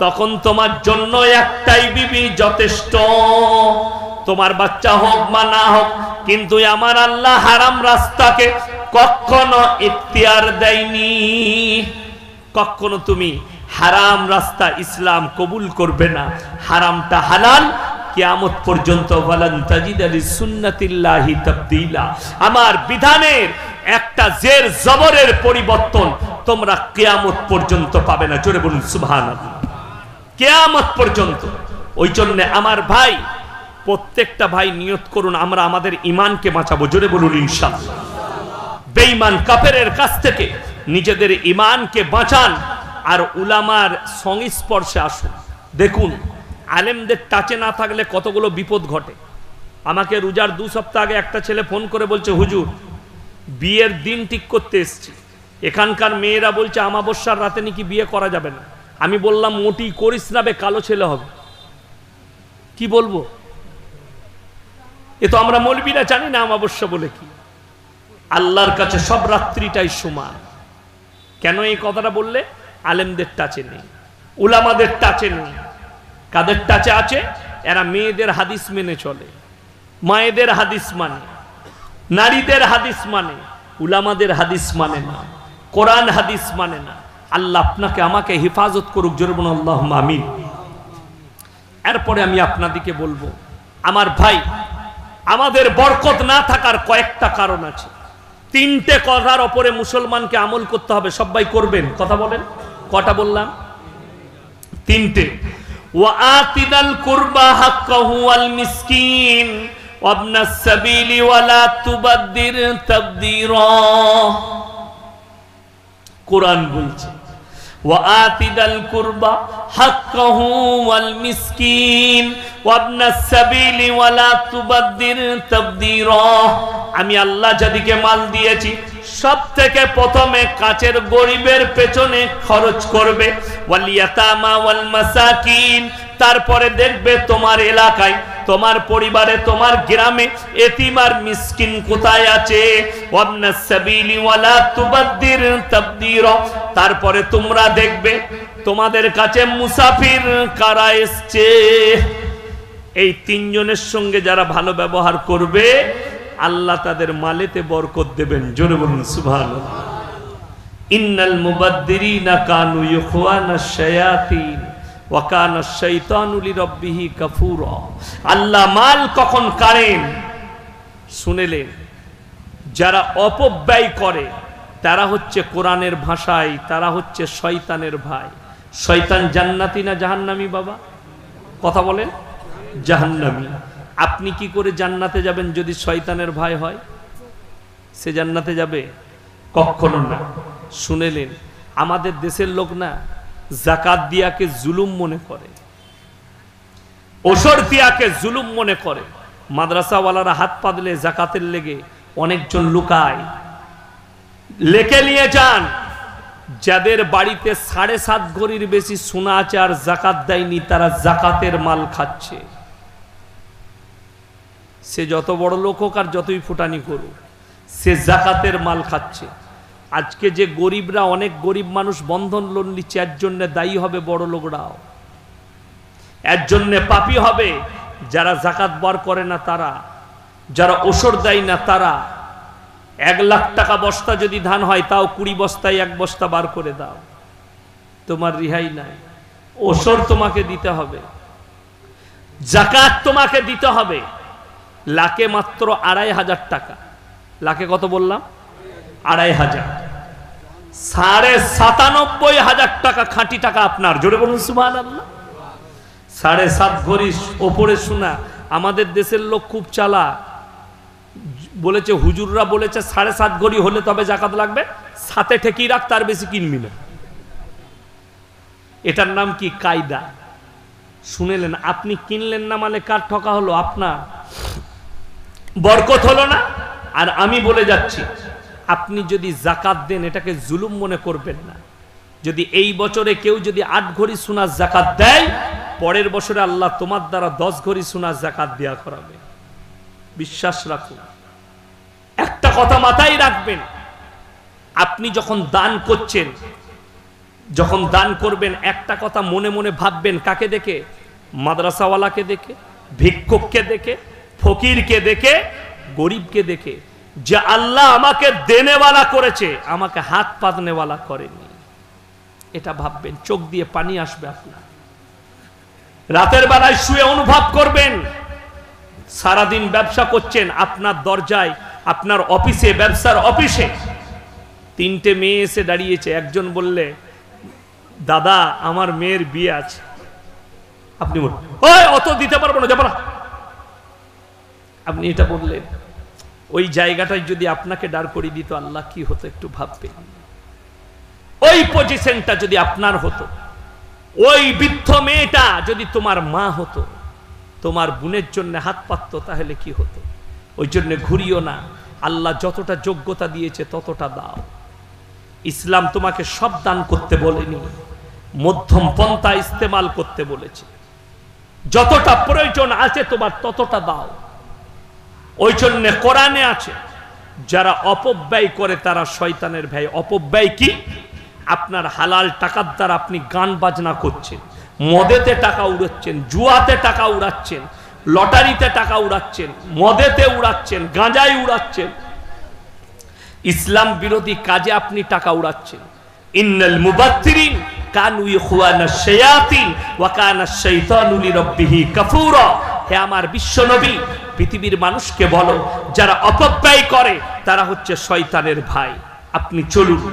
A: তখন তোমার জন্য একটাই বিবি যথেষ্ট, তোমার বাচ্চা হোক বা না হোক। কিন্তু আমার আল্লাহ হারাম রাস্তাকে কখনো ইখতিয়ার দেয়নি। কখনো তুমি হারাম রাস্তা ইসলাম কবুল করবে না, হারামটা হালাল কিয়ামত পর্যন্ত। ওয়ালান তাজিদা লিসুন্নাতিল্লাহি তাবদীলা, আমার বিধানের একটা জের জবরের পরিবর্তন তোমরা কিয়ামত পর্যন্ত পাবে না। জোরে বলুন সুবহানাল্লাহ, কিয়ামত পর্যন্ত। ওই জন্য আমার ভাই, প্রত্যেকটা ভাই নিয়ত করুন আমরা আমাদের ঈমানকে বাঁচাবো। জোরে বলুন ইনশাআল্লাহ। বেঈমান কাফেরের কাছ থেকে নিজেদের ঈমানকে বাঁচান আর উলামার সংস্পর্শে আসুন। দেখুন আলেমদের টাচে না থাকলে কতগুলো বিপদ ঘটে। আমাকে রোজার 2 সপ্তাহ আগে একটা ছেলে ফোন করে বলছে, হুজুর বিয়ের দিন ঠিক করতে এসেছি, এখানকার মেয়েরা বলছে আমাবস্যার রাতে নাকি বিয়ে করা যাবে না। আমি বললাম মোটি করিস না বে, কালো ছেলে হবে। কি বলবো, এ তো আমরা মৌলবীরা জানি না আমাবস্যা বলে কি। আল্লাহর কাছে সব রাত্রিটাই সমান। কেন এই কথাটা বললে? আলেমদের টাচে নেই, উলামাদের টাচে নেই। কাদের টাচে আছে? এরা মেয়েদের হাদিস মেনে চলে, মায়েদের হাদিস মানে, নারীদের হাদিস মানে, উলামাদের হাদিস মানে না, কোরআন হাদিস মানে না। আল্লাহ আপনাকে আমাকে হেফাজত করুক। জোরে বলুন আল্লাহুম্মা আমিন। এরপরে আমি আপনাদেরকে বলবো, আমার ভাই, আমাদের বরকত না থাকার কয়েকটা কারণ আছে। 3টে কথার ওপরে মুসলমানকে আমল করতে হবে। সবাই করবেন? কথা বলেন। কটা বললাম? 3টে। ওয়া আতিদাল কুরবা হাক্কাহু ওয়াল মিসকিন ওয়াবনাস সাবিলি ওয়ালা তুবাদদির তাবদীরা। কোরআন বলছে ওয়া আতিদাল কুরবা হাক্কাহু ওয়াল মিসকিন ওয়াবনাস সাবিলি ওয়ালা তুবাদদির তাবদীরা। আমি আল্লাহ যাদিকে মাল দিয়েছি সব থেকে প্রথমে কাছের গরিবের পেছনে খরচ করবে। ওয়াল ইয়াতামা ওয়াল মাসাকিন, তারপরে দেখবে তোমার এলাকায়, তোমার পরিবারে, তোমার গ্রামে এতিম আর মিসকিন কোথায় আছে। ওয়াবনাস সাবিলি ওয়ালা তুবাদদির তাবদীরা, তারপরে তোমরা দেখবে তোমাদের কাছে মুসাফির কারা এসছে। এই 3 জনের সঙ্গে যারা ভালো ব্যবহার করবে আল্লাহ তাদের মালেতে বরকত দেবেন। জোরে বলুন সুবহানাল্লাহ। ইন্নাল মুবাদদিরিনা কানু ইখওয়ানাশ শায়াতিন ওয়া কানাশ শাইতানু লিরাব্বিহি কাফুরা। আল্লাহ মাল কখন কাড়েন শুনেলেন? যারা অপব্যয় করে তারা হচ্ছে কোরআনের ভাষায় তারা হচ্ছে শয়তানের ভাই। শয়তান জান্নাতি না জাহান্নামী? বাবা কথা বলেন। জাহান্নামী। আপনি কি করে জান্নাতে যাবেন যদি শয়তানের ভাই হয়? সে জান্নাতে যাবে? কখনো না। শুনেলেন, আমাদের দেশের লোক না যাকাত দিয়াকে জুলুম মনে করে, ওসর দিয়াকে জুলুম মনে করে। মাদ্রাসাওয়ালারা হাত পাতলে যাকাতের লেগে অনেকজন লুকায়, লেকে নিয়ে যান। যাদের বাড়িতে 7.5 ভরির বেশি সোনা আছে আর যাকাত দেয়নি, তারা যাকাতের মাল খাচ্ছে। সে যত বড় লোক হোক আর যতই ফুটানি করুক, সে যাকাতের মাল খাচ্ছে। আজকে যে গরিবরা, অনেক গরিব মানুষ বন্ধন লোন নিচ্ছে, এর জন্য দায়ী হবে বড় লোকরাও, এর জন্য পাপী হবে যারা যাকাত বার করে না, তারা যারা ওসর দেয় না, তারা। 1 লাখ টাকা বস্তা যদি ধান হয় তাও 20 বস্তায় 1 বস্তা বার করে দাও, তোমার রিহাই নাই। ওসর তোমাকে দিতে হবে, যাকাত তোমাকে দিতে হবে। লাখে মাত্র 2,500 টাকা। লাখে কত বললাম? 2,500। 97,500 টাকা খাঁটি টাকা আপনার। জোরে বলুন সুবহানাল্লাহ। 7.5 ভরি ওপরে সোনা। আমাদের দেশের লোক খুব চালাক, বলেছে হুজুররা বলেছে 7.5 ভরি হলে তবে যাকাত লাগবে, সাথে ঠেকিয়ে রাখ, তার বেশি কিনবি না। এটার নাম কি? কায়দা। শুনেলেন, আপনি কিনলেন না মানে কার ঠকা হলো? আপনার। বরকত হলো না। আর আমি বলে যাচ্ছি, আপনি যদি যাকাত দেন এটাকে জুলুম মনে করবেন না। যদি এই বছরে কেউ যদি 8 ভরি সোনার যাকাত দেয়, পরের বছরে আল্লাহ তোমার দ্বারা 10 ভরি সোনার যাকাত দেয়া করাবে। বিশ্বাস রাখুন। একটা কথা মাথায় রাখবেন, আপনি যখন দান করছেন, যখন দান করবেন একটা কথা মনে মনে ভাববেন, কাকে দেখে? মাদ্রাসাওয়ালাকে দেখে, ভিক্ষুককে দেখে, ফকিরকে দেখে, গরিবকে দেখে, যে আল্লাহ আমাকে দেনেওয়ালা করেছে, আমাকে হাত পাতনেওয়ালা করেনি। এটা ভাববেন, চোখ দিয়ে পানি আসবে আপনার। রাতের বেলায় শুয়ে অনুভব করবেন, সারাদিন ব্যবসা করছেন, আপনার দরজায়, আপনার অফিসে, ব্যবসার অফিসে 3টে মেয়ে এসে দাঁড়িয়েছে। একজন বললে, দাদা আমার মেয়ের বিয়ে আছে। আপনি বললেন, ওই অত দিতে পারবো না, যাবো না। আপনি এটা বললেন, ওই জায়গাটায় যদি আপনাকে দাঁড় করিয়ে দিত, আল্লাহ কি হতো একটু ভাববেন। ওই পজিশনটা যদি আপনার হতো, ওই বৃদ্ধ মেয়েটা যদি তোমার মা হতো, তোমার বোনের জন্য হাত পাততো, তাহলে কি হতো? ওই জন্য ঘুরিও না, আল্লাহ যতটা যোগ্যতা দিয়েছে ততটা দাও। ইসলাম তোমাকে সব দান করতে বলেনি, মধ্যম পন্থা ইস্তেমাল করতে বলেছে। যতটা প্রয়োজন আছে তোমার ততটা দাও। ওই জন্য কোরআনে আছে, যারা অপব্যয় করে তারা শয়তানের ভাই। অপব্যয় কি? আপনার হালাল টাকার দ্বারা আপনি গান বাজনা করছেন, মদেতে টাকা উড়াচ্ছেন, জুয়াতে টাকা উড়াচ্ছেন, লটারিতে টাকা উড়াচ্ছেন, মদেতে উড়াচ্ছেন, গাঁজায় উড়াচ্ছেন, ইসলাম বিরোধী কাজে আপনি টাকা উড়াচ্ছেন। ইন্নাল মুবাত্তিরিন কানু ইখওয়ানাশ শায়াতিন ওয়া কানাশ শাইতানু লিরাব্বিহি কাফুরা। হে আমার বিশ্ব নবী, পৃথিবীর মানুষকে বলো, যারা অপব্যয় করে তারা হচ্ছে শয়তানের ভাই। আপনি চলুন,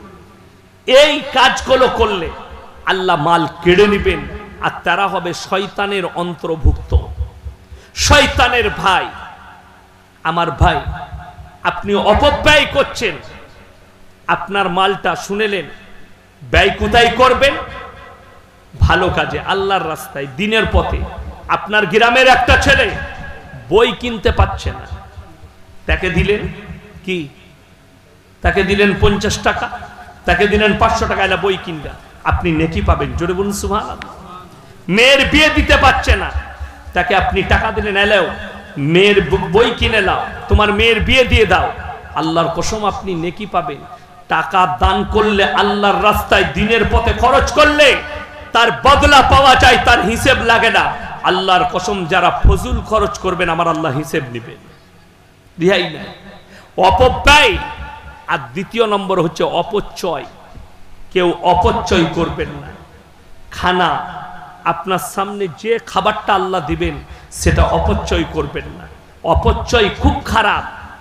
A: এই কাজগুলো করলে আল্লাহ মাল কেড়ে নেবেন, আর তারা হবে শয়তানের অন্তর্ভুক্ত, শয়তানের ভাই। আমার ভাই, আপনি অপব্যয় করছেন, আপনার মালটা শুনেলেন, ব্যয় কোথায় করবেন? ভালো কাজে, আল্লাহর রাস্তায়, দিনের পথে। আপনার গ্রামের একটা ছেলে বই কিনতে পারছে না, তাকে দিলেন কি? তাকে দিলেন 50 টাকা, তাকে দিলেন 500 টাকা, এলা বই কিনবা, আপনি নেকি পাবেন। জোরে বলুন সুবহানাল্লাহ। মেয়ের বিয়ে দিতে পারছে না, তাকে আপনি টাকা দিলেন, এলাও মেয়ের বই কিনে নাও, তোমার মেয়ের বিয়ে দিয়ে দাও, আল্লাহর কসম আপনি নেকি পাবেন। টাকা দান করলে, আল্লাহর রাস্তায় দিনের পথে খরচ করলে তার বদলা পাওয়া যায়, তার হিসেব লাগে না। আল্লাহর কসম, যারা ফজুল খরচ করবেন আমার আল্লাহ হিসেব নেবেন, রিহাই নাই। অপব্যয়। আর দ্বিতীয় নম্বর হচ্ছে অপচয়। কেউ অপচয় করবেন না। খানা, আপনার সামনে যে খাবারটা আল্লাহ দিবেন সেটা অপচয় করবেন না। অপচয় খুব খারাপ।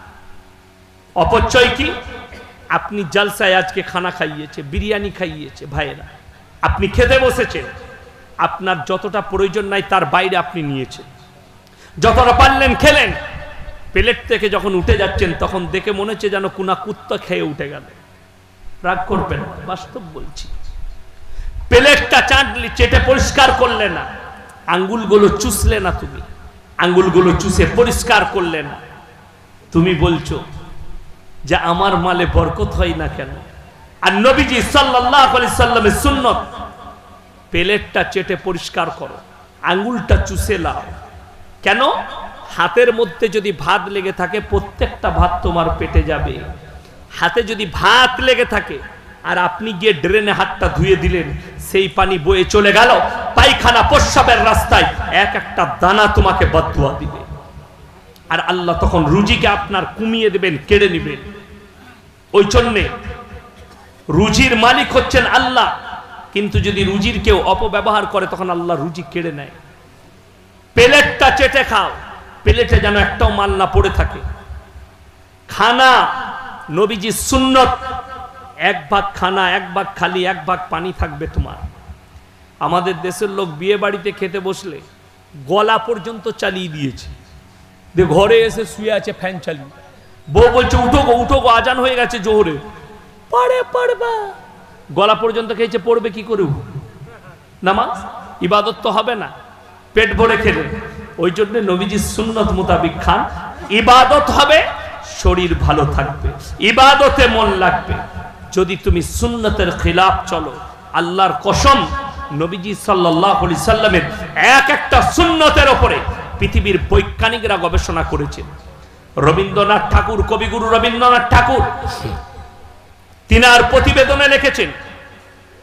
A: অপচয় কি? আপনি জলসায় আজকে খানা খাইয়েছে, বিরিয়ানি খাইয়েছে ভাইয়েরা, আপনি খেতে বসেছেন, আপনার যতটা প্রয়োজন নাই তার বাইরে আপনি নিয়েছেন, যতটা পারলেন খেলেন। প্লেট থেকে যখন উঠে যাচ্ছেন তখন দেখে মনে হচ্ছে যেন কোনা কুত্তা খেয়ে উঠে গেল। রাগ করবেন না, বাস্তব বলছি। প্লেটটা চেটে পরিষ্কার করলে না, আঙ্গুলগুলো চুষলে না, তুমি আঙ্গুলগুলো চুষে পরিষ্কার করলে না, তুমি বলছো যে আমার মালে বরকত হয় না কেন? আর নবীজি সাল্লাল্লাহু আলাইহি সাল্লামের সুন্নত, প্লেটটা চেটে পরিষ্কার করো, আঙ্গুলটা চুষে লাও। কেন? হাতের মধ্যে যদি ভাত লেগে থাকে, প্রত্যেকটা ভাত তোমার পেটে যাবে। হাতে যদি ভাত লেগে থাকে আর আপনি গিয়ে ড্রেনে হাতটা ধুয়ে দিলেন, সেই পানি বয়ে চলে গেল পায়খানা প্রস্রাবের রাস্তায়, এক একটা দানা তোমাকে বদদুয়া দিবে। আর আল্লাহ তখন রুজিকে আপনার কমিয়ে দেবেন, কেড়ে নেবেন। ওই জন্যে রুজির মালিক হচ্ছেন আল্লাহ, কিন্তু যদি রুজির কেউ অপব্যবহার করে তখন আল্লাহ রুজি কেড়ে নেয়। প্লেটটা চেটে খাও, প্লেটে যেন একটাও মাল না পড়ে থাকে। খানা, নবীজির সুন্নত, 1 ভাগ খানা, 1 ভাগ খালি, 1 ভাগ পানি থাকবে তোমার। আমাদের দেশের লোক বিয়ে বাড়িতে খেতে বসলে গলা পর্যন্ত চালিয়ে দিয়েছে, ঘরে এসে শুয়ে আছে ফ্যান চালিয়ে। বউ বলছে উঠো গো, উঠো গো, আজান হয়ে গেছে জোহরে। পড়বা, গলা পর্যন্ত খেয়েছে, পড়বে কি করে নামাজ? ইবাদত তো হবে না, পেট ভরে খেলে। ওই জন্য নবীজির সুন্নত মোতাবিক খান, ইবাদত হবে, শরীর ভালো থাকবে, ইবাদতে মন লাগবে। যদি তুমি সুন্নতের খিলাফ চলো, আল্লাহর কসম, নবীজি সাল্লাল্লাহু আলাইহি সাল্লামের এক একটা সুন্নতের উপরে পৃথিবীর বৈজ্ঞানিকরা গবেষণা করেছেন। রবীন্দ্রনাথ ঠাকুর, কবিগুরু রবীন্দ্রনাথ ঠাকুর, তিনার প্রতিবেদনে লিখেছেন,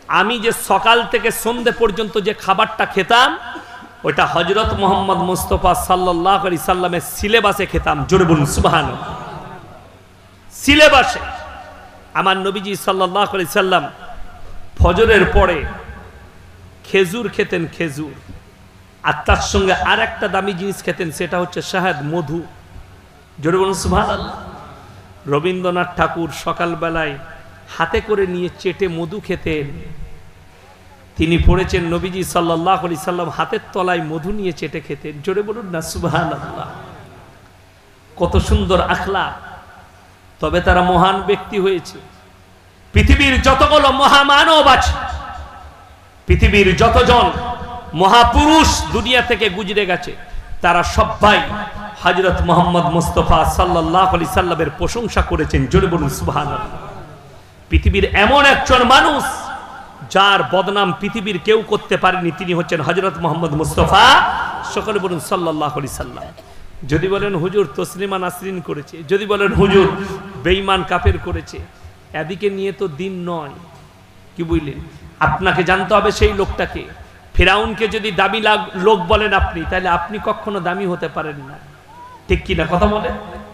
A: আমি যে সকাল থেকে সন্ধে পর্যন্ত যে খাবারটা খেতাম ওটা হযরত মুহাম্মদ মুস্তাফা সাল্লাল্লাহু আলাইহি সাল্লামের সিলেবাসে খেতাম। জোরে বলুন সুবহানাল্লাহ। সিলেবাসে আমার নবীজি সাল্লাল্লাহু আলাইহি সাল্লাম ফজরের পরে খেজুর খেতেন, খেজুর, আর তার সঙ্গে আর একটা দামি জিনিস খেতেন, সেটা হচ্ছে শাহাদ, মধু। জোরে বলুন সুবহানাল্লাহ। রবীন্দ্রনাথ ঠাকুর সকালবেলায় হাতে করে নিয়ে চেটে মধু খেতেন। তিনি পড়েছেন নবীজি সাল্লাল্লাহু আলাইহি সাল্লাম হাতের তলায় মধু নিয়ে চেটে খেতেন। জোরে বলুন না সুবহানাল্লাহ। কত সুন্দর আখলাক। তবে তারা মহান ব্যক্তি হয়েছে। পৃথিবীর যতগুলো মহামানব আছে, পৃথিবীর যতজন মহাপুরুষ দুনিয়া থেকে গুজরে গেছে, তারা সবাই হযরত মুহাম্মদ মুস্তাফা সাল্লাল্লাহু আলাইহি সাল্লামের প্রশংসা করেছেন। জোরে বলুন সুবহানাল্লাহ। পৃথিবীর এমন একজন মানুষ যার বদনাম পৃথিবীর কেউ করতে পারেনি, তিনি হচ্ছেন হযরত মুহাম্মদ মুস্তাফা, সকলে বলুন সাল্লাল্লাহু আলাইহি সাল্লাম। যদি বলেন হুজুর তসলিমা নাসরিন করেছে, যদি বলেন হুজুর বেঈমান কাফের করেছে, এদিকে নিয়ে তো দিন নয়। কি বুঝলেন? আপনাকে জানতে হবে সেই লোকটাকে। ফিরাউনকে যদি দামি লোক বলেন আপনি, তাহলে আপনি কখনো দামি হতে পারেন না। ঠিক কিনা কথা বলে?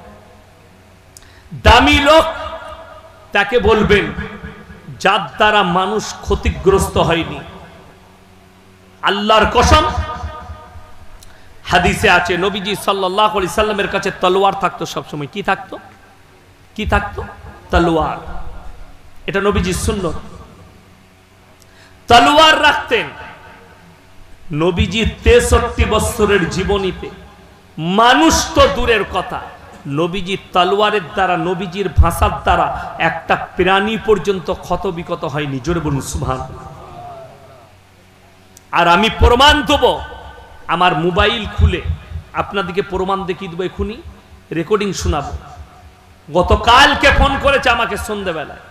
A: দামি লোক তাকে বলবেন যার দ্বারা মানুষ ক্ষতিগ্রস্ত হয়নি। আল্লাহর কসম, হাদিসে আছে নবীজি সাল্লাল্লাহু আলাইহি সাল্লামের কাছে তলোয়ার থাকতো সবসময়। কি থাকতো? কি থাকতো? তলোয়ার। এটা নবীজির সুন্নত। তলোয়ার রাখতেন। নবীজি 63 বছরের জীবনীতে মানুষ তো দূরের কথা, নবীজির তলোয়ারের দ্বারা, নবীজির ভাষার দ্বারা একটা প্রাণী পর্যন্ত ক্ষত বিক্ষত হয়নি। জোরে বলুন সুবহানাল্লাহ। আর আমি প্রমাণ দেব, আমার মোবাইল খুলে আপনাদেরকে প্রমাণ দেখিয়ে দেবো। এখুনি রেকর্ডিং শোনাবো। গতকালকে ফোন করেছে আমাকে সন্ধ্যাবেলায়,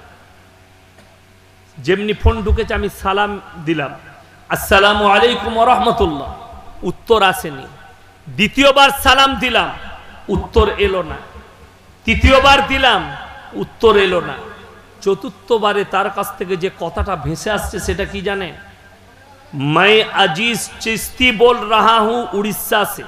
A: যেমনি ফোন ঢুকেছে আমি সালাম দিলাম, আসসালামু আলাইকুম ওয়া রাহমাতুল্লাহ, উত্তর আসেনি। দ্বিতীয়বার সালাম দিলাম, উত্তর এলো না। তৃতীয়বার দিলাম, উত্তর এলো না। চতুর্থবারে তার কাছ থেকে যে কথাটা ভেসে আসছে সেটা কি জানে? मैं अजीज चिश्ती बोल रहा हूं उड़ीसा से।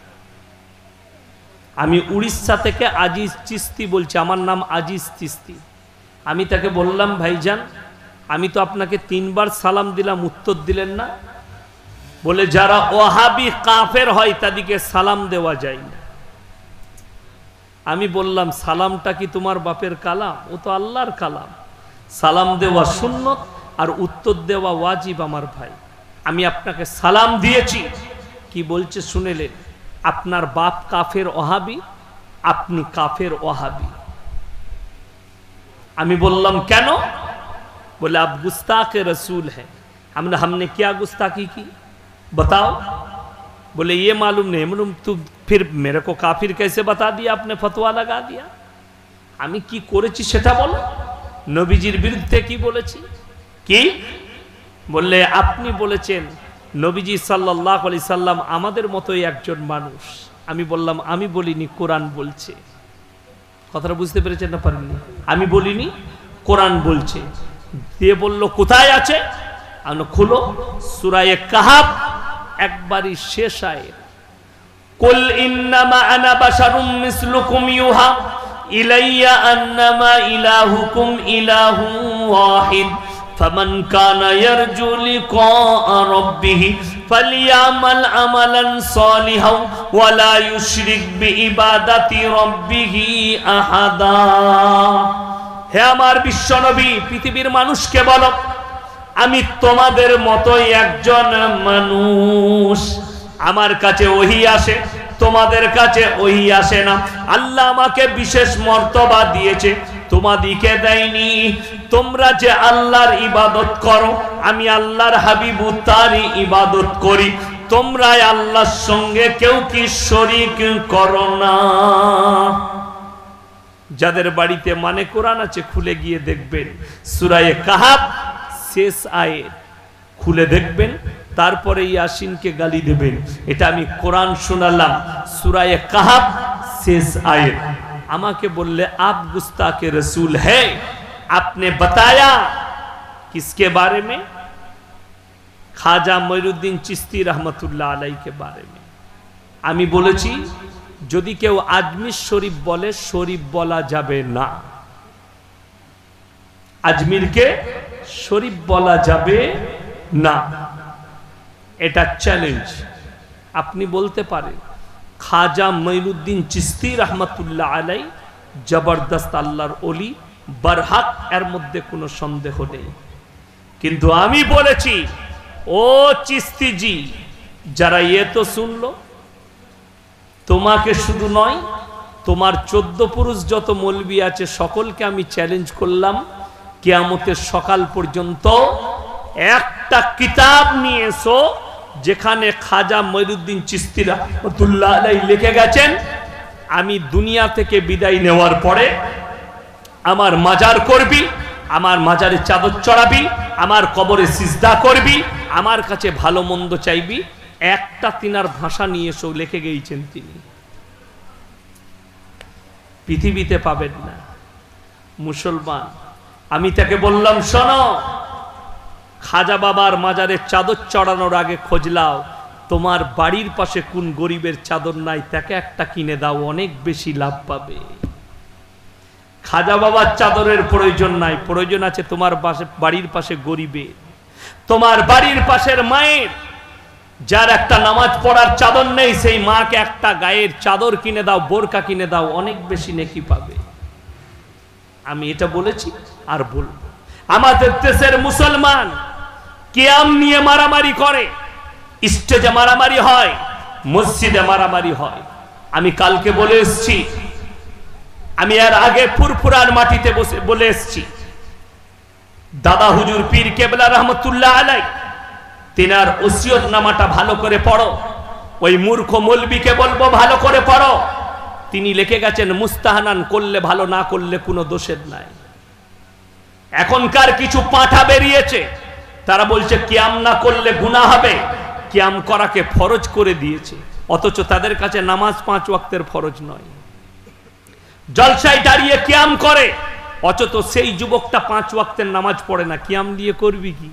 A: আমি উড়িষ্যা থেকে আজিজ চিস্তি বলছি, আমার নাম আজিজ চিস্তি। আমি তাকে বললাম, ভাইজান আমি তো আপনাকে 3 বার সালাম দিলাম, উত্তর দিলেন না। বলে যারা ওয়াহাবি কাফের হয় তাদেরকে সালাম দেওয়া যায় না। আমি বললাম, সালামটা কি তোমার বাপের কালাম? ও তো আল্লাহর কালাম। সালাম দেওয়া সুন্নত আর উত্তর দেওয়া ওয়াজিব আমার ভাই। আমি আপনাকে সালাম দিয়েছি। কি বলছে শুনেলেন? আপনার বাপ কাফের ওয়াহাবি, আপনি কাফের ওয়াহাবি। আমি বললাম কেন? बोले आप गुस्ताख रसूल हैं। हमने क्या गुस्ताखी की बताओ? बोले ये मालूम नहीं। मालूम तू फिर मेरे को काफिर कैसे बता दिया? आपने फतवा लगा दिया। আমি কি করেছি সেটা বলো। নবীজির বিরুদ্ধে কি বলেছি? কি বললে? আপনি বলেছেন নবীজি সাল্লাল্লাহু আলাইহি সাল্লাম আমাদের মতোই একজন মানুষ। আমি বললাম, আমি বলিনি, কোরআন বলছে। কথাটা বুঝতে পেরেছেন না পারেননি? আমি বলিনি, কোরআন বলছে। দিয়ে বলল কোথায় আছে? আমরা খুলো সূরা কাহাফ একবারই শেষ আয়াত। কুল ইন্নামা আনা বাশারুম মিসলুকুম ইউহা ইলাইয়া আন্নামা ইলাহুকুম ইলাহুন ওয়াহিদ ফামান কানা ইয়ারজু লিকা রাব্বিহি ফালইয়ামাল আমালান সালিহাও ওয়া লা ইউশরিক বিইবাদাতি রাব্বিহি আহাদা। হে আমার বিশ্বনবী, পৃথিবীর মানুষকে বলো আমি তোমাদের মতোই একজন মানুষ। আমার কাছে ওহী আসে, তোমাদের কাছে ওহী আসে না। আল্লাহ আমাকে বিশেষ মর্তবা দিয়েছে, তোমাদিকে দেয়নি। তোমরা যে আল্লাহর ইবাদত করো, আমি আল্লাহর হাবিবু তারই ইবাদত করি। তোমরা আল্লাহর সঙ্গে কেউ কি শরীক করো না। যাদের বাড়িতে মানে কোরআন আছে খুলে গিয়ে দেখবেন, সূরা কাহাফ শেষ আয়াত খুলে দেখবেন, তারপরে ইয়াসিনকে গালি দেবেন। এটা আমি কোরআন শোনালাম, সূরা কাহাফ শেষ আয়াত। আমাকে বললে আপ গুস্তাকে রসুল है, आपने बताया किसके बारे में? खाजा मঈনুদ্দিন চিশতি रहमतुल्लाह अलैहि के बारे में। আমি বলেছি যদি কেউ আজমির শরীফ বলে শরীফ বলা যাবে না, আজমিরকে শরীফ বলা যাবে না, এটা চ্যালেঞ্জ। আপনি বলতে পারেন খাজা মঈনুদ্দিন চিশতি रहमतुल्लाह अलैहि জবরদস্ত আল্লাহর ওলি, বরহক, এর মধ্যে কোনো সন্দেহ নেই। কিন্তু আমি বলেছি ও চিশতি জি, যারা এ তো শুনলো, তোমাকে শুধু নয়, তোমার 14 পুরুষ যত মৌলবি আছে সকলকে আমি চ্যালেঞ্জ করলাম, কিয়ামতের সকাল পর্যন্ত একটা কিতাব নিয়ে এসো যেখানে খাজা মঈনুদ্দিন চিশতি রাহমাতুল্লাহ আলাইহি লিখে গেছেন, আমি দুনিয়া থেকে বিদায় নেওয়ার পরে আমার মাজার করবি, আমার মাজারে চাদর চড়াবি, আমার কবরে সিজদা করবি, আমার কাছে ভালো মন্দ চাইবি, একটা তিনার ভাষা নিয়ে এসো লিখে গিয়েছেন তিনি। পৃথিবীতে পাবেন না। মুসলমান, আমি তাকে বললাম শোনো, খাজা বাবার মাজারে চাদর চড়ানোর আগে খোঁজ লাও তোমার বাড়ির পাশে কোন গরিবের চাদর নাই, তাকে একটা কিনে দাও, অনেক বেশি লাভ পাবে। খাজা বাবার চাদরের প্রয়োজন নাই, প্রয়োজন আছে তোমার বাড়ির পাশে গরিবের, তোমার বাড়ির পাশের মায়ের যার একটা নামাজ পড়ার চাদর নেই, সেই মাকে একটা গায়ের চাদর কিনে দাও, বোরকা কিনে দাও, অনেক বেশি নেকি পাবে। আমি এটা বলেছি আর বলবো। আমাদের দেশের মুসলমান কিয়াম নিয়ে মারামারি করে, স্টেজে মারামারি হয়, মসজিদে মারামারি হয়। আমি কালকে বলে এসেছি, আমি এর আগে ফুরফুরার মাটিতে বসে বলে এসেছি, দাদা হুজুর পীর কেবলা রহমতুল্লাহ আলাইহি তিনার ওসিয়ত নামাটা ভালো করে পড়ো। ওই মূর্খ মৌলবীকে বলবো ভালো করে পড়ো। তিনি লিখে গেছেন মুস্তাহানান, করলে ভালো, না করলে কোনো দোষের নাই। এখনকার কিছু পাঁঠা বেরিয়েছে, তারা বলছে কিয়াম না করলে গুনাহ হবে, কিয়াম করাকে ফরজ করে দিয়েছে, অথচ তাদের কাছে নামাজ 5 ওয়াক্তের ফরজ নয়। জলসায় দাঁড়িয়ে কিয়াম করে, অথচ সেই যুবকটা 5 ওয়াক্তের নামাজ পড়ে না, কিয়াম দিয়ে করবি কি?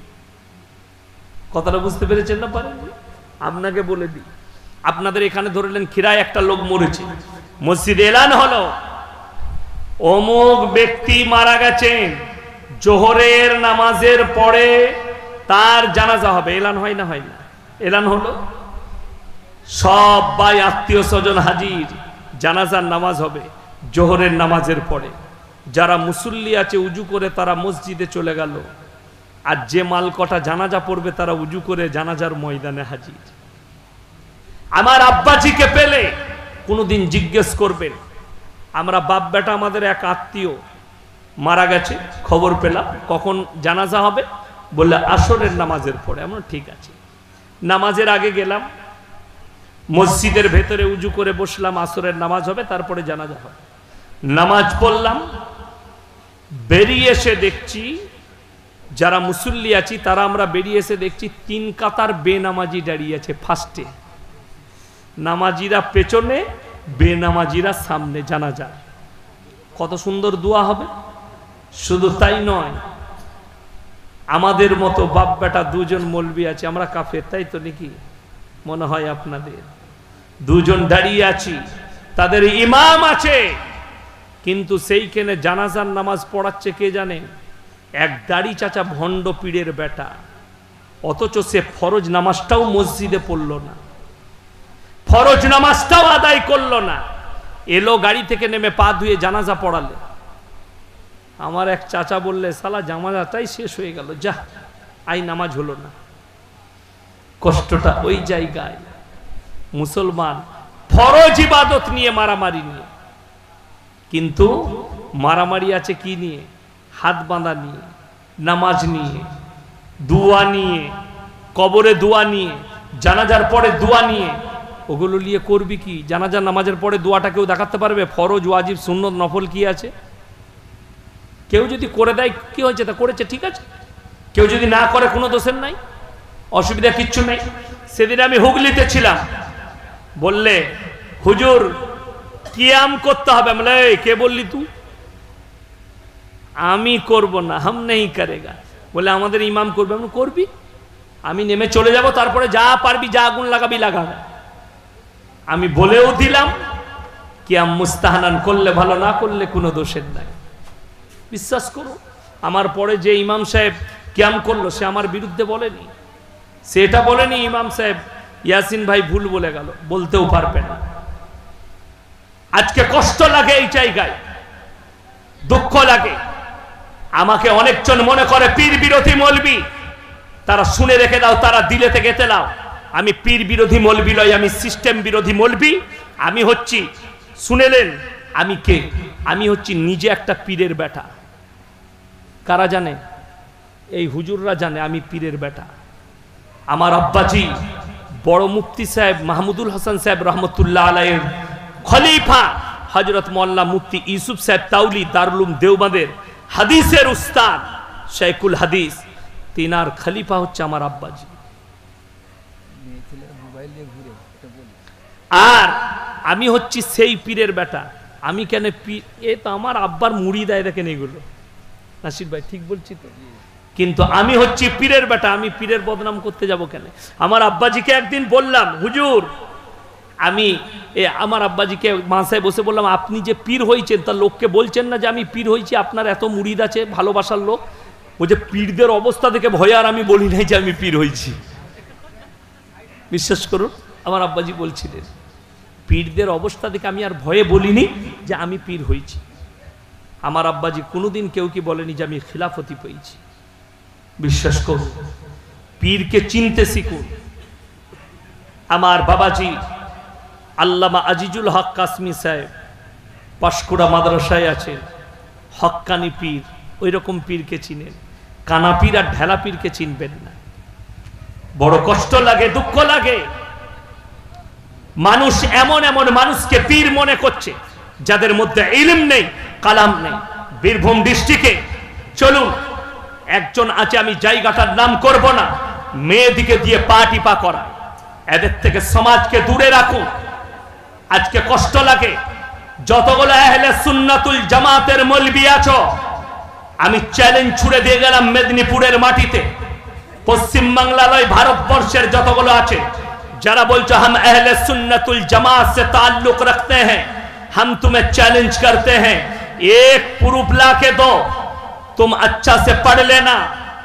A: কথাটা বুঝতে পেরেছেন না? পারেন? আপনাকে বলে দিই, আপনাদের এখানে ধরলেন খিরায় একটা লোক মরেছে, মসজিদে এলান হলো অমুক ব্যক্তি মারা গেছেন, জোহরের নামাজের পরে তার জানাজা হবে। এলান হয় না? হয় না? এলান হলো, সব ভাই আত্মীয় স্বজন হাজির, জানাজার নামাজ হবে জোহরের নামাজের পরে। যারা মুসল্লি আছে উজু করে তারা মসজিদে চলে গেল, আর যে মাল কটা জানাজা পড়বে তারা উজু করে জানাজার ময়দানে হাজির। আমার আব্বাজিকে পেলে কোনোদিন জিজ্ঞেস করবেন, আমরা বাপ বেটা, আমাদের এক আত্মীয় মারা গেছে, খবর পেলাম, কখন জানাজা হবে? বললে আসরের নামাজের পরে। আমরা ঠিক আছে। নামাজের আগে গেলাম, মসজিদের ভেতরে উজু করে বসলাম, আসরের নামাজ হবে, তারপরে জানাজা হবে। নামাজ পড়লাম, বেরিয়ে এসে দেখছি যারা মুসল্লি আছি তারা, আমরা বেরিয়ে এসে দেখছি 3 কাতার বেনামাজি দাঁড়িয়ে আছে ফার্স্টে, নামাজিরা পেছনে, বেনামাজিরা সামনে। জানাজা কত সুন্দর দোয়া হবে। শুধু তাই নয়, আমাদের মতো বাপ বেটা 2 জন মৌলবি আছে, আমরা কাফের তাই তো নাকি মনে হয় আপনাদের? 2 জন দাঁড়িয়ে আছি, তাদের ইমাম আছে, কিন্তু সেইখানে জানাজার নামাজ পড়াচ্ছে কে জানে? এক দাড়ি চাচা ভণ্ড পীরের বেটা, অথচ সে ফরজ নামাজটাও মসজিদে পড়ল না, ফরজ নামাজটাও আদায় করলো না। এলো গাড়ি থেকে নেমে পা ধুয়ে জানাজা পড়ালে। আমার এক চাচা বললে সালা জানাজাটাই শেষ হয়ে গেল, যা আই নামাজ হলো না। কষ্টটা ওই জায়গায়। মুসলমান ফরজ ইবাদত নিয়ে মারামারি নিয়ে, কিন্তু মারামারি আছে কি নিয়ে? হাত বাঁধা নিয়ে, নামাজ নিয়ে, দোয়া নিয়ে, কবরে দোয়া নিয়ে, জানাজার পরে দোয়া নিয়ে। ওগুলো নিয়ে করবি কি? জানাজার নামাজের পরে দোয়াটা কেউ দেখাতে পারবে? ফরজ, ওয়াজিব, সুন্নত, নফল কি আছে? কেউ যদি করে দেয় কি হয়েছে, তা করেছে, ঠিক আছে। কেউ যদি না করে কোনো দোষের নাই, অসুবিধা কিচ্ছু নেই। সেদিন আমি হুগলিতে ছিলাম, বললে হুজুর কিয়াম করতে হবে। বলে কে বললি তুই? আমি করব না, হাম নেই করেগা। বলে আমাদের ইমাম করবে। আমি করবি, আমি নেমে চলে যাব, তারপরে যা পারবি, যা আগুন লাগাবি লাগাবে। আমি বলেও দিলাম কিয়াম মুস্তাহানান করলে ভালো, না করলে কোনো দোষের নাই। বিশ্বাস করো, আমার পরে যে ইমাম সাহেব কিয়াম করলো সে আমার বিরুদ্ধে বলেনি, সেটা বলেনি ইমাম সাহেব ইয়াসিন ভাই ভুল বলে গেল, বলতেও পারবে না। আজকে কষ্ট লাগে, এই জায়গায় দুঃখ লাগে। আমাকে অনেকজন মনে করে পীর বিরোধী মৌলবি, তারা শুনে রেখে দাও, তারা দিলেতে গেতে দাও। আমি পীর বিরোধী মৌলবি নই, আমি সিস্টেম বিরোধী মৌলবি। আমি হচ্ছি, শুনেলেন আমি কে? আমি হচ্ছি নিজে একটা পীরের বেটা। কারা জানে? এই হুজুররা জানে আমি পীরের বেটা। আমার আব্বাজি বড় মুফতি সাহেব মাহমুদুল হাসান সাহেব রহমতুল্লাহ আলাইহির খলিফা হযরত মাওলানা মুফতি ইউসুফ সাহেব তাউলি দারুল উলুম দেওবন্দের হাদিসের উস্তাদ শাইখুল হাদিস, তিনার খলিফা হচ্ছে আমার আব্বাজি। আর আমি হচ্ছি সেই পীরের বেটা। আমি কেন পীর? এ তো আমার আব্বার মুড়ি দেয়, দেখেন এগুলো। নাসির ভাই ঠিক বলছি তো? কিন্তু আমি হচ্ছি পীরের বেটা, আমি পীরের বদনাম করতে যাব কেন? আমার আব্বাজিকে একদিন বললাম, হুজুর আমি আমার আব্বাজিকে মাসায় বসে বললাম, আপনি যে পীর হয়েছেন তা লোককে বলছেন না যে আমি পীর হয়েছি, আপনার এত মুরিদ আছে, ভালোবাসার লোক। ও যে পীরদের অবস্থা দেখে ভয় আর আমি বলি নাই যে আমি পীর হয়েছি। বিশ্বাস করুন, আমার আব্বাজি বলছিলেন পীরদের অবস্থা দেখে আমি আর ভয়ে বলিনি যে আমি পীর হয়েছি। আমার আব্বাজি কোনোদিন কেউ কি বলেনি যে আমি খিলাফতি পেয়েছি। বিশ্বাস করুন, পীরকে চিনতে শিখুন। আমার বাবাজি আল্লামা আজিজুল হক কাসমি সাহেব পাশকুড়া মাদ্রাসায় আছেন, হক্কানি পীর। ওই রকম পীরকে চিনেন, কানা পীর আর ঢেলা পীরকে চিনবেন না। বড় কষ্ট লাগে, দুঃখ লাগে। মানুষ এমন এমন মানুষকে পীর মনে করছে যাদের মধ্যে ইলম নেই, কালাম নেই। বীরভূম ডিস্ট্রিক্টে চলুন, একজন আছে, আমি জায়গাটার নাম করব না, মেয়েদিকে দিয়ে পা টিপা করা। এদের থেকে সমাজকে দূরে রাখুন। আজকে কষ্ট লাগে, যতগুলো আহলে সুন্নাতুল জামাতের মৌলবি আছো, আমি চ্যালেঞ্জ ছুড়ে দিয়ে গেলাম মেদিনীপুরের মাটিতে, পশ্চিম বাংলা নয় ভারতবর্ষের যতগুলো আছে, যারা বলছো हम अहले सुन्नतुल जमात से ताल्लुक रखते हैं, हम तुम्हें चैलेंज करते हैं, एक प्रूफ ला के दो, तुम अच्छा से पढ़ लेना।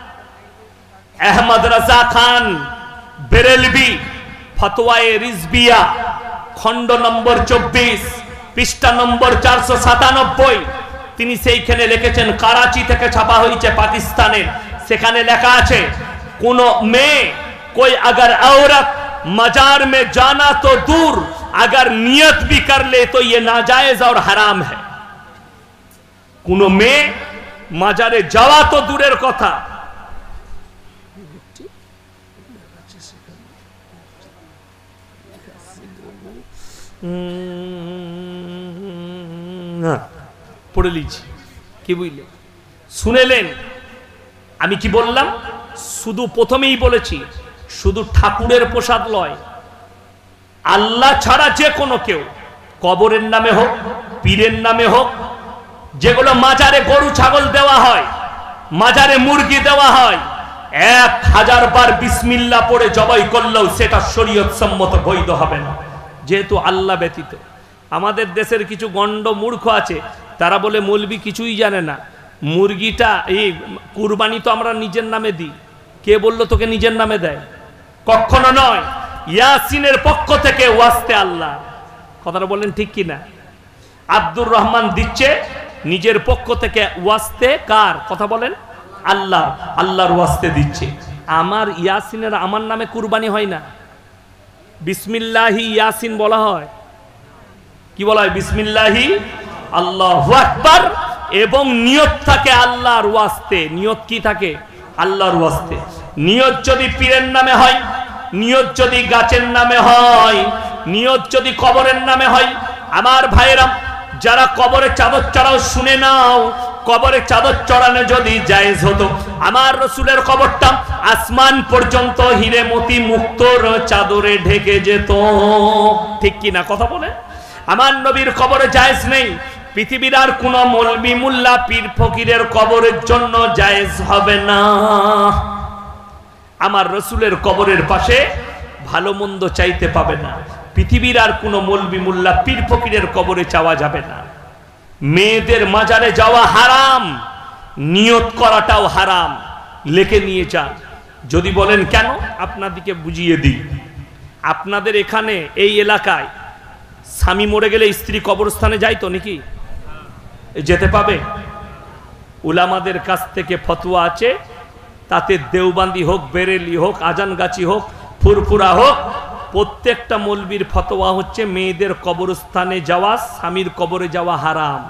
A: अहमद रजा खान बेरेलवी फतवाए रिजबिया खंड नम्बर 24 पृष्ठा नम्बर 497, তিনি সেইখানে লিখেছেন, कराची থেকে ছাপা হয়েছে পাকিস্তানের, সেখানে লেখা আছে কোন মেয়ে कोई अगर औरत मजार में जाना तो दूर, अगर नियत भी कर ले तो ये नाजायज और हराम है। कोनो में मजारे जावा तो दूरेर कथा, পড়ে লিছি কি বুঝলে? শুনেলেন আমি কি বললাম? শুধু প্রথমেই বলেছি, শুধু ঠাকুরের প্রসাদ লয়, আল্লাহ ছাড়া যে কোনো কেউ, কবরের নামে হোক, পীরের নামে হোক, যেগুলো মাজারে গরু ছাগল দেওয়া হয়, মাজারে মুরগি দেওয়া হয়, 1000 বার বিসমিল্লাহ পড়ে জবাই করলেও সেটা শরীয়ত সম্মত বৈধ হবে না, যেহেতু আল্লাহ ব্যতীত। আমাদের দেশের কিছু গন্ড মূর্খ আছে, তারা বলে মৌলবি কিছুই জানে না, মুরগিটা এই কুরবানি তো আমরা নিজের নামে দিই। কে বললো তোকে নিজের নামে দেয়? কখনো নয়। ইয়াসিনের পক্ষ থেকে ওয়াস্তে আল্লাহ, কথাটা বলেন ঠিক কি না? আব্দুর রহমান দিচ্ছে নিজের পক্ষ থেকে ওয়াস্তে, কার কথা বলেন? আল্লাহ, আল্লাহর ওয়াস্তে দিচ্ছে। আমার ইয়াসিনের আমার নামে কুরবানি হয় না, বিসমিল্লাহি ইয়াসিন বলা হয়। কি বলা হয়? বিসমিল্লাহি আল্লাহু আকবার, এবং নিয়ত থাকে আল্লাহর ওয়াস্তে। নিয়ত কি থাকে? আল্লাহর ওয়াস্তে। নিয়ত যদি পীরের নামে হয়, নিয়ত যদি গাছের নামে হয়, নিয়ত যদি কবরের নামে হয়, আমার ভাইরা যারা কবরে চাদর চড়াও, শুনে নাও, কবরে চাদর চড়ানো যদি জায়েজ হতো, আমার রাসূলের কবরটা আসমান পর্যন্ত হিরে মতি মুক্তোর চাদরে ঢেকে যেত। ঠিক কি না কথা বলে? আমার নবীর কবরে জায়েজ নেই, পৃথিবীর আর কোন মৌলবি মুল্লা পীর ফকিরের কবরের জন্য জায়েজ হবে না। আমার রসুলের কবরের পাশে ভালো মন্দ চাইতে পাবে না। পৃথিবীর আর কোন মৌলবি মুল্লা পীর ফকিরের কবরে চাওয়া যাবে না। মেয়েদের মাজারে যাওয়া হারাম, নিয়ত করাটাও হারাম। লেখে নিয়ে যান। যদি বলেন কেন, আপনাদেরকে বুঝিয়ে দিই। আপনাদের এখানে এই এলাকায় স্বামী মরে গেলে স্ত্রী কবরস্থানে যায় তো নাকি? যেতে পাবে? উলামাদের কাছ থেকে ফতোয়া আছে, তাতে দেওবান্দি হোক, বেরেলি হোক, আজানগাছি হোক, ফুরফুরা হোক, প্রত্যেকটা মৌলবীর ফতোয়া হচ্ছে মেয়েদের কবরস্থানে যাওয়া, স্বামীর কবরে যাওয়া হারাম।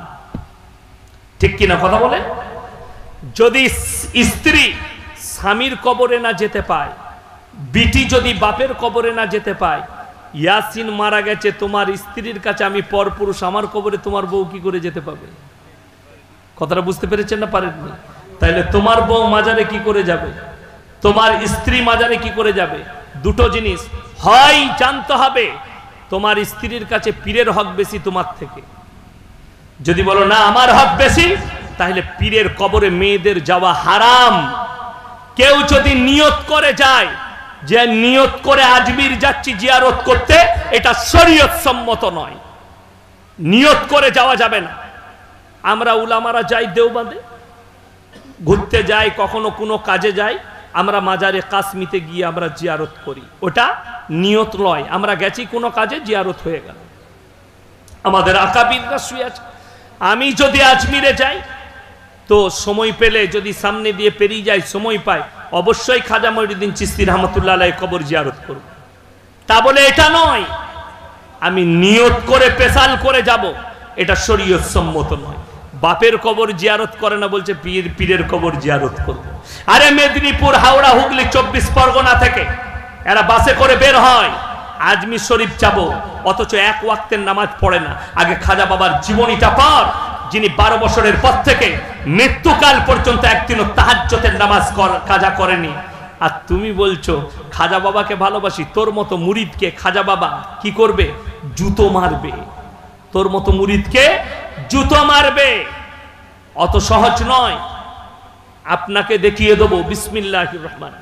A: ঠিক কিনা কথা বলে? যদি স্ত্রী স্বামীর কবরে না যেতে পায়, বিটি যদি বাপের কবরে না যেতে পায়, ইয়াসিন মারা গেছে তোমার স্ত্রীর কাছে, আমি পরপুরুষ, আমার কবরে তোমার বউ কি করে যেতে পাবে? কথাটা বুঝতে পেরেছেন না পারেননি? তাইলে তোমার বউ মাজারে কি করে যাবে? তোমার স্ত্রী মাজারে কি করে যাবে? দুটো জিনিস হয় জানতে হবে, তোমার স্ত্রীর কাছে পীরের হক বেশি তোমার থেকে। যদি বলো না আমার হক বেশি, তাহলে পীরের কবরে মেয়েদের যাওয়া হারাম। কেউ যদি নিয়ত করে যায় যে নিয়ত করে আজমির যাচ্ছি জিয়ারত করতে, এটা শরীয়ত সম্মত নয়, নিয়ত করে যাওয়া যাবে না। আমরা উলামারা যাই দেওবন্দে, ঘুরতে যাই, কখনো কোনো কাজে যাই, আমরা মাজারে কাশ্মীতে গিয়ে আমরা জিয়ারত করি, ওটা নিয়ত নয়। আমরা গেছি কোনো কাজে, জিয়ারত হয়ে গেল, আমাদের আকাবিররা শুয়ে আছে। আমি যদি আজমিরে যাই তো সময় পেলে যদি সামনে দিয়ে পেরিয়ে যাই, সময় পাই, অবশ্যই খাজা মঈনুদ্দিন চিশতি রহমাতুল্লাহ আলাইহি কবর জিয়ারত করব। তা বলে এটা নয় আমি নিয়ত করে পেশাল করে যাব, এটা শরীয়ত সম্মত নয়। বাপের কবর জিয়ারত করে না, বলছে পীরের কবর জিয়ারত করব। আরে মেদিনীপুর, হাওড়া, হুগলি, 24 পরগনা থেকে এরা বাসে করে বের হয়, আজমির শরীফ যাব, অথচ এক ওয়াক্তের নামাজ পড়ে না। আগে খাজা বাবার জীবনীটা পড়, যিনি 12 বছরের পর থেকে মৃত্যুকাল পর্যন্ত একদিনও তাহাজ্জুদের নামাজ কাজা করেনি। আর তুমি বলছো খাজা বাবাকে ভালোবাসি, তোর মতো মুরিদকে খাজা বাবা কি করবে? জুতো মারবে। তোর মতো মুরিদকে জুতো মারবে। অত সহজ নয়। আপনাকে দেখিয়ে দেবো, বিসমিল্লাহির রহমান।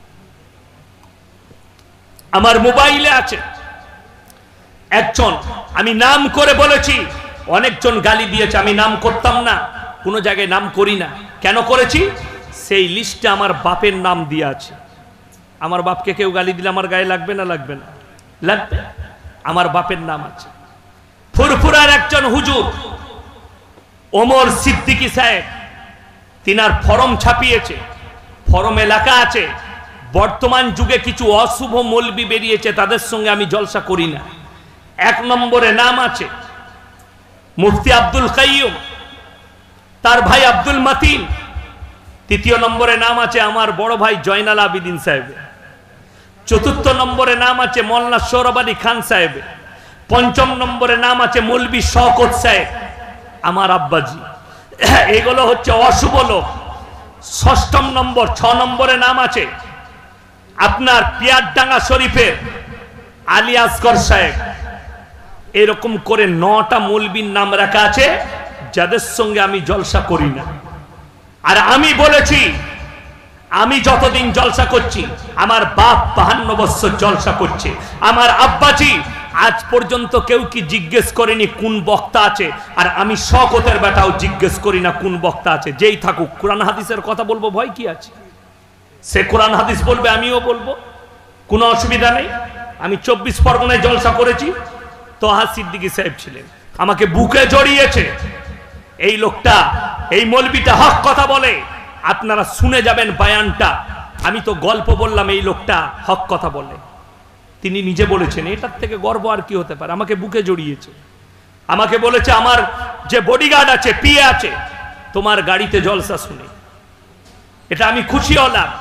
A: আমার মোবাইলে আছে একজন, আমি নাম করে বলেছি, অনেকজন গালি দিয়েছে, আমি নাম করতাম না, কোনো জায়গায় নাম করি না। কেন করেছি? সেই লিস্টে আমার বাপের নাম দিয়ে আছে। আমার বাপকে কেউ গালি দিলে আমার গায়ে লাগবে না? লাগবে না? লাগবে। আমার বাপের নাম আছে। ফুরফুরার একজন হুজুর ওমর সিদ্দিকী সাহেব, তিনার ফরম ছাপিয়েছে, ফরমে লেখা আছে বর্তমান যুগে কিছু অশুভ মৌলবি বেরিয়েছে, তাদের সঙ্গে আমি জলসা করি না। 1 নম্বরে নাম আছে মুফতি আব্দুল কাইয়ুম, তার ভাই আব্দুল মাতিন। 3 নম্বরে নাম আছে আমার বড় ভাই জয়নাল আবিদিন সাহেব। 4 নম্বরে নাম আছে মোল্লা সোহরাব আলী খান সাহেব। 5 নম্বরে নাম আছে মৌলবি শওকত সাহেব, আমার আব্বাজি। এগুলো হচ্ছে অশুভ লোক। 6 নম্বর, 6 নম্বরে নাম আছে আপনার পিয়ারডাঙ্গা শরীফের আলী আসগর সাহেব। এরকম করে 9টা মৌলবীর নাম রাখা আছে, যাদের সঙ্গে আমি জলসা করি না। আর আমি বলেছি, আমি যতদিন জলসা করছি, আমার বাপ 52 বছর জলসা করছে, আমার আব্বাজি আজ পর্যন্ত কেউ কি জিজ্ঞেস করেনি কোন বক্তা আছে। আর আমি শওকতের বেটাও জিজ্ঞেস করি না কোন বক্তা আছে। যেই থাকুক, কোরআন হাদিসের কথা বলবো, ভয় কি আছে? সে কোরআন হাদিস বলবে, আমিও বলবো, কোনো অসুবিধা নেই। আমি 24 পরগনায় জলসা করেছি, তোহা সিদ্দিকী সাহেব ছিলেন, আমাকে বুকে জড়িয়েছে। এই লোকটা, এই মৌলবিটা হক কথা বলে, আপনারা শুনে যাবেন বয়ানটা। আমি তো গল্প বললাম, এই লোকটা হক কথা বলে। তিনি নিজে বলেছেন, এটার থেকে গর্ব আর কি হতে পারে? আমাকে বুকে জড়িয়েছে, আমাকে বলেছে আমার যে বডিগার্ড আছে, পিএ আছে, তোমার গাড়িতে জলসা শুনে এটা আমি খুশি হলাম।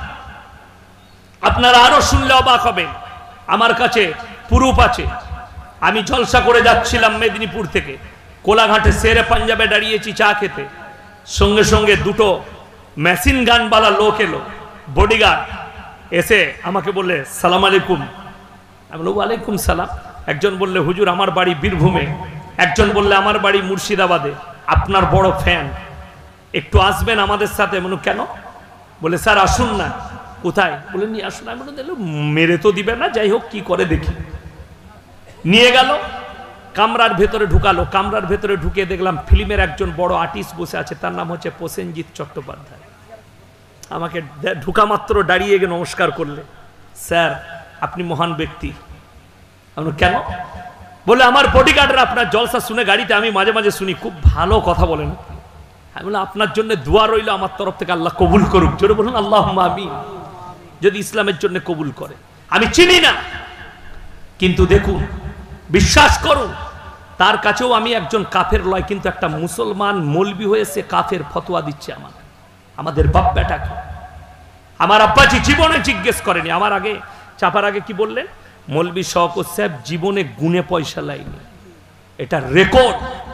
A: আপনারা আরো শুনলে অবাক হবেন। আমার কাছে প্রুফ আছে। আমি জলসা করে যাচ্ছিলাম মেদিনীপুর থেকে, কোলাঘাটে শেরে পাঞ্জাবে দাঁড়িয়েছি চা খেতে, সঙ্গে সঙ্গে 2টো মেশিন গানওয়ালা লোক এলো, বডিগার্ড এসে আমাকে বললে সালাম আলাইকুম। আমি বললাম ওয়ালাইকুম সালাম। একজন বললে হুজুর আমার বাড়ি বীরভূমে, একজন বললে আমার বাড়ি মুর্শিদাবাদে, আপনার বড় ফ্যান, একটু আসবেন আমাদের সাথে। মনে কেন? বলে স্যার আসুন না। কোথায়? বলে নিয়ে আসুন। আমি বলে মেরে তো দিবে না, যাই হোক কি করে দেখি। নিয়ে গেল, কামরার ভেতরে ঢুকালো। কামরার ভেতরে ঢুকে দেখলাম ফিল্মের একজন বড় আর্টিস্ট বসে আছে, তার নাম হচ্ছে প্রসেনজিৎ চট্টোপাধ্যায়। আমাকে ঢুকা মাত্র দাঁড়িয়ে গিয়ে নমস্কার করলে, স্যার আপনি মহান ব্যক্তি। আমি কেন? বলে আমার বডিগার্ডরা আপনার জলসা শুনে গাড়িতে, আমি মাঝে মাঝে শুনি, খুব ভালো কথা বলেন। আমি বললাম আপনার জন্য দোয়া রইল আমার তরফ থেকে, আল্লাহ কবুল করুক। জোরে বলুন আল্লাহুম্মা আমিন। যদি ইসলামের জন্য কবুল করে। আমি চিনি না, কিন্তু দেখুন, বিশ্বাস করুন, তার কাছেও আমি একজন কাফের লয়, কিন্তু একটা মুসলমান মৌলবি হয়েছে কাফের ফতোয়া দিচ্ছে আমাদের বাপ বেটাকে। আমার আব্বাজি জীবনে জিজ্ঞেস করেনি। আমার আগে চাপার আগে কি বললেন? মৌলবি শওকত সাহেব জীবনে গুনে পয়সা লাইনি, এটা রেকর্ড।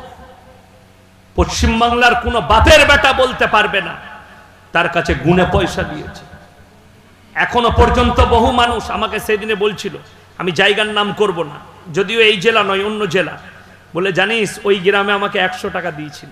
A: পশ্চিমবাংলার কোন বাপের বেটা বলতে পারবে না তার কাছে গুনে পয়সা দিয়েছে। এখনো পর্যন্ত বহু মানুষ আমাকে সেদিনে বলছিল, আমি জায়গার নাম করব না, যদিও এই জেলা নয় অন্য জেলা, বলে জানিস ওই গ্রামে আমাকে 100 টাকা দিয়েছিল।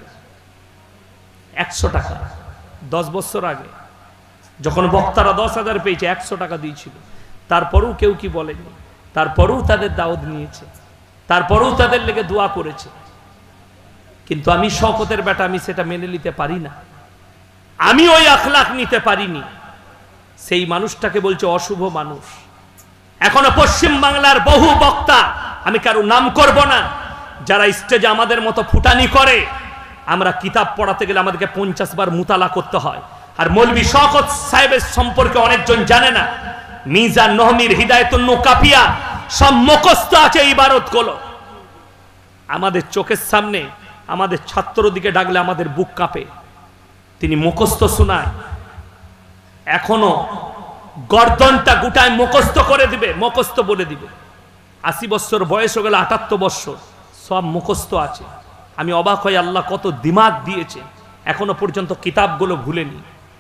A: 100 টাকা 10 বছর আগে, যখন বক্তারা 10,000 পেয়েছে, 100 টাকা দিয়েছিল। তারপরেও কেউ কি বলেনি, তারপরেও তাদের দাওয়াত নিয়েছে, তারপরেও তাদের লেগে দোয়া করেছে। কিন্তু আমি শওকতের বেটা, আমি সেটা মেনে নিতে পারি না। আমি ওই আখলাক নিতে পারিনি। সেই মানুষটাকে বলছে অশুভ মানুষ। এখনো পশ্চিম বাংলার বহু বক্তা, আমি কারো নাম করব না, যারা স্টেজে আমাদের মতো ফুটানি করে। আমরা কিতাব পড়াতে গেলে আমাদেরকে 50 বার মুতালা করতে হয়। আর মৌলভী শওকত সাহেবের সম্পর্কে অনেকজন জানে না। মিজান নহমির হিদায়াতুন নুকাফিয়া সব মুখস্থ আছে ইবারতগুলো। আমাদের চোখের সামনে আমাদের ছাত্র দিকে ডাকলে আমাদের বুক কাঁপে। তিনি মুখস্থ শোনায়, এখনো গর্দনটা গুটায় মুখস্থ করে দিবে, মুখস্থ বলে দিবে। 80 বছর বয়স হয়ে গেল, 78 বছর, সব মুখস্থ আছে। আমি অবাক হই, আল্লাহ কত দিমাগ দিয়েছে, এখনো পর্যন্ত কিতাবগুলো ভুলেনি।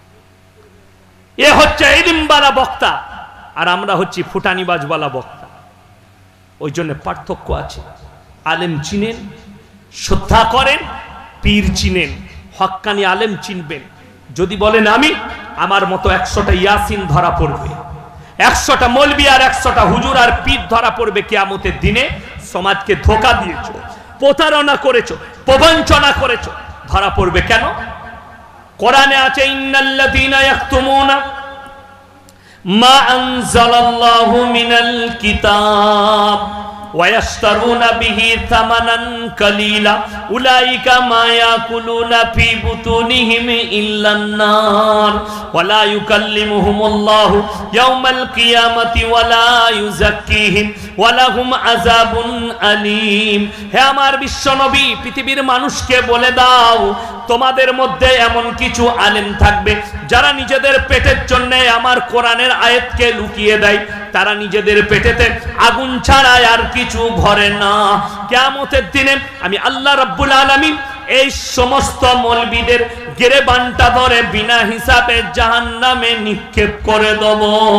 A: এ হচ্ছে ইলমওয়ালা বক্তা, আর আমরা হচ্ছি ফুটানিবাজওয়ালা বক্তা। ওই জন্য পার্থক্য আছে। আলেম চিনেন, শ্রদ্ধা করেন, পীর চিনেন, হক্কানি আলেম চিনবেন। যদি বলেন আমি, আমার মতো 100টা ইয়াসিন ধরা পড়বে, 100টা মৌলবি আর 100টা হুজুর আর পীর ধরা পড়বে কিয়ামতের দিনে। সমাজকে ধোঁকা দিয়েছো, প্রতারণা করেছো, প্রবঞ্চনা করেছো, ধরা পড়বে কেন? কোরআনে আছে ইন্নাল্লাযীনা ইয়াকতুমুনা মা আনজালাল্লাহু মিনাল কিতাব ওয়া ইয়াশতারুনা বিহি থামানান কালীলা উলাইকা মা ইয়াকুলুনা ফি বুতুনিহিম ইল্লান নার ওয়া লা ইউকাল্লিমুহুমুল্লাহু ইয়াওমাল কিয়ামাতি ওয়া লা ইউযাক্কিহিম ওয়া লাহুম আযাবুন আলীম। হে আমার বিশ্বনবী, পৃথিবীর মানুষকে বলে দাও, তোমাদের মধ্যে এমন কিছু আলেম থাকবে যারা নিজেদের পেটের জন্য আমার কোরআনের আয়াতকে লুকিয়ে দেয়। তারা নিজেদের পেটেতে আগুন ছাড়া আর কিছু ভরে না। কিয়ামতের দিনে আমি আল্লাহ রাব্বুল আলামিন এই সমস্ত মৌলবীদের গিরেবানটা ধরে বিনা হিসাবে জাহান্নামে নিক্ষেপ করে দেব।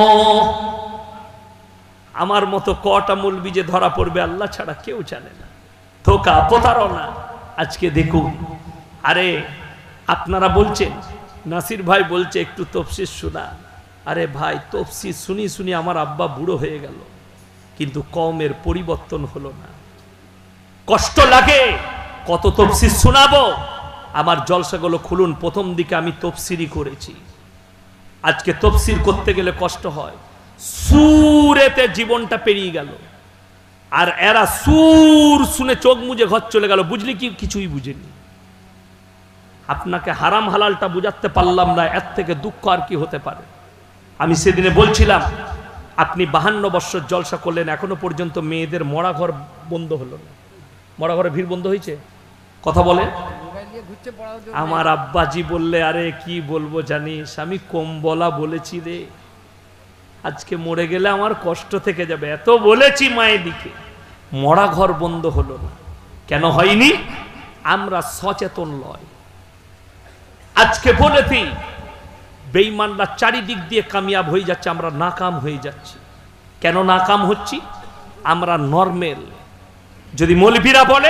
A: আমার মতো কটা মৌলবী যে ধরা পড়বে আল্লাহ ছাড়া কেউ জানে না। ধোঁকা, প্রতারণা। আজকে দেখুন, আরে আপনারা বলছেন, নাসির ভাই বলছে একটু তাফসীর শোনা। আরে ভাই, তাফসীর শুনি শুনি আমার আব্বা বুড়ো হয়ে গেল, কিন্তু কওমের পরিবর্তন হলো না। কষ্ট লাগে, কত তাফসীর শোনাবো। আমার জলসাগুলো খুলুন, প্রথম দিকে আমি তাফসীরই করেছি। আজকে তাফসীর করতে গেলে কষ্ট হয়। সুরেতে জীবনটা পেরিয়ে গেল, আর এরা সুর শুনে চোখ মুজে ঘর চলে গেল। বুঝলি কি? কিছুই বুঝেনি। আপনাকে হারাম হালালটা বুঝাতে পারলাম না, এর থেকে দুঃখ আর কি হতে পারে? আমি সেদিনে বলছিলাম, আপনি 52 বছর জলসা করলেন, এখনো পর্যন্ত মেয়েদের মরা ঘর বন্ধ হলো না। মরা ঘরে ভিড় বন্ধ হয়েছে? কথা বলে। আমার আব্বাজি বললে, আরে কি বলবো জানিস, আমি কম বলা বলেছি রে, আজকে মরে গেলে আমার কষ্ট থেকে যাবে, এত বলেছি মায়ের দিকে। মরা ঘর বন্ধ হলো না। কেন হয়নি? আমরা সচেতন নয়। আজকে বলেছি, বেঈমানরা চারিদিক দিয়ে কামিয়াব হয়ে যাচ্ছে, আমরা নাকাম হয়ে যাচ্ছি। কেন নাকাম হচ্ছি? আমরা নরমেল। যদি মৌলবীরা বলে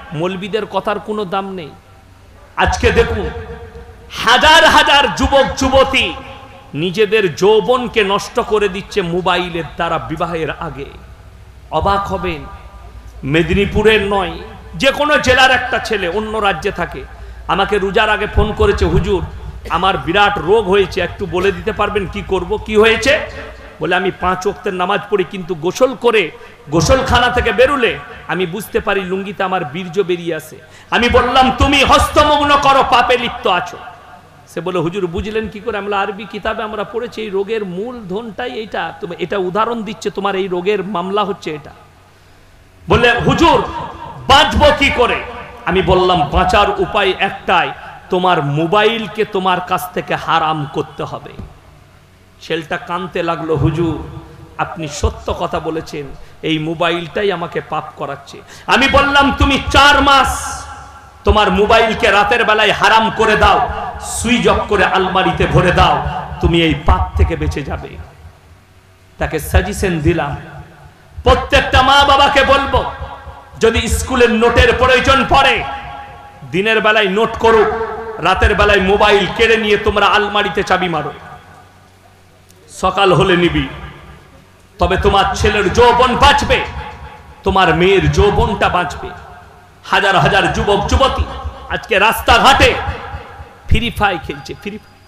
A: মৌলবীদের কথার কোনো দাম নেই। আজকে দেখুন হাজার হাজার যুবক যুবতী নিজেদের যৌবনকে নষ্ট করে দিচ্ছে মোবাইলের দ্বারা বিবাহের আগে। অবাক হবেন, মেদিনীপুরের নয়, যে কোনো জেলার একটা ছেলে অন্য রাজ্যে থাকে, আমাকে রোজার আগে ফোন করেছে, হুজুর আমার বিরাট রোগ হয়েছে, একটু বলে দিতে পারবেন কি করব? কি হয়েছে? বলে আমি 5 ওয়াক্তের নামাজ পড়ি, কিন্তু গোসল করে গোসলখানা থেকে বেরুলে আমি বুঝতে পারি লুঙ্গিতে আমার বীর্য বেরিয়ে আসে। আমি বললাম তুমি হস্তমগ্ন করো, পাপে লিপ্ত আছো। সে বলে হুজুর বুঝলেন কি করে? আমরা আরবি কিতাবে আমরা পড়েছি এই রোগের মূল ধনটাই এইটা, তুমি এটা উদাহরণ দিচ্ছে, তোমার এই রোগের মামলা হচ্ছে এটা। বলে হুজুর বাঁচবো কি করে? আমি বললাম বাঁচার উপায় একটাই, তোমার মোবাইলকে তোমার কাছ থেকে হারাম করতে হবে। ছেলেটা কাঁদতে লাগলো, হুজুর আপনি সত্য কথা বলেছেন, এই মোবাইলটাই আমাকে পাপ করাচ্ছে। আমি বললাম তুমি 4 মাস তোমার মোবাইলকে রাতের বেলায় হারাম করে দাও, সুইচ অফ করে আলমারিতে ভরে দাও, তুমি এই পাপ থেকে বেঁচে যাবে। তাকে সাজেশন দিলাম। প্রত্যেকটা মা বাবাকে বলবো, যদি স্কুলের নোটের প্রয়োজন পড়ে দিনের বেলায় নোট করো, রাতের বেলায় মোবাইল কেড়ে নিয়ে তোমরা আলমারিতে চাবি মারো, সকাল হলে নিবি। তবে তোমার ছেলের যৌবন বাঁচবে, তোমার মেয়ের যৌবনটা বাঁচবে। হাজার হাজার যুবক যুবতী আজকে রাস্তাঘাটে ফ্রি ফায়ার খেলছে। ফ্রি ফায়ার,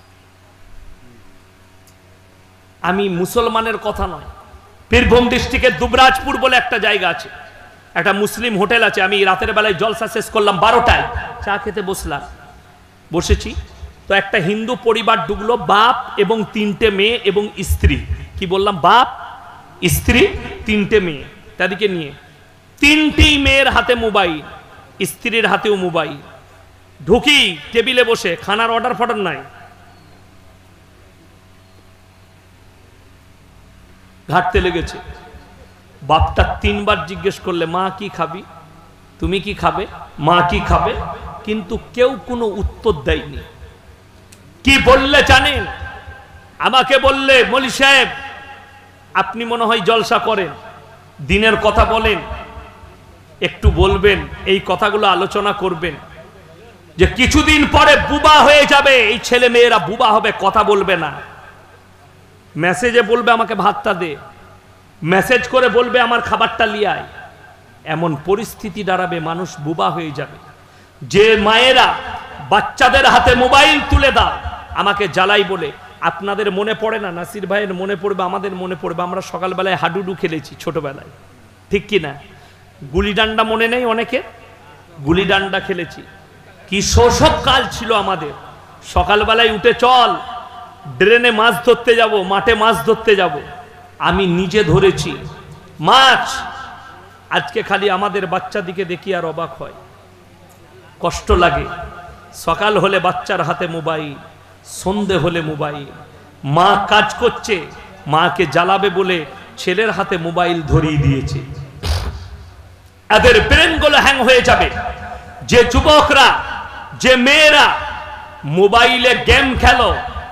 A: আমি মুসলমানের কথা নয়, বীরভূম ডিস্ট্রিক্টের দুবরাজপুর বলে একটা জায়গা আছে, একটা মুসলিম হোটেল আছে। আমি রাতের বেলায় জলসা শেষ করলাম 12টায়, চা খেতে বসেছি তো একটা হিন্দু পরিবার ঢুকলো, বাপ এবং 3টে মেয়ে এবং স্ত্রী। কি বললাম? বাপ, স্ত্রী, 3টে মেয়ে। তাদেরকে নিয়ে 3টি মেয়ের হাতে মোবাইল, স্ত্রীর হাতেও মোবাইল। ঢুকি টেবিলে বসে, খানার অর্ডার ফর্ডার নাই, ঘাটতে লেগেছে। বাপটা 3 বার জিজ্ঞেস করলে, মা কি খাবি, তুমি কি খাবে, মা কি খাবে, কিন্তু কেউ কোনো উত্তর দেয়নি। কি বললে জানেন? আমাকে বললে, মৌলী সাহেব আপনি মনে হয় জলসা করেন, দিনের কথা বলেন, একটু বলবেন, এই কথাগুলো আলোচনা করবেন, যে কিছুদিন পরে বুবা হয়ে যাবে, এই ছেলে মেয়েরা বুবা হবে, কথা বলবে না। মেসেজে বলবে আমাকে ভাতটা দে, মেসেজ করে বলবে আমার খাবারটা লিয়ায়। এমন পরিস্থিতি দাঁড়াবে, মানুষ বুবা হয়ে যাবে। যে মায়েরা বাচ্চাদের হাতে মোবাইল তুলে দাও, আমাকে জ্বালাই বলে, আপনাদের মনে পড়ে না? নাসির ভাইয়ের মনে পড়বে, আমাদের মনে পড়বে, আমরা সকালবেলায় হাডুডু খেলেছি ছোটবেলায়, ঠিক কি না? গুলি ডান্ডা মনে নেই অনেকে? গুলি ডান্ডা খেলেছি, কি শৈশব কাল ছিল আমাদের। সকালবেলায় উঠে চল ড্রেনে মাছ ধরতে যাব, মাঠে মাছ ধরতে যাব। আমি নিজে ধরেছি মাছ। আজকে খালি আমাদের বাচ্চাদিকে দেখি আর অবাক হয়, কষ্ট লাগে। সকাল হলে বাচ্চার হাতে মোবাইল, সন্ধে হলে মোবাইল। মা কাজ করছে, মাকে জ্বালাবে বলে ছেলের হাতে মোবাইল ধরিয়ে দিয়েছে। এদের ব্রেনগুলো হ্যাং হয়ে যাবে। যে যুবকরা, যে মেয়েরা মোবাইলে গেম খেলো,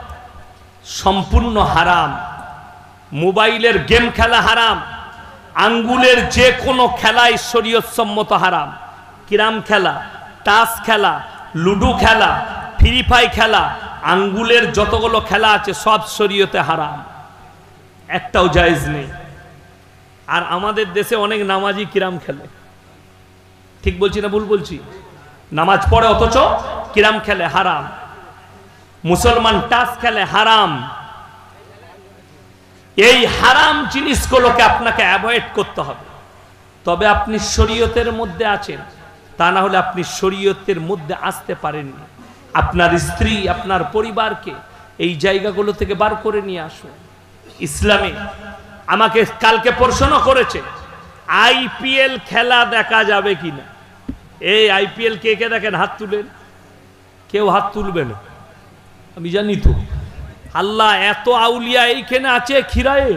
A: সম্পূর্ণ হারাম। মোবাইলের গেম খেলা হারাম। আঙ্গুলের যে কোনো খেলাই শরীয়তসম্মত হারাম। কিরাম খেলা, তাস খেলা, লুডু খেলা, ফ্রি ফায়ার খেলা, আঙ্গুলের যতগুলো খেলা আছে সব শরীয়তে হারাম, একটাও জায়েজ নেই। আর আমাদের দেশে অনেক নামাজি কিরাম খেলে, ঠিক বলছি না ভুল বলছি? নামাজ পড়ে অথচ কিরাম খেলে, হারাম। মুসলমান তাস খেলে, হারাম। এই হারাম জিনিসগুলোকে আপনাকে অ্যাভয়েড করতে হবে। তবে আপনি শরীয়তের মধ্যে আছেন, তা না হলে আপনি শরীয়তের মধ্যে আসতে পারেননি। আপনার স্ত্রী, আপনার পরিবারকে এই জায়গাগুলো থেকে বার করে নিয়ে আসুন। ইসলামে আমাকে কালকে প্রশ্ন করেছে, আইপিএল খেলা দেখা যাবে কিনা। এই আইপিএল কে কে দেখেন? হাত তুলেন। কেউ হাত তুলবে না, আমি জানি তো। আল্লাহ, এত আউলিয়া এইখানে আছে খিরায়ে,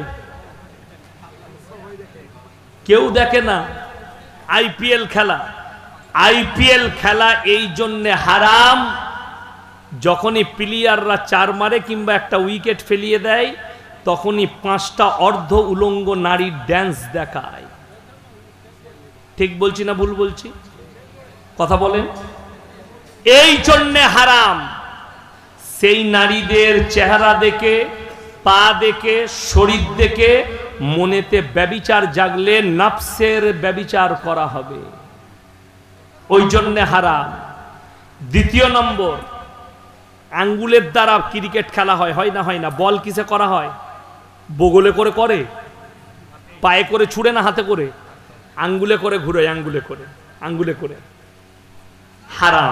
A: কেউ দেখে না আইপিএল খেলা। আইপিএল খেলা এই জন্যে হারাম, যখনই প্লেয়াররা 4 মারে কিংবা একটা উইকেট ফেলিয়ে দেয়, তখনই 5টা অর্ধ উলঙ্গ নারীর ড্যান্স দেখায়। ঠিক বলছি না ভুল বলছি? কথা বলেন। এই জন্যে হারাম। সেই নারীদের চেহারা দেখে, পা দেখে, শরীর দেখে মনেতে ব্যভিচার জাগলে নাফসের ব্যভিচার করা হবে, ওই জন্যে হারাম। দ্বিতীয় নম্বর, আঙ্গুলের দ্বারা ক্রিকেট খেলা হয়, হয় না? হয় না? বল কিসে করা হয়? বগলে করে করে, পায়ে করে ছুড়ে না হাতে করে? আঙ্গুলে করে ঘুরে, আঙ্গুলে করে, আঙ্গুলে করে। হারাম,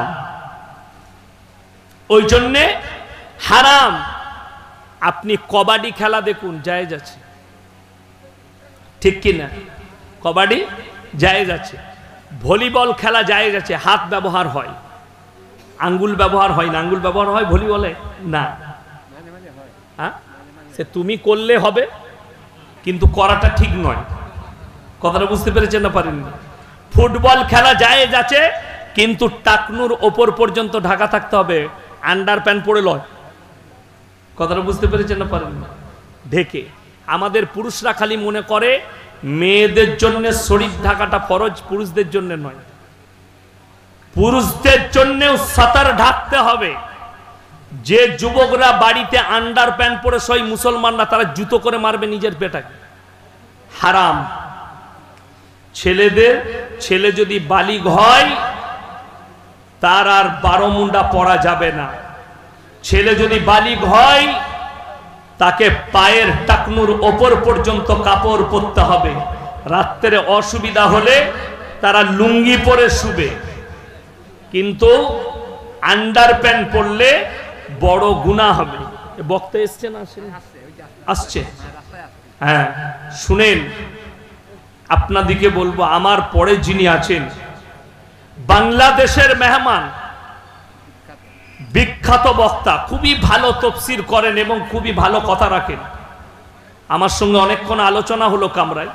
A: ওই জন্যে হারাম। আপনি কবাডি খেলা দেখুন, জায়েজ আছে, ঠিক কিনা? কবাডি জায়েজ আছে। ভলিবল খেলা জায়েজ আছে, হাত ব্যবহার হয়, আঙ্গুল ব্যবহার হয় না। আঙ্গুল ব্যবহার হয় ভলিবলে? না। হ্যাঁ, সে তুমি করলে হবে, কিন্তু করাটা ঠিক নয়। কথাটা বুঝতে পেরেছেন না পারেননি? ফুটবল খেলা জায়েজ আছে, কিন্তু টাকনুর ওপর পর্যন্ত ঢাকা থাকতে হবে, আন্ডার প্যান্ট পরে লয়। কথাটা বুঝতে পেরেছেন না পারেননি? ঢেকে। আমাদের পুরুষরা খালি মনে করে মেয়েদের জন্য শরীর ঢাকাটা ফরজ, পুরুষদের জন্য নয়। পুরুষদের জন্যও সাতার ঢাকতে হবে। যে যুবকরা বাড়িতে আন্ডার প্যান্ট পরে সই মুসলমানরা, তারা জুতো করে মারবে নিজের পেটাকে। হারাম। ছেলে যদি বালিগ হয়, তার আর 12 মুন্ডা পরা যাবে না। ছেলে যদি বালিগ হয়, তাকে পায়ের টাকনুর ওপর পর্যন্ত কাপড় পরতে হবে। রাত্রে অসুবিধা হলে তারা লুঙ্গি পরে শুবে, কিন্তু আন্ডার প্যান্ট পরলে বড় গুনাহ হবে। বক্তা এসছে না? আসছে। হ্যাঁ, শুনেন, আপনাদিকে বলবো, আমার পরে যিনি আছেন বাংলাদেশের মেহমান, বিখ্যাত বক্তা, খুবই ভালো তফসির করেন এবং খুবই ভালো কথা রাখেন। আমার সঙ্গে অনেকক্ষণ আলোচনা হলো কামরায়।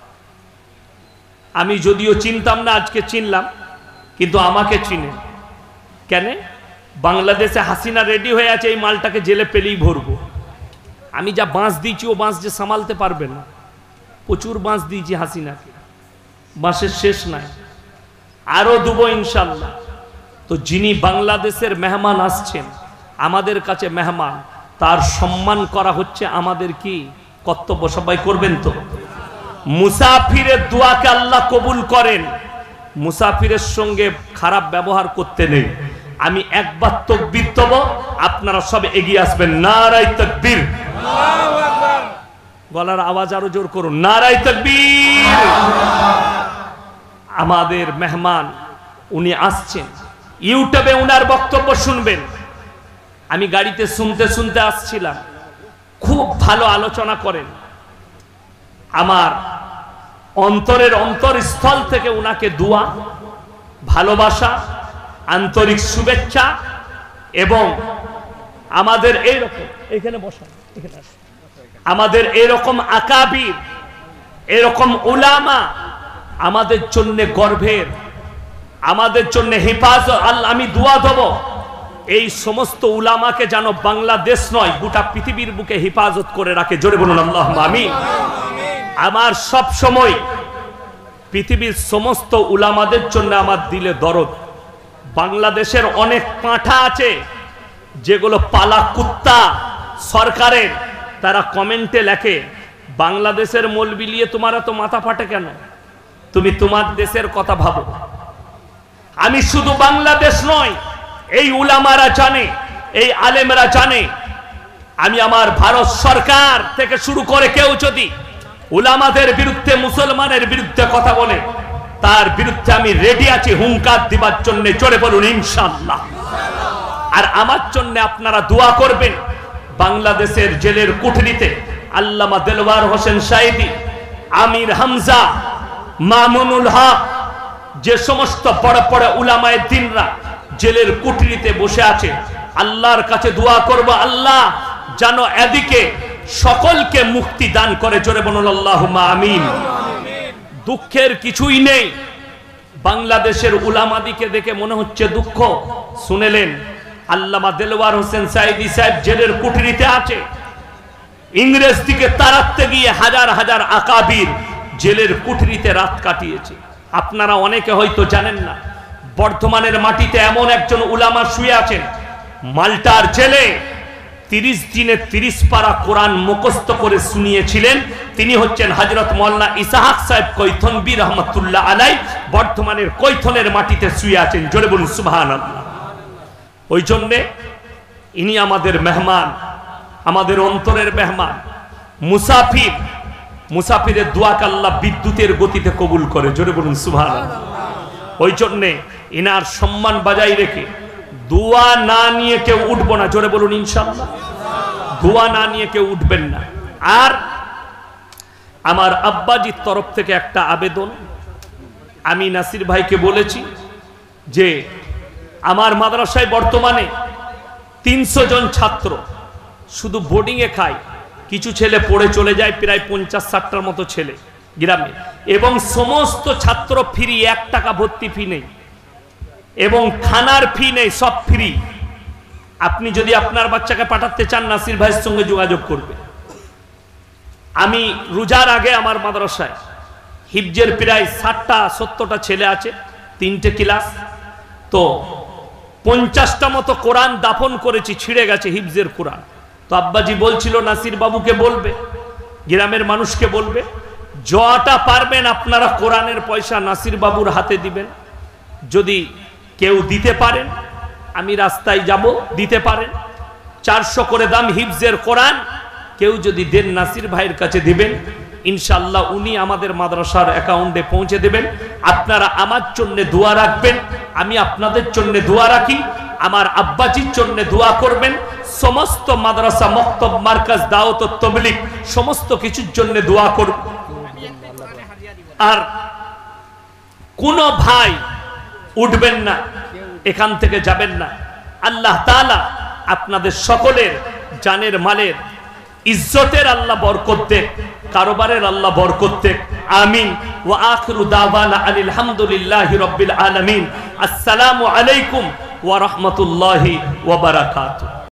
A: আমি যদিও চিনতাম না, আজকে চিনলাম, কিন্তু আমাকে চিনেন কেন? বাংলাদেশে হাসিনা রেডি হয়ে আছে এই মালটাকে জেলে পেলেই ভরবো। আমি যা বাঁশ দিয়েছি, ও বাঁশ যে সামালতে পারবে না। প্রচুর বাঁশ দিয়েছি হাসিনাকে, বাঁশের শেষ নাই, আরো দেবো ইনশাল্লাহ। তো যিনি বাংলাদেশের মেহমান আসছেন, আমাদের কাছে মেহমান, তার সম্মান করা হচ্ছে আমাদের কি কর্তব্য। সবাই করবেন তো? মুসাফিরের দোয়াকে আল্লাহ কবুল করেন। মুসাফিরের সঙ্গে খারাপ ব্যবহার করতে নেই। আমি একবার তাকবীর দেব, আপনারা সব এগিয়ে আসবেন। নারায়ে তাকবীর। গলার আওয়াজ আরো জোর করুন, নারায়ে তাকবীর। আমাদের মেহমান উনি আসছেন, ইউটিউবে উনার বক্তব্য শুনবেন। আমি গাড়িতে শুনতে শুনতে আসছিলাম, খুব ভালো আলোচনা করেন। আমার অন্তরের অন্তরস্থল থেকে উনাকে দোয়া, ভালোবাসা, আন্তরিক শুভেচ্ছা, এবং আমাদের এইরকম, এখানে বসা, এখানে আসুন, আমাদের এরকম আকাবির, এরকম উলামা আমাদের জন্য গর্বের, আমাদের জন্য হেফাজত। আল্লাহ, আমি দোয়া দেব এই সমস্ত উলামাকে যেন বাংলাদেশ নয় গোটা পৃথিবীর বুকে হেফাজত করে রাখে। জোরে বলুন আল্লাহুম্মা আমিন। আমার সব সময় পৃথিবীর সমস্ত উলামাদের জন্য আমার দিলে দরদ। বাংলাদেশের অনেক পাঁঠা আছে যেগুলো পালা কুত্তা সরকারের, তারা কমেন্টে লেখে, বাংলাদেশের মৌলবি নিয়ে তোমার এত মাথা ফাটে কেন? তুমি তোমার দেশের কথা ভাবো। আমি শুধু বাংলাদেশ নয়, এই উলামারা জানে, এই আলেমরা জানে, আমি আমার ভারত সরকার থেকে শুরু করে কেউ যদি উলামাদের বিরুদ্ধে, মুসলমানের বিরুদ্ধে কথা বলে, তার বিরুদ্ধে আমি রেডি আছি হুঙ্কার দিবার জন্য। জোরে বলুন ইনশাআল্লাহ। আর আমার জন্য আপনারা দোয়া করবেন। বাংলাদেশের জেলের কুঠরিতে আল্লামা দেলওয়ার হোসেন সাঈদী, আমির হামজা, মামুনুল হক, যে সমস্ত বড় বড় উলামায়ে দ্বীনরা জেলের কুঠরিতে বসে আছে, আল্লাহর কাছে দোয়া করব, আল্লাহ যেন এদিকে সকলকে মুক্তি দান করে। জোরে বলুন আল্লাহুম্মা আমিন। দুঃখের কিছুই নেই। বাংলাদেশের উলামাদিকে দেখে মনে হচ্ছে দুঃখ। শুনেলেন, আল্লামা দেলওয়ার হোসেন সাঈদী সাহেব জেলের কুঠরিতে আছে। ইংরেজ দিকে তাড়াতে গিয়ে হাজার হাজার আকাবির জেলের কুঠরিতে রাত কাটিয়েছে। আপনারা অনেকে হয়তো জানেন না, বর্ধমানের মাটিতে এমন একজন উলামা শুয়ে আছেন, মাল্টার জেলে 30 দিনে 30 পারা কোরআন মুখস্থ করে শুনিয়েছিলেন। তিনি হচ্ছেন হযরত মাওলানা ইসহাক সাহেব কৈথনবী রহমাতুল্লাহ আলাই। বর্ধমানের কৈথনের মাটিতে শুয়ে আছেন, জোরে বলুন সুবহানাল্লাহ। ওই জন্যে ইনি আমাদের মেহমান, আমাদের অন্তরের মেহমান, মুসাফির। মুসাফিরের দোয়াকে আল্লাহ বিদ্যুতের গতিতে কবুল করে, জোরে বলুন সুবহানাল্লাহ। ওই জন্যে ইনার সম্মান বজায় রেখে দোয়া না নিয়ে কেউ উঠবো না, জোরে বলুন ইনশাআল্লাহ। দোয়া না নিয়ে কেউ উঠবেন না। আর আমার আব্বাজির তরফ থেকে একটা আবেদন, আমি নাসির ভাইকে বলেছি যে আমার মাদ্রাসায় বর্তমানে 300 জন ছাত্র শুধু বোর্ডিংয়ে খায়, কিছু ছেলে পড়ে চলে যায়, প্রায় 50-60টার মতো ছেলে গ্রামে, এবং সমস্ত ছাত্র ফ্রি, 1 টাকা ভর্তি ফি নেই এবং খানার ফি নেই, সব ফ্রি। আপনি যদি আপনার বাচ্চাকে পাঠাতে চান, নাসির ভাইয়ের সঙ্গে যোগাযোগ করবে। আমি রোজার আগে আমার মাদ্রাসায় হিফজের প্রায় 60-70টা ছেলে আছে, 3টে ক্লাস, তো 50টা মতো কোরআন দাফন করেছি, ছিঁড়ে গেছে হিফজের কোরআন। তো আব্বাজি বলছিল নাসির বাবুকে বলবে, গ্রামের মানুষকে বলবে, যটা পারবেন আপনারা কোরআনের পয়সা নাসির বাবুর হাতে দিবেন। যদি কেউ দিতে পারেন, আমি রাস্তায় যাব, দিতে পারেন। 400 করে দাম হিফজের কোরআন, কেউ যদি দেন নাসির ভাইয়ের কাছে দিবেন, ইনশাআল্লাহ উনি আমাদের মাদ্রাসার অ্যাকাউন্টে পৌঁছে দেবেন। আপনারা আমার জন্য দোয়া রাখবেন, আমি আপনাদের জন্য দোয়া রাখি, আমার আব্বাজির জন্য দোয়া করবেন। সমস্ত মাদ্রাসা, মক্তব, মার্কাজ, দাওয়াত ও তাবলীগ সমস্ত কিছুর জন্য দোয়া করব। আর কোন ভাই উঠবেন না, এখান থেকে যাবেন না। আল্লাহ তাআলা আপনাদের সকলের জানের, মালের, ইজ্জতের আল্লাহ বরকত দেন, কারবারের আল্লাহ বরকত দেন। আমিন। ওয়া আখিরু দাওয়ানা আনিল হামদুলিল্লাহি রাব্বিল আলামিন। আসসালামু আলাইকুম ওয়া রাহমাতুল্লাহি ওয়া বারাকাতুহু।